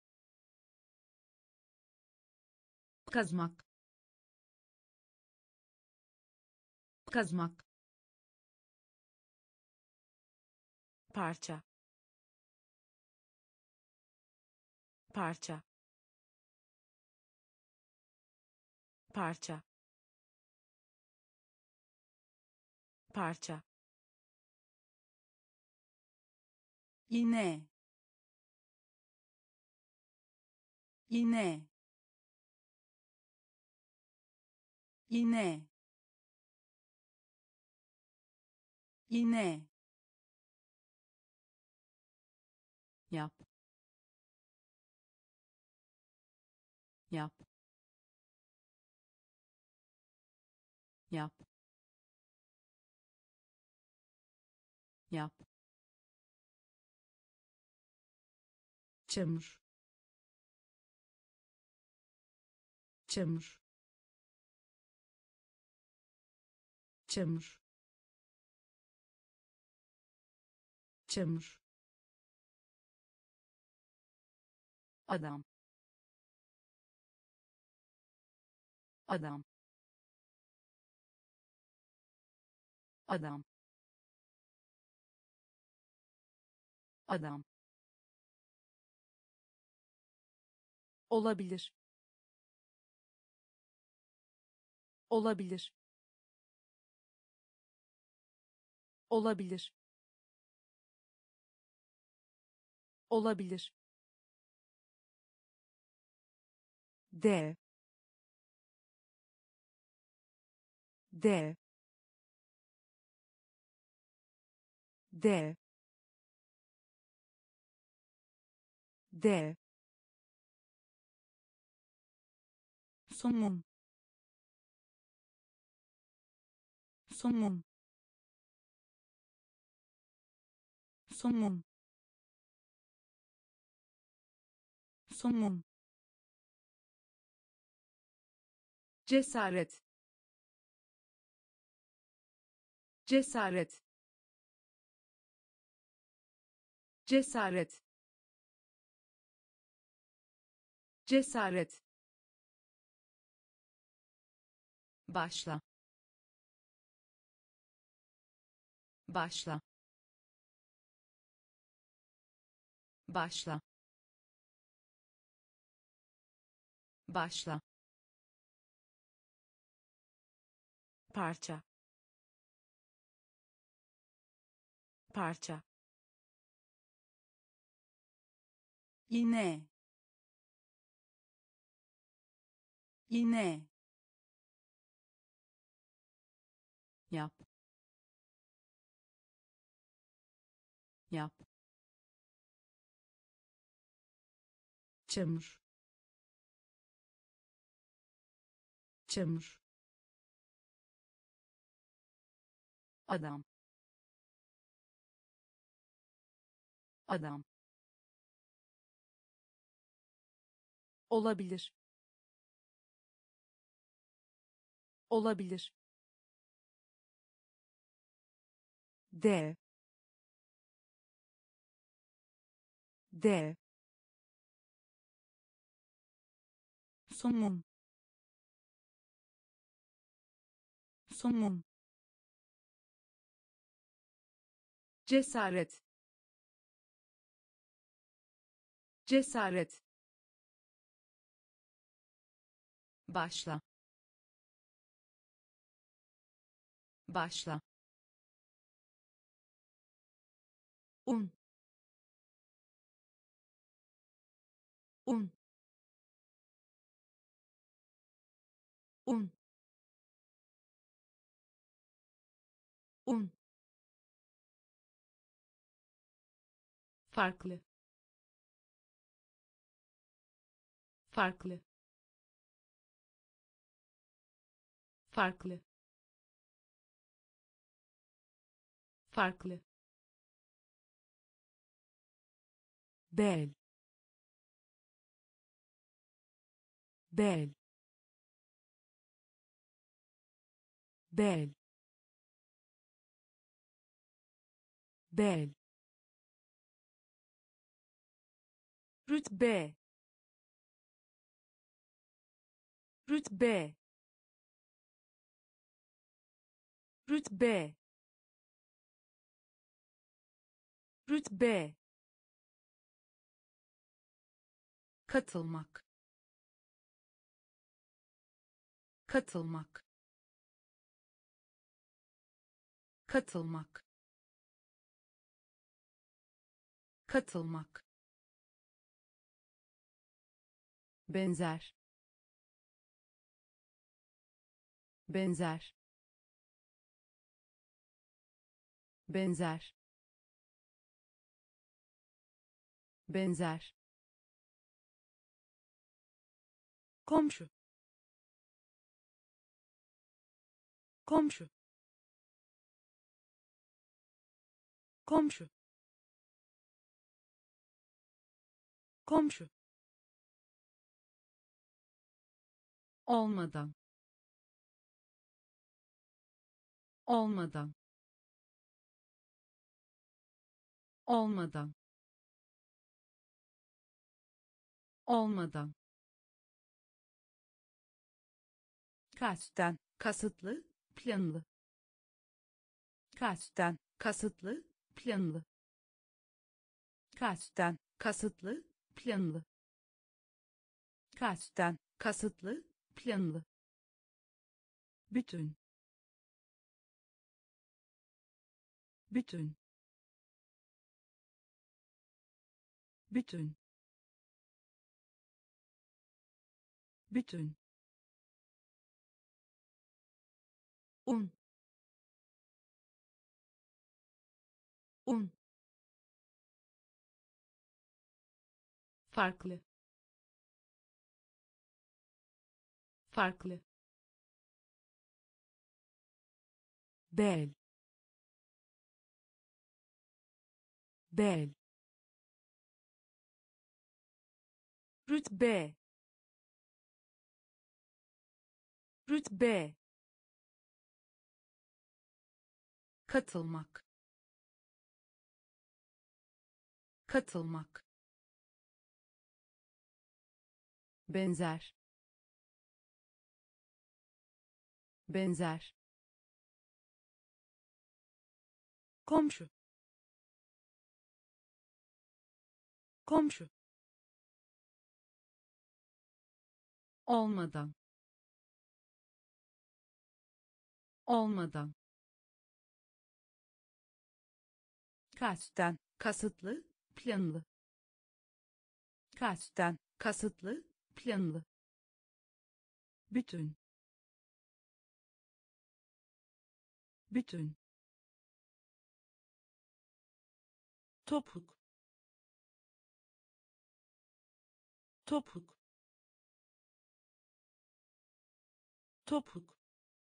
kazmak, kazmak, parça parça parça parça iğne iğne iğne iğne yap yap yap yap çamur çamur çamur çamur adam adam adam adam olabilir olabilir olabilir olabilir dev dev dev dev somun somun somun somun cesaret cesaret cesaret cesaret başla başla başla başla parça parça iğne iğne yap yap çamur çamur adam adam olabilir olabilir dev dev somun somun cesaret cesaret başla başla un un un un farklı farklı farklı farklı bel bel bel bel rütbe rütbe rütbe rütbe, katılmak, katılmak, katılmak, katılmak, benzer, benzer, benzer, benzer, komşu, komşu, komşu, komşu, olmadan, olmadan, olmadan, olmadan, kasten, kasıtlı, planlı, kasten, kasıtlı, planlı, kasten, kasıtlı, planlı, kasten, kasıtlı, planlı, bütün, bütün, bütün, bütün, un, un, farklı, farklı, bel, bel, rütbe, rütbe, katılmak, katılmak, benzer, benzer, komşu, komşu, olmadan, olmadan, kasten, kasıtlı, planlı, kasten, kasıtlı, planlı, bütün, bütün, topuk, topuk, topuk,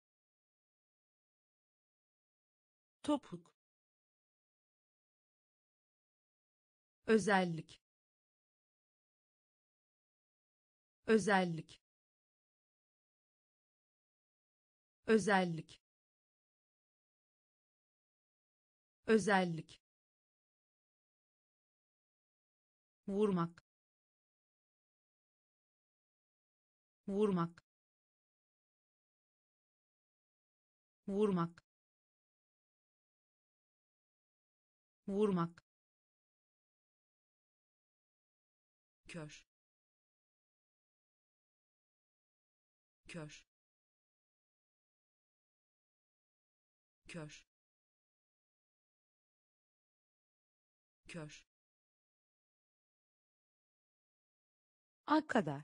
topuk, özellik, özellik, özellik, özellik, vurmak, vurmak, vurmak, vurmak, kör, kör, kör, kör, kadar,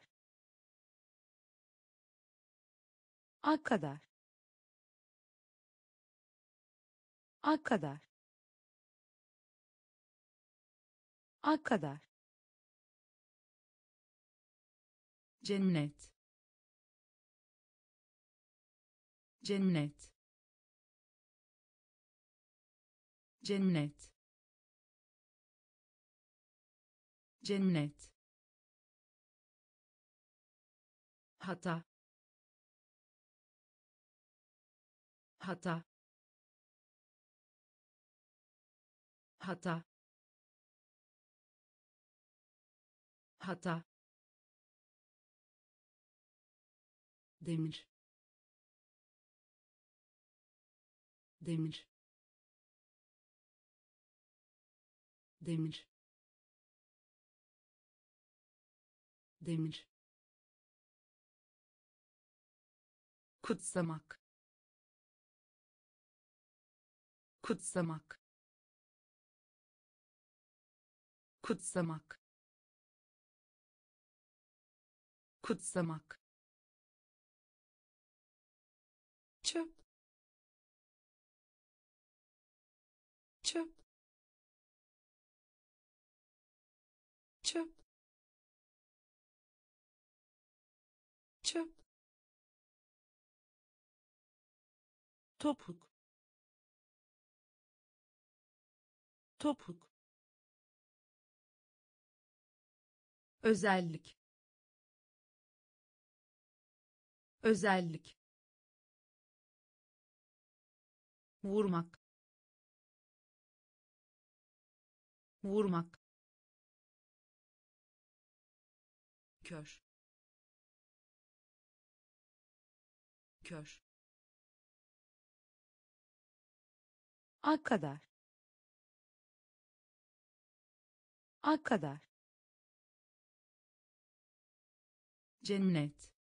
kadar, kadar, kadar, cennet, cennet, cennet, cennet, hata, hata, hata, hata, demir, demir, demir, demir, kutsamak, kutsamak, kutsamak, kutsamak, çöp, çöp, çöp, çöp, topuk, topuk, özellik, özellik, vurmak, vurmak, kör, kör, arkadaş, arkadaş, cennet,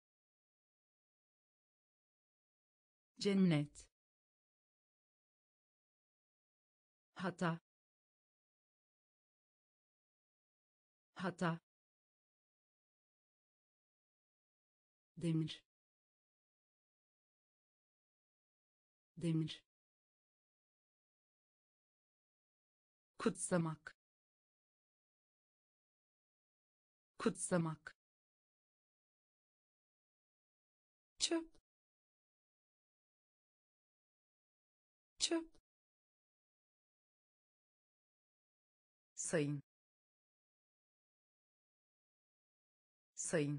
cennet, hata, hata, demir, demir, kutsamak, kutsamak, çöp, çöp, sayın, sayın,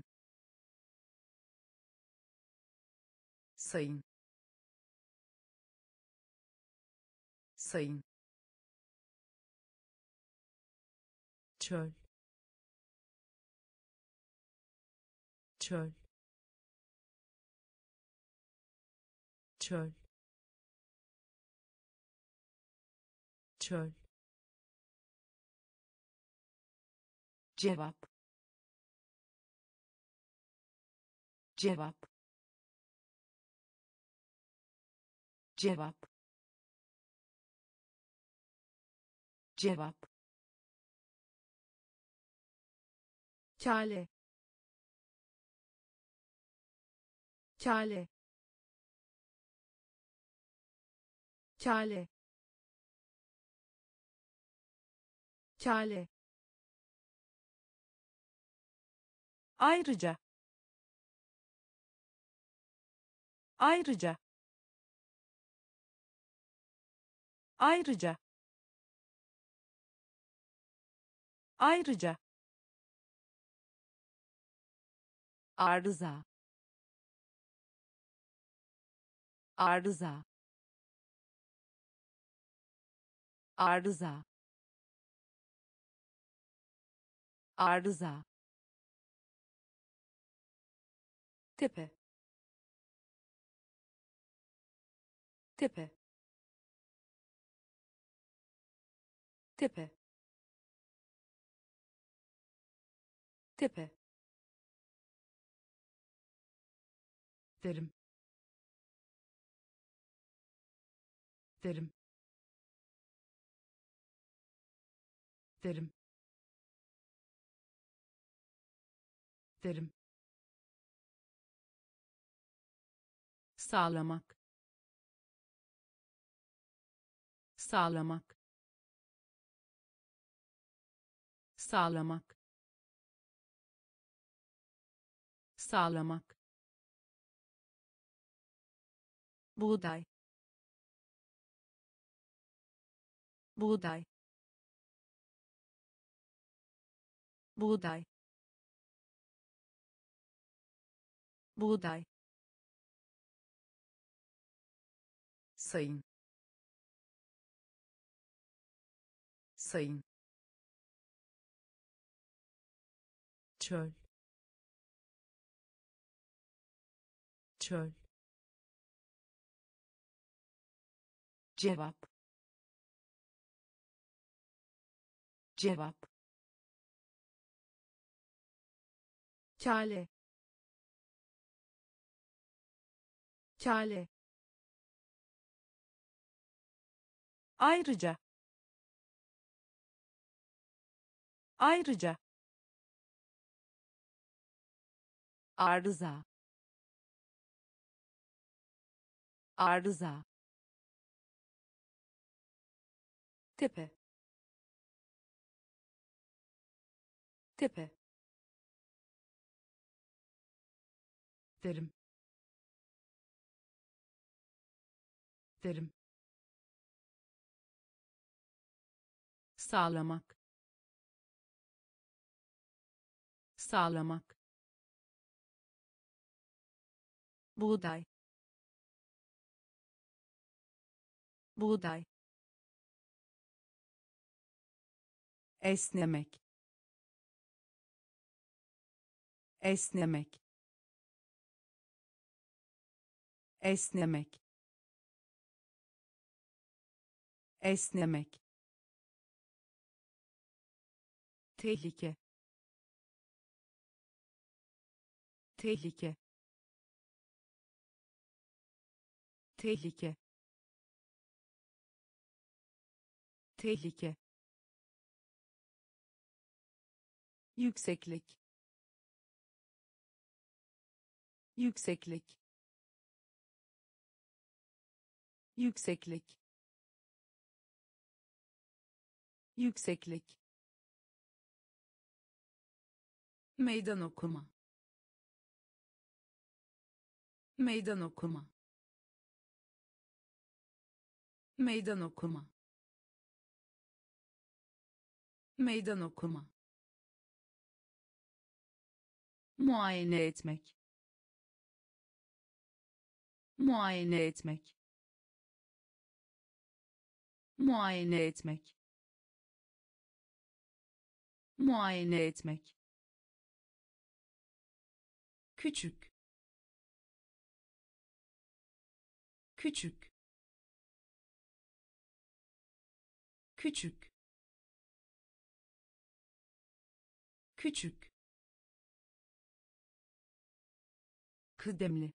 sayın, sayın, çöl, çöl, çöl, çöl, cevap, cevap, cevap, cevap, kale, kale, kale, kale, ayrıca, ayrıca, ayrıca, ayrıca, arıza, arıza, arıza, arıza, tepe, tepe, tepe, tepe, derim, derim, derim, derim, sağlamak, sağlamak, sağlamak, sağlamak, buğday, buğday, buğday, buğday, sayın, sayın, çöl, çöl, cevap, cevap, kale, kale, ayrıca, ayrıca, arıza, arıza, tepe, tepe, derim, derim, sağlamak, sağlamak, buğday, buğday, esnemek, esnemek, esnemek, esnemek, tehlike, tehlike, tehlike, tehlike, yükseklik, yükseklik, yükseklik, yükseklik, meydan okuma, meydan okuma, meydan okuma, meydan okuma, muayene etmek, muayene etmek, muayene etmek, muayene etmek, küçük, küçük, küçük, küçük, kıdemli,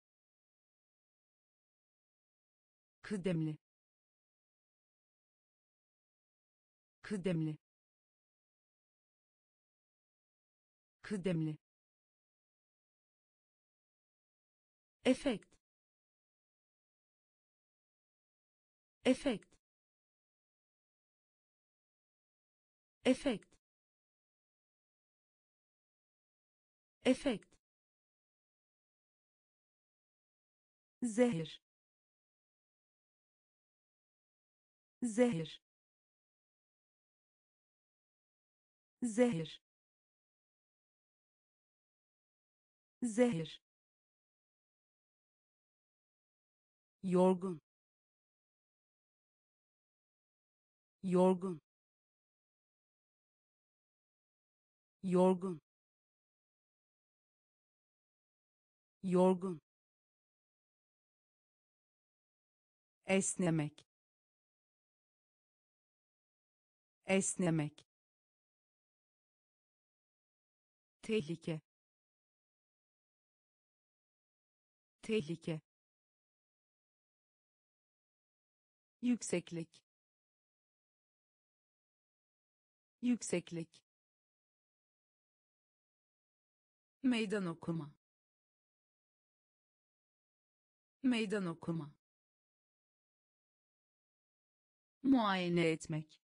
kıdemli, kıdemli, kıdemli, efekt, efekt, efekt, efekt, zehir, zehir, zehir, zehir, yorgun, yorgun, yorgun, yorgun, esnemek, esnemek, tehlike, tehlike, yükseklik, yükseklik, meydan okuma, meydan okuma, muayene etmek,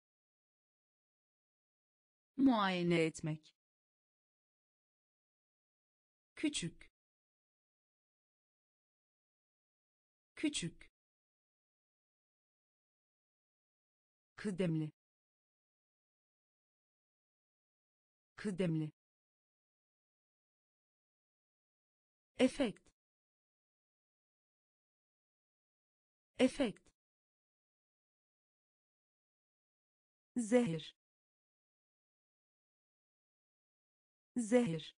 muayene etmek, küçük, küçük, kıdemli, kıdemli, efekt, efekt, zehir, zehir,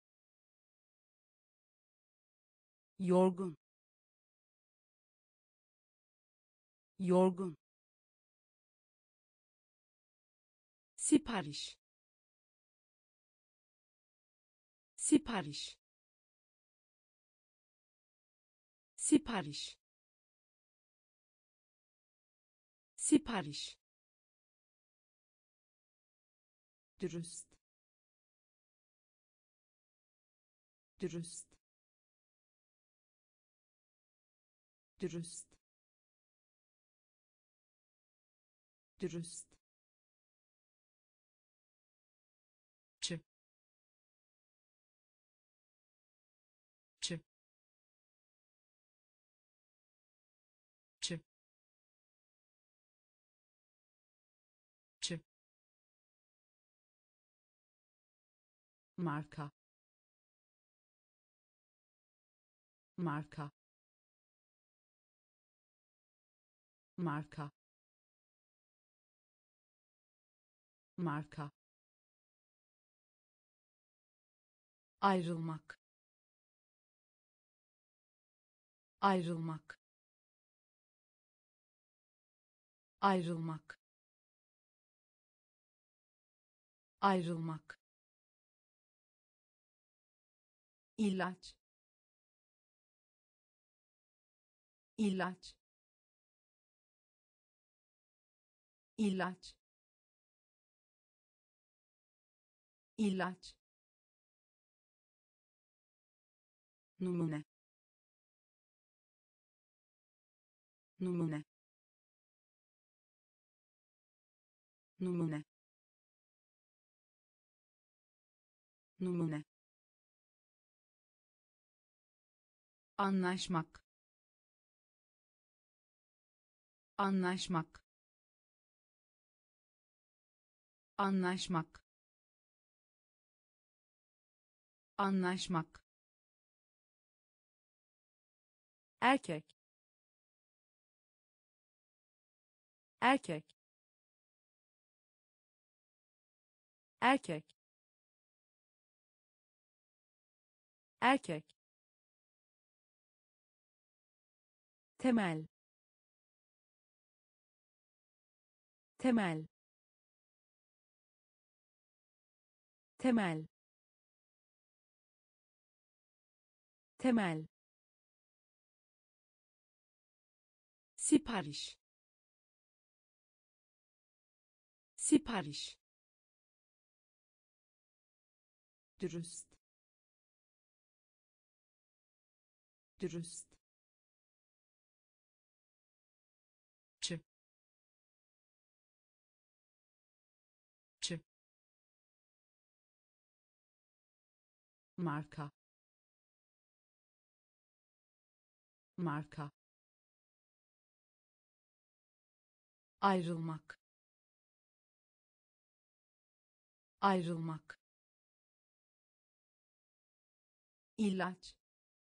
yorgun, yorgun, sipariş, sipariş, sipariş, sipariş, dürüst, dürüst, dürüst, dürüst, çı, çı, çı, çı, marka, marka, marka, marka, ayrılmak, ayrılmak, ayrılmak, ayrılmak, ilaç, ilaç, ilaç, ilaç, numune, numune, numune, numune, anlaşmak, anlaşmak, anlaşmak, anlaşmak, erkek, erkek, erkek, erkek, temel, temel, temel, temel, sipariş, sipariş, dürüst, dürüst, çı, çı, marka, marka, ayrılmak, ayrılmak, ilaç,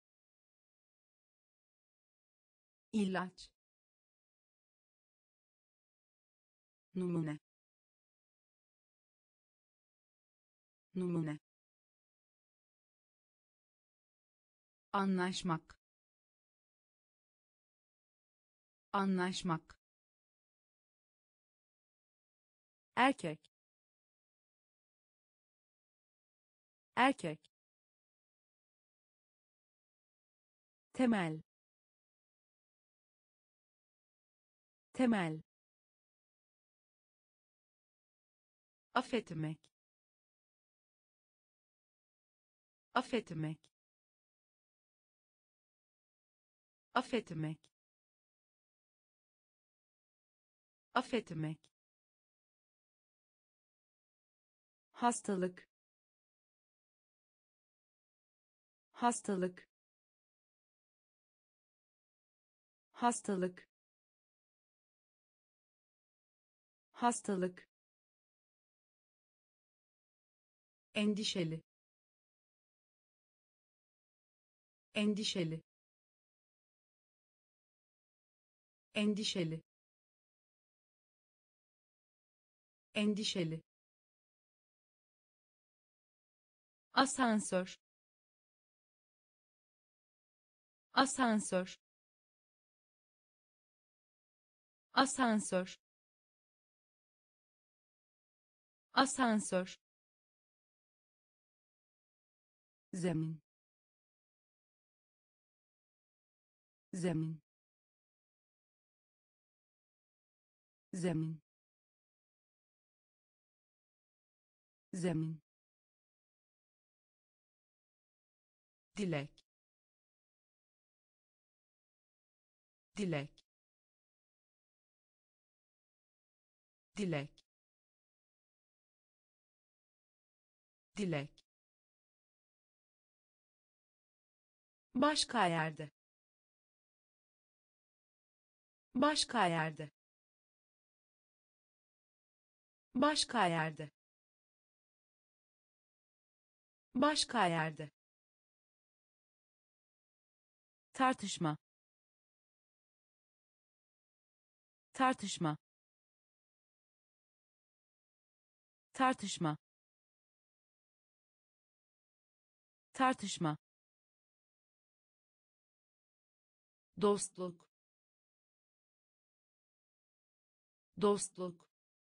ilaç, numune, numune, anlaşmak, anlaşmak, erkek, erkek, temel, temel, affetmek, affetmek, affetmek, affetmek, hastalık, hastalık, hastalık, hastalık, endişeli, endişeli, endişeli, endişeli, asansör, asansör, asansör, asansör, zemin, zemin, zemin, zemin, dilek, dilek, dilek, dilek, başka yerde, başka yerde, başka yerde, başka yerde, tartışma, tartışma, tartışma, tartışma, dostluk, dostluk,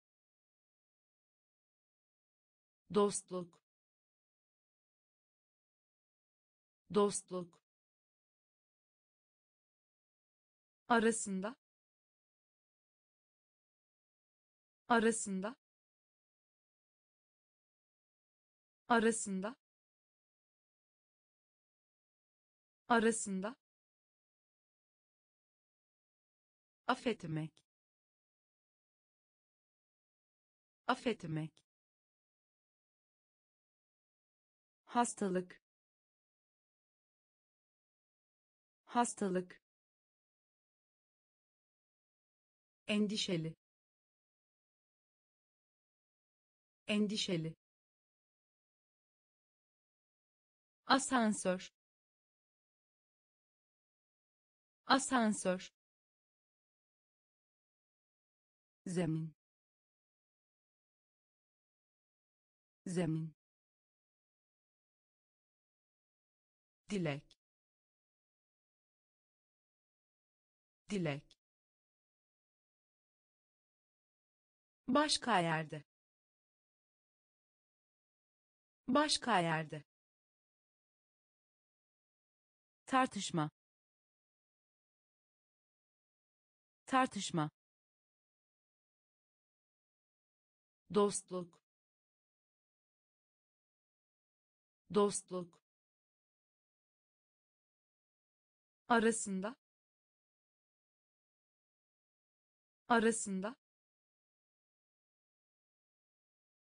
dostluk, dostluk, arasında, arasında, arasında, arasında, affetmek, affetmek, hastalık, hastalık, endişeli, endişeli, asansör, asansör, zemin, zemin, dilek, dilek, başka yerde, başka yerde, tartışma, tartışma, dostluk, dostluk, arasında, arasında,